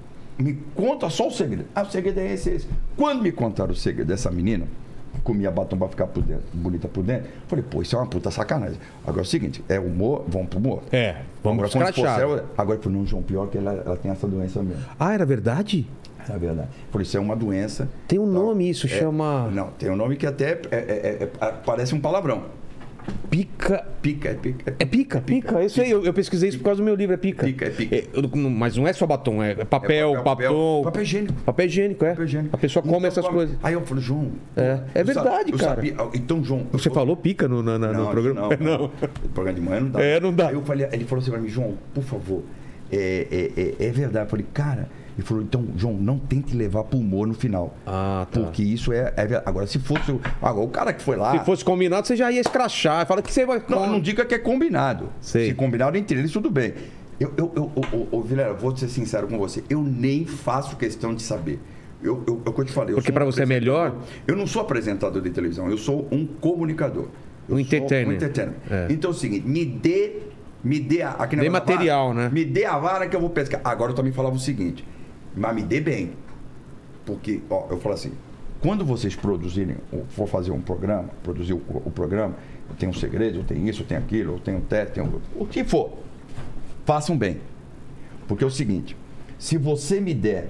Me conta só o segredo. Ah, o segredo é esse, esse. Quando me contaram o segredo dessa menina, comia batom pra ficar por dentro, bonita por dentro, eu falei, pô, isso é uma puta sacanagem. Agora é o seguinte, é humor, vamos pro humor. É, vamos Agora, quando for escrachar. sério, agora eu falei, não, João, pior que ela, ela tem essa doença mesmo. Ah, era verdade? É verdade. Por isso é uma doença. Tem um tal. nome isso, É, chama- Não, tem um nome que até é- é- é- é- parece um palavrão. Pica. Pica, é pica. É pica, pica. Isso aí, eu, eu pesquisei isso por causa do meu livro, é pica. Pica, é pica. eu- mas não é só batom, é papel, É papel, batom. papel higiênico. Papel higiênico, é. Papel higiênico. A pessoa come Então, essas come. coisas. Aí eu falei, João. É, é eu sa- verdade, eu cara. sabia- Então, João. Você eu- falou pica no, na- na- no Não, programa? Não, não. No programa de manhã não dá. É, não dá. Aí eu falei, ele falou assim pra mim, João, por favor, é, é, é, é verdade. Eu falei, cara, ele falou, então, João, não tente levar pro humor no final. Ah, tá. Porque isso é, é verdade. Agora, se fosse. o- Agora, o cara que foi lá. Se fosse combinado, você já ia escrachar. Fala que você vai. Não, não diga que é combinado. Sei. Se combinado entre eles, tudo bem. Eu, eu, eu, eu, eu, eu Vilela, vou ser sincero com você. Eu nem faço questão de saber. Eu, eu, é o que eu te falei. eu Porque sou pra um você é apresentador. melhor? Eu não sou apresentador de televisão, eu sou um comunicador. Eu Um sou entertainer. Um entertainer. É. Então é o seguinte, me dê Me dê a, aquele Dê negócio da material, vara, né? Me dê a vara que eu vou pescar. Agora eu também falava o seguinte, mas me dê bem. Porque, ó, eu falo assim, quando vocês produzirem, ou for fazer um programa, produzir o, o programa, eu tenho um segredo, eu tenho isso, eu tenho aquilo, eu tenho um teto, tenho o que for. Façam bem. Porque é o seguinte, se você me der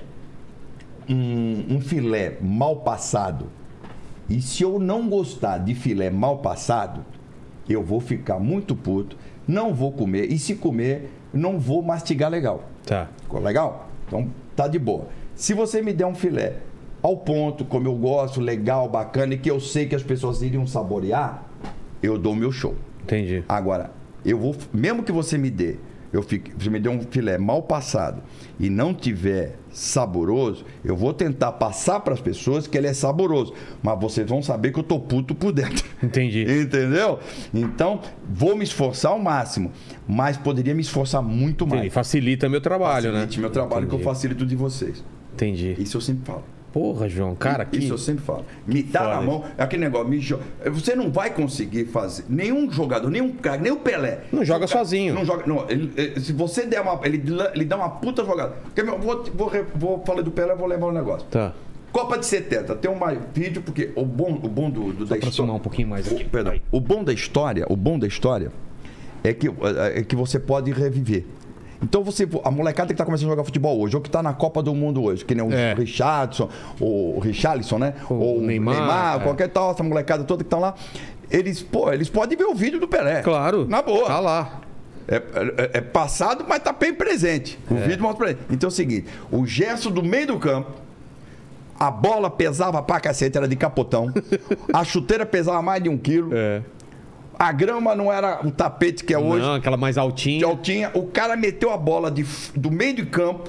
um, um filé mal passado, e se eu não gostar de filé mal passado, eu vou ficar muito puto, não vou comer, e se comer, não vou mastigar legal. Tá. Ficou legal? Então, tá de boa. Se você me der um filé ao ponto, como eu gosto, legal, bacana, e que eu sei que as pessoas iriam saborear, eu dou o meu show. Entendi. Agora, eu vou, mesmo que você me dê, eu fique, você me dê um filé mal passado e não tiver saboroso, eu vou tentar passar para as pessoas que ele é saboroso, mas vocês vão saber que eu tô puto por dentro. Entendi. Entendeu? Então, vou me esforçar ao máximo, mas poderia me esforçar muito mais. Entendi. Facilita meu trabalho, Facilite né? meu trabalho Entendi. que eu facilito de vocês. Entendi. Isso eu sempre falo. Porra, João, cara, que... Isso eu sempre falo. Me dá foda na mão, é aquele negócio, me jo... você não vai conseguir fazer. Nenhum jogador, nenhum cara, nem o Pelé. Não joga o cara, sozinho. Não joga. Não, ele, ele, se você der uma. Ele, ele dá uma puta jogada. Quer ver? Eu Vou, vou, vou falar do Pelé, vou levar um negócio. Tá. Copa de setenta, tem um vídeo, porque o bom, o bom do, do da aproximar história. um pouquinho mais aqui. O, perdão. O bom da história, o bom da história é que, é que você pode reviver. Então você, a molecada que está começando a jogar futebol hoje, ou que está na Copa do Mundo hoje, que nem o É. Richardson, o Richarlison, né? O ou o Neymar, Neymar, é. qualquer tal, essa molecada toda que estão lá, eles, pô, eles podem ver o vídeo do Pelé. Claro. Na boa. Tá lá. É, é- é passado, mas tá bem presente. O vídeo mostra pra ele. Então é o seguinte, o gesto do meio do campo, a bola pesava pra cacete, era de capotão, a chuteira pesava mais de um quilo, É. a grama não era o tapete que é hoje, Não, aquela mais de altinha. altinha, o cara meteu a bola de, do meio de campo,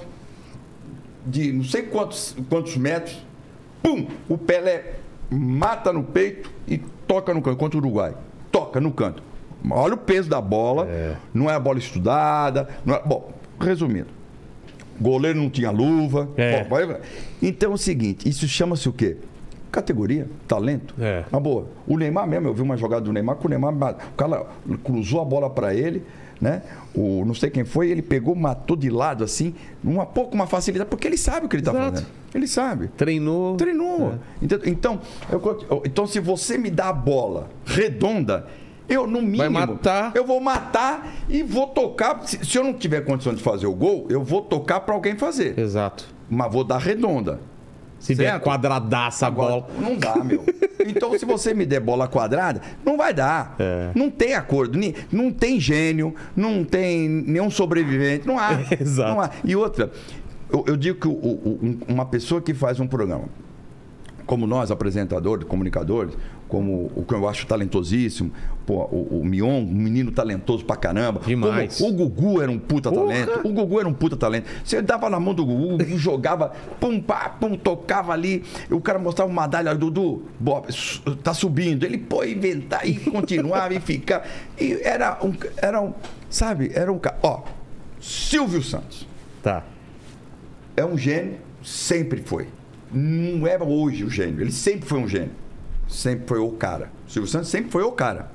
de não sei quantos, quantos metros, pum, o Pelé mata no peito e toca no canto, contra o Uruguai. Toca no canto. Olha o peso da bola, não é a bola estudada. Não é... Bom, resumindo, goleiro não tinha luva. É. Bom, vai- Então é o seguinte, isso chama-se o quê? Categoria, talento. É. Na boa. O Neymar mesmo, eu vi uma jogada do Neymar, que o Neymar, o cara cruzou a bola pra ele, né? O, não sei quem foi, ele pegou, matou de lado assim, uma pouco uma facilidade, porque ele sabe o que ele tá Exato. fazendo. Ele sabe. Treinou. Treinou. Então, então, eu- eu- então, se você me dá a bola redonda, eu, no mínimo, matar. eu vou matar e vou tocar. Se, se eu não tiver condição de fazer o gol, eu vou tocar pra alguém fazer. Exato. Mas vou dar redonda. Se vier Certo? quadradaça a Agora, bola. não dá, meu. Então, se você me der bola quadrada, não vai dar. É. Não tem acordo. ni- Não tem gênio, não tem nenhum sobrevivente. Não há. Exato. Não há. E outra, eu, eu digo que o- o- um- uma pessoa que faz um programa, como nós, apresentadores, comunicadores, como o que eu acho talentosíssimo, pô, o, o Mion, um menino talentoso pra caramba. Demais. Como o Gugu era um puta Porra. talento. O Gugu era um puta talento. Você dava na mão do Gugu, o Gugu jogava, pum, pá, pum, tocava ali. O cara mostrava uma medalha, Dudu, Bob, su- tá subindo. Ele pô, inventar e continuava e ficava. E era um, era um, sabe, era um cara. Ó, Silvio Santos Tá. é um gênio, sempre foi. Não é hoje o gênio, ele sempre foi um gênio. Sempre foi o cara. O Silvio Santos sempre foi o cara.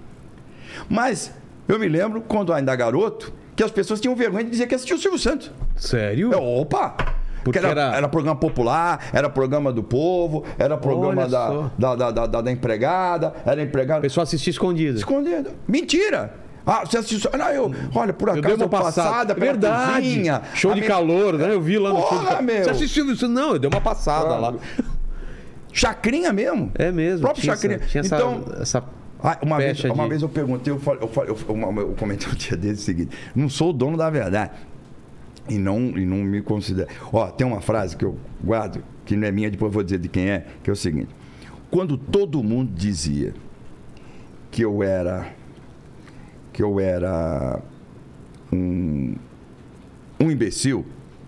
Mas eu me lembro, quando ainda garoto, que as pessoas tinham vergonha de dizer que assistia o Silvio Santos. Sério? Eu, opa! Porque Porque era, era- era programa popular, era programa do povo, era programa Olha da, só. da, da, da, da- da empregada, era O empregada. pessoal assistia escondido. Escondendo. Mentira! Ah, você assistiu. Não, eu. Olha, por Eu dei acaso uma eu passada passada. pela Verdade. cozinha. Show a de minha- calor, né? Eu vi lá no show de Porra, calor. meu. Você assistiu isso? Não, eu dei uma passada lá. Chacrinha mesmo. É mesmo. Próprio tinha Chacrinha. essa, tinha essa, Então, essa ah, uma, vez, pecha uma de- vez eu perguntei, eu, falei, eu, falei, eu, uma- eu comentei um dia desse o seguinte: não sou o dono da verdade. E não, e não me considero. Ó, tem uma frase que eu guardo, que não é minha, depois eu vou dizer de quem é, que é o seguinte: quando todo mundo dizia que eu era. que eu era um, um imbecil,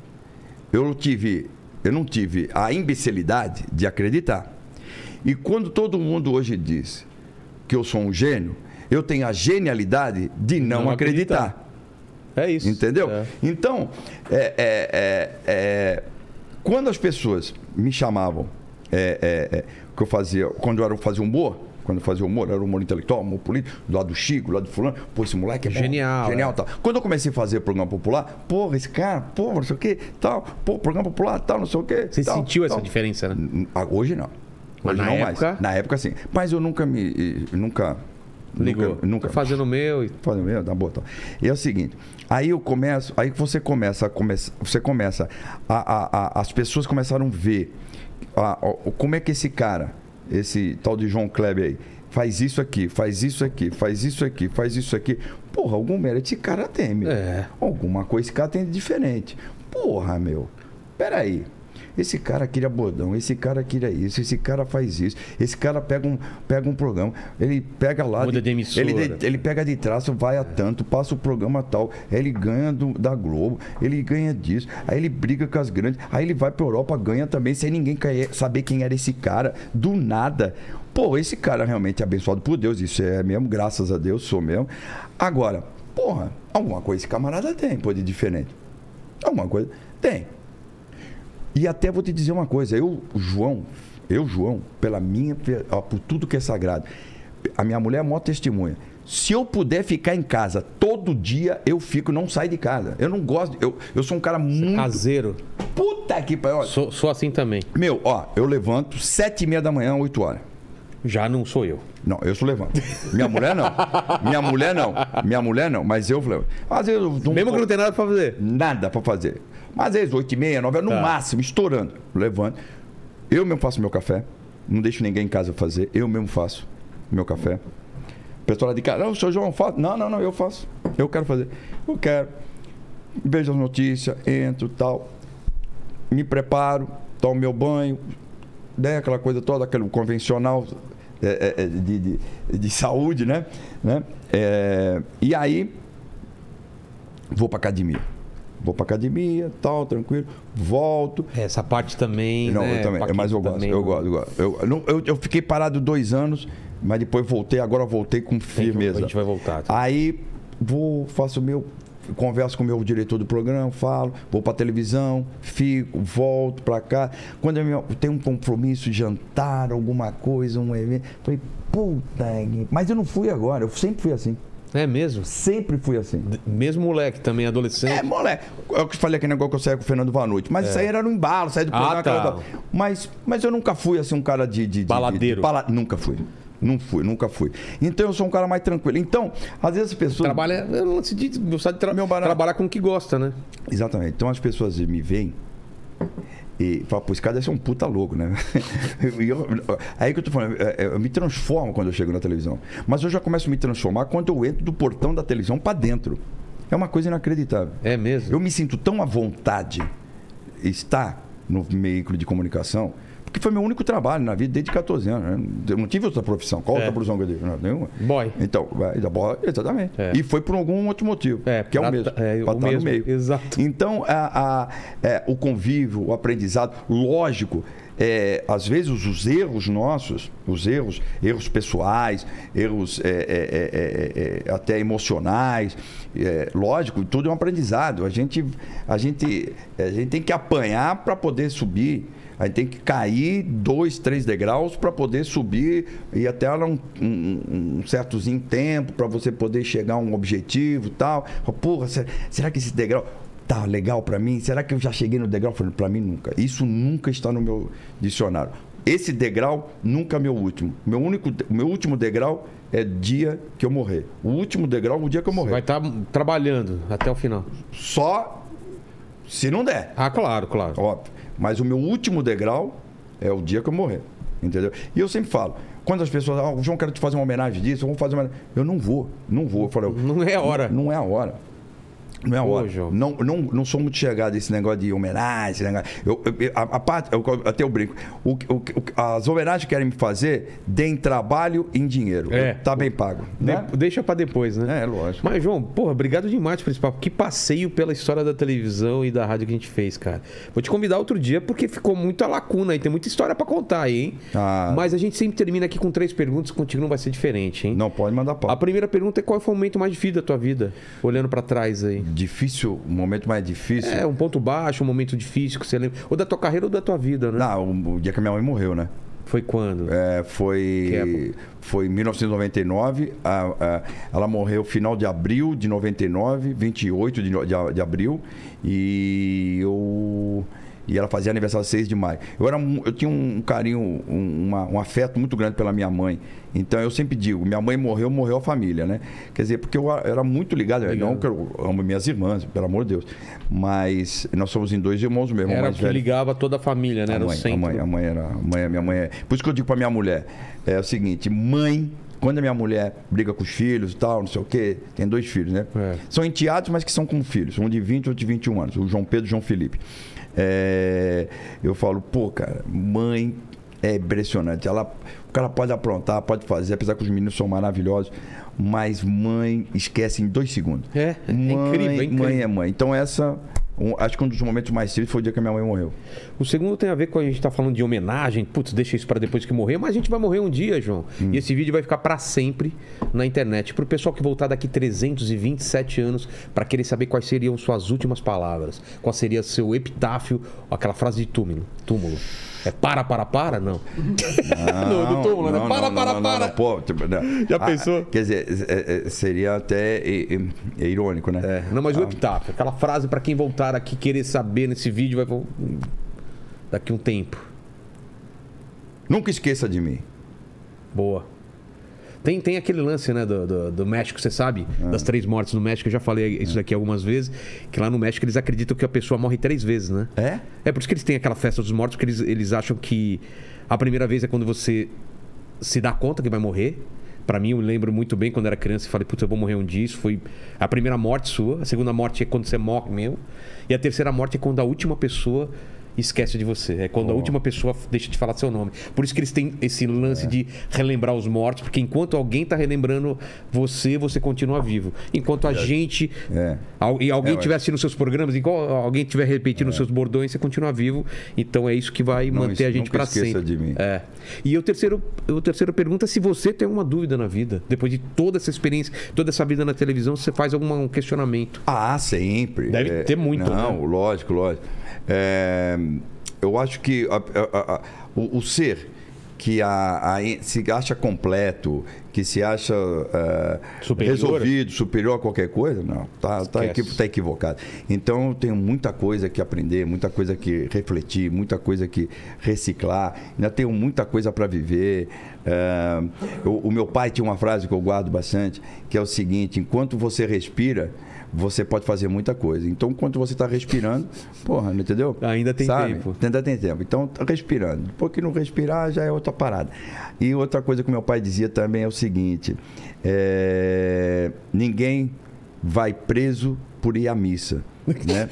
eu tive. Eu não tive a imbecilidade de acreditar. E quando todo mundo hoje diz que eu sou um gênio, eu tenho a genialidade de não, Não acreditar. acreditar. É isso. Entendeu? É. Então, é, é, é, é, quando as pessoas me chamavam, é, é, é, que eu fazia, quando eu era- fazia humor, quando quando eu fazia humor, era humor intelectual, humor político, do lado do Chico, do lado do fulano. Pô, esse moleque é bom, Genial, Genial, é. tal. Quando eu comecei a fazer programa popular, porra, esse cara, pô, não sei o quê, tal. Pô, programa popular, tal, não sei o quê. Você tal, sentiu essa tal. diferença, né? N- ah, Hoje não. Mas Hoje na não época? mais. Na época, sim. Mas eu nunca me... Nunca... Ligou. Nunca... nunca Tô fazendo o meu e... Fazendo mesmo, tá bom, tá. E é o seguinte, aí eu começo, aí você começa a começa, você começa a, a, a- as pessoas começaram a ver a- a- como é que esse cara, esse tal de João Kleber aí, faz isso aqui, faz isso aqui, faz isso aqui, faz isso aqui. Porra, algum mérito esse cara tem, meu. É. Alguma coisa esse cara tem de diferente. Porra, meu. Peraí. Esse cara queria bordão, esse cara queria isso, esse cara faz isso, esse cara pega um, pega um programa, ele pega lá, Muda de emissora. ele, de- ele pega de traço, vai a tanto, passa o programa tal, aí ele ganha do- da Globo, ele ganha disso, aí ele briga com as grandes, aí ele vai pra Europa, ganha também, sem ninguém cair- saber quem era esse cara, do nada. Pô, esse cara realmente é abençoado por Deus, isso é mesmo, graças a Deus, sou mesmo. Agora, porra, alguma coisa esse camarada tem, pô, de diferente. Alguma coisa tem. E até vou te dizer uma coisa, eu, João, eu, João, pela minha, ó, por tudo que é sagrado, a minha mulher é a maior testemunha. Se eu puder ficar em casa todo dia, eu fico, não saio de casa. Eu não gosto, eu, eu sou um cara muito... Caseiro. Puta que pariu. Sou, sou assim também. Meu, ó, eu levanto sete e meia da manhã, oito horas. Já não sou eu. Não, eu sou levanto. Minha mulher não. Minha mulher não. Minha mulher não, mas eu levanto. Às vezes eu não Mesmo que não tem nada pra fazer. nada pra fazer. Mas às vezes oito e meia, nove, no Tá. máximo, estourando. Levanto. Eu mesmo faço meu café. Não deixo ninguém em casa fazer. Eu mesmo faço meu café. O pessoal lá de casa, não, o senhor João faz. Não, não, não, eu faço. Eu quero fazer. Eu quero. Vejo as notícias, entro tal. Me preparo, tomo meu banho. Né, aquela coisa toda, aquele convencional é, é, de, de, de saúde, né? né? É, e aí, vou pra academia. Vou pra academia, tal, tranquilo. Volto. Essa parte também, Não, né? eu também. Paquito Mas eu gosto, também. eu gosto, eu gosto. Eu, não, eu, eu fiquei parado dois anos, mas depois voltei, agora voltei com Tem que- firmeza. A gente vai voltar. Tá? Aí vou, faço o meu, converso com o meu diretor do programa, falo, vou pra televisão, fico, volto pra cá. Quando eu tenho um compromisso, jantar, alguma coisa, um evento, falei, puta, mas eu não fui agora, eu sempre fui assim. É mesmo? Sempre fui assim. Mesmo moleque também, adolescente. É, moleque. Eu que falei aquele negócio que eu saía com o Fernando Vanucci. Mas isso aí era no embalo, saía do programa. Ah, tá. aquela- Mas, mas eu nunca fui assim um cara de. de- de- Baladeiro. de- bala- Nunca fui. Não fui, nunca fui. Então eu sou um cara mais tranquilo. Então, às vezes as pessoas. Trabalha, é um lance de gostar de tra- Meu barato. trabalhar com o que gosta, né? Exatamente. Então as pessoas me veem e falam, pô, esse cara deve ser um puta louco, né? E eu- aí que eu tô falando, é, é, eu me transformo quando eu chego na televisão. Mas eu já começo a me transformar quando eu entro do portão da televisão pra dentro. É uma coisa inacreditável. É mesmo? Eu me sinto tão à vontade em estar no veículo de comunicação, porque foi meu único trabalho na vida desde catorze anos. Né? Eu não tive outra profissão. Qual É. outra profissão que eu tive? Não, nenhuma. Boy. Então, vai, da boy, exatamente. É. E foi por algum outro motivo, É, que é pra o mesmo. tá- é, pra o estar mesmo, no meio. exato. Então, a, a- é, o convívio, o aprendizado, lógico, é, às vezes os erros nossos, os erros, erros pessoais, erros é, é, é, é, é, até emocionais, é, lógico, tudo é um aprendizado. A gente, a gente, a gente tem que apanhar para poder subir. A gente tem que cair dois, três degraus para poder subir e até lá um, um, um certozinho tempo para você poder chegar a um objetivo e tal. Porra, será, será que esse degrau tá legal para mim? Será que eu já cheguei no degrau? Para mim, nunca. Isso nunca está no meu dicionário. Esse degrau nunca é meu último. Meu, único, meu último degrau é o dia que eu morrer. O último degrau é o dia que eu morrer. Vai estar trabalhando até o final. Só se não der. Ah, claro, claro. Óbvio. Mas o meu último degrau é o dia que eu morrer. Entendeu? E eu sempre falo, quando as pessoas, ah, João, quero te fazer uma homenagem disso, eu vou fazer uma. Eu não vou, não vou. Eu falo, Não é a hora. Não, não é a hora. Não é a Pô, hora. João. Não, não, não sou muito chegado a esse negócio de homenagem. Esse negócio. Eu, eu- a, a parte, eu, até eu brinco. O, o, o- as homenagens que querem me fazer, deem trabalho em dinheiro. É. Tá bem pago. De- Né? Deixa pra depois, né? É, lógico. Mas, João, porra, obrigado demais por esse papo. Que passeio pela história da televisão e da rádio que a gente fez, cara. Vou te convidar outro dia porque ficou muita lacuna aí. Tem muita história pra contar aí, hein? Ah. Mas a gente sempre termina aqui com três perguntas. Contigo não vai ser diferente, hein? Não pode mandar pau. A primeira pergunta é qual foi o momento mais difícil da tua vida? Olhando pra trás aí. Difícil, o momento mais difícil. É, um ponto baixo, um momento difícil que você lembra. Ou da tua carreira ou da tua vida, né? Não, o, o dia que a minha mãe morreu, né? Foi quando? É, foi, foi em mil novecentos e noventa e nove. A, a, ela morreu final de abril de noventa e nove, vinte e oito de, de, de abril. E eu... E ela fazia aniversário seis de maio. Eu, era, eu tinha um carinho, um, uma, um afeto muito grande pela minha mãe. Então eu sempre digo, minha mãe morreu, morreu a família, né? Quer dizer, porque eu era muito ligado. ligado. Não que eu amo minhas irmãs, pelo amor de Deus. Mas nós somos em dois irmãos mesmo. Era o que ligava toda a família, né? A Era mãe, o centro. a mãe, a mãe era. A mãe, a minha mãe é. Por isso que eu digo pra minha mulher: é o seguinte, mãe. Quando a minha mulher briga com os filhos e tal, não sei o quê, tem dois filhos, né? É. São enteados, mas que são como filhos. Um de vinte e outro de vinte e um anos. O João Pedro e o João Felipe. É, eu falo, pô, cara, mãe é impressionante. Ela, o cara pode aprontar, pode fazer, apesar que os meninos são maravilhosos, mas mãe esquece em dois segundos. É, é mãe, incrível, é incrível. Mãe é mãe. Então essa... Um, acho que um dos momentos mais tristes foi o dia que a minha mãe morreu. O segundo tem a ver com a gente tá falando de homenagem. Putz, deixa isso para depois que morrer. Mas a gente vai morrer um dia, João. Hum. E esse vídeo vai ficar para sempre na internet. Pro pessoal que voltar daqui trezentos e vinte e sete anos para querer saber quais seriam suas últimas palavras. Qual seria seu epitáfio, aquela frase de túmulo. túmulo. É para, para, para? Não. Não, no, do túmulo, não, né? Para, não, para, não, para. Não, não, pô, tipo, não. Já ah, pensou? Quer dizer, é, é, seria até é, é irônico, né? É, não, mas ah. o epitáfio, aquela frase para quem voltar aqui querer saber nesse vídeo, vai daqui um tempo. Nunca esqueça de mim. Boa. Tem, tem aquele lance, né, do, do, do México, você sabe? Ah. Das três mortes no México. Eu já falei isso daqui algumas vezes. Que lá no México eles acreditam que a pessoa morre três vezes, né? É? É por isso que eles têm aquela festa dos mortos, porque eles, eles acham que a primeira vez é quando você se dá conta que vai morrer. Pra mim, eu lembro muito bem quando era criança e falei, putz, eu vou morrer um dia. Isso foi a primeira morte sua. A segunda morte é quando você morre mesmo. E a terceira morte é quando a última pessoa esquece de você. É quando oh. a última pessoa deixa de falar seu nome. Por isso que eles têm esse lance é. de relembrar os mortos, porque enquanto alguém tá relembrando você, você continua vivo. Enquanto a é. gente é. e alguém estiver é, assistindo seus programas, enquanto alguém estiver repetindo é. seus bordões, você continua vivo. Então é isso que vai não, manter a gente para sempre. De mim. É. E o terceiro, o terceiro pergunta é se você tem uma dúvida na vida. Depois de toda essa experiência, toda essa vida na televisão, você faz algum questionamento? Ah, sempre. Deve é, ter muito. Não, né? lógico, lógico. É, eu acho que a, a, a, o, o ser que a, a, se acha completo, que se acha uh, superior. resolvido, superior a qualquer coisa, não, tá, tá, equivo, tá equivocado. Então eu tenho muita coisa que aprender, muita coisa que refletir, muita coisa que reciclar, ainda tenho muita coisa para viver. Uh, eu, o meu pai tinha uma frase que eu guardo bastante, que é o seguinte: enquanto você respira, você pode fazer muita coisa. Então, enquanto você está respirando, porra, não entendeu? Ainda tem Sabe? tempo. Ainda tem tempo. Então, tá respirando. Depois que não respirar, já é outra parada. E outra coisa que meu pai dizia também é o seguinte: é... ninguém vai preso por ir à missa. Né?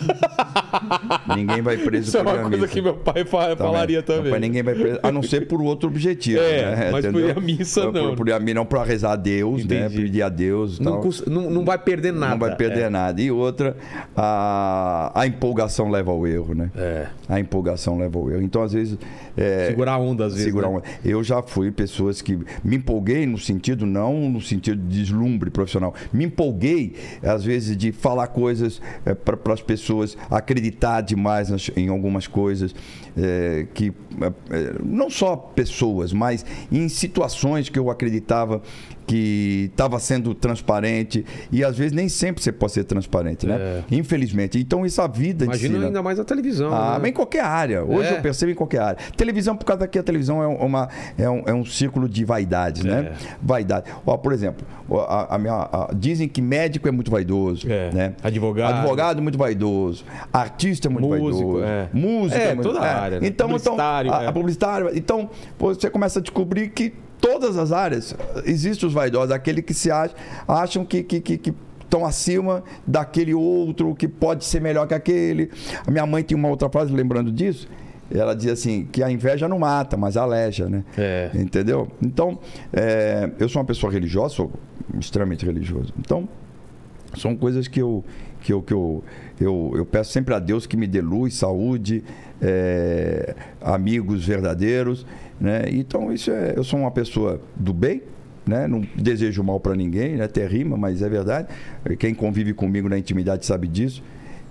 Ninguém vai preso Isso por ir à missa. É uma coisa que meu pai falaria também. Pai, ninguém vai preso, a não ser por outro objetivo. É, né? mas entendeu? por ir à missa não. Por, por ir à missa não para rezar a Deus, né? Pedir a Deus. Não, tal. Não, não vai perder nada. Não vai perder é. nada. E outra, a, a empolgação leva ao erro, né? É. A empolgação leva ao erro. Então, às vezes... É, segurar a onda, às vezes. Segurar né? onda. Eu já fui pessoas que me empolguei no sentido, não no sentido de deslumbre profissional. Me empolguei, às vezes, de falar coisas é, para as pessoas acreditar demais nas, em algumas coisas, é, que é, não só pessoas, mas em situações que eu acreditava que estava sendo transparente, e às vezes nem sempre você pode ser transparente, né? É. Infelizmente. Então isso a vida Imagina ensina. Ainda mais na televisão. Ah, né? mas em qualquer área. Hoje é. eu percebo em qualquer área. Televisão, por causa que a televisão é, uma, é, um, é um círculo de vaidades, é. né? Vaidade. Ó, por exemplo, a, a minha, a, dizem que médico é muito vaidoso, é. né? Advogado. Advogado é muito vaidoso. Artista é muito Músico, vaidoso. É. Músico é, é muito... toda a é. área. Né? Então, publicitário. Então, a, é. a publicitário. Então, você começa a descobrir que todas as áreas existem os vaidosos, aquele que se acha, acham que, que, que, que estão acima daquele outro, que pode ser melhor que aquele. A minha mãe tinha uma outra frase, lembrando disso, ela dizia assim, que a inveja não mata, mas aleja, né? É. Entendeu? Então, é, eu sou uma pessoa religiosa, sou extremamente religioso. Então, são coisas que eu, que eu, que eu, eu, eu peço sempre a Deus que me dê luz, saúde, é, amigos verdadeiros, né? Então, isso é, eu sou uma pessoa do bem, né? Não desejo mal para ninguém, né? Até rima, mas é verdade. Quem convive comigo na intimidade sabe disso.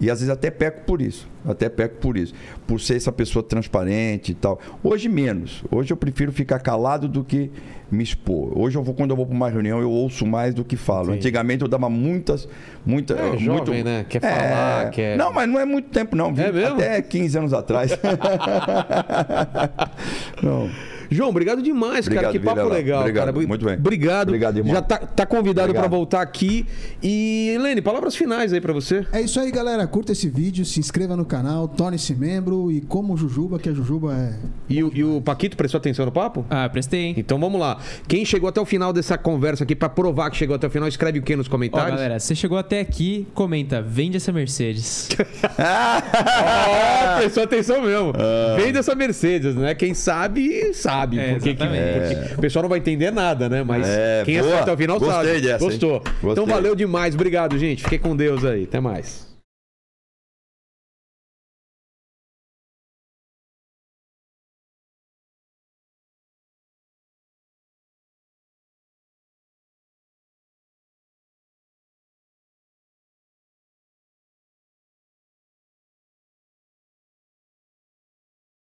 E às vezes até peco por isso. Até peco por isso. Por ser essa pessoa transparente e tal. Hoje menos. Hoje eu prefiro ficar calado do que me expor. Hoje eu vou, quando eu vou para uma reunião, eu ouço mais do que falo. Sim. Antigamente eu dava muitas... muita, É, muito, jovem, né? Quer falar, quer... Não, mas não é muito tempo, não. É mesmo? Até quinze anos atrás. Não. João, obrigado demais, cara. Obrigado, Que papo Vilela. legal, Obrigado, cara. muito bem. Obrigado. Obrigado, irmão. Já tá, tá convidado Obrigado. para voltar aqui. E, Helene, palavras finais aí para você. É isso aí, galera. Curta esse vídeo, se inscreva no canal, torne-se membro e como o Jujuba, que a Jujuba é... E, o- e o Paquito prestou atenção no papo? Ah, prestei, hein? Então vamos lá. Quem chegou até o final dessa conversa aqui, para provar que chegou até o final, escreve o que nos Ó, comentários? galera, você chegou até aqui, comenta, vende essa Mercedes. Ó, prestou atenção mesmo. Vende essa Mercedes, né? Quem sabe, sabe. É, porque, que- exatamente. porque o pessoal não vai entender nada, né? Mas É, quem boa. assistiu até o final Gostei sabe. dessa, hein? Gostou. Gostei. Então valeu demais. Obrigado, gente. Fiquei com Deus aí. Até mais.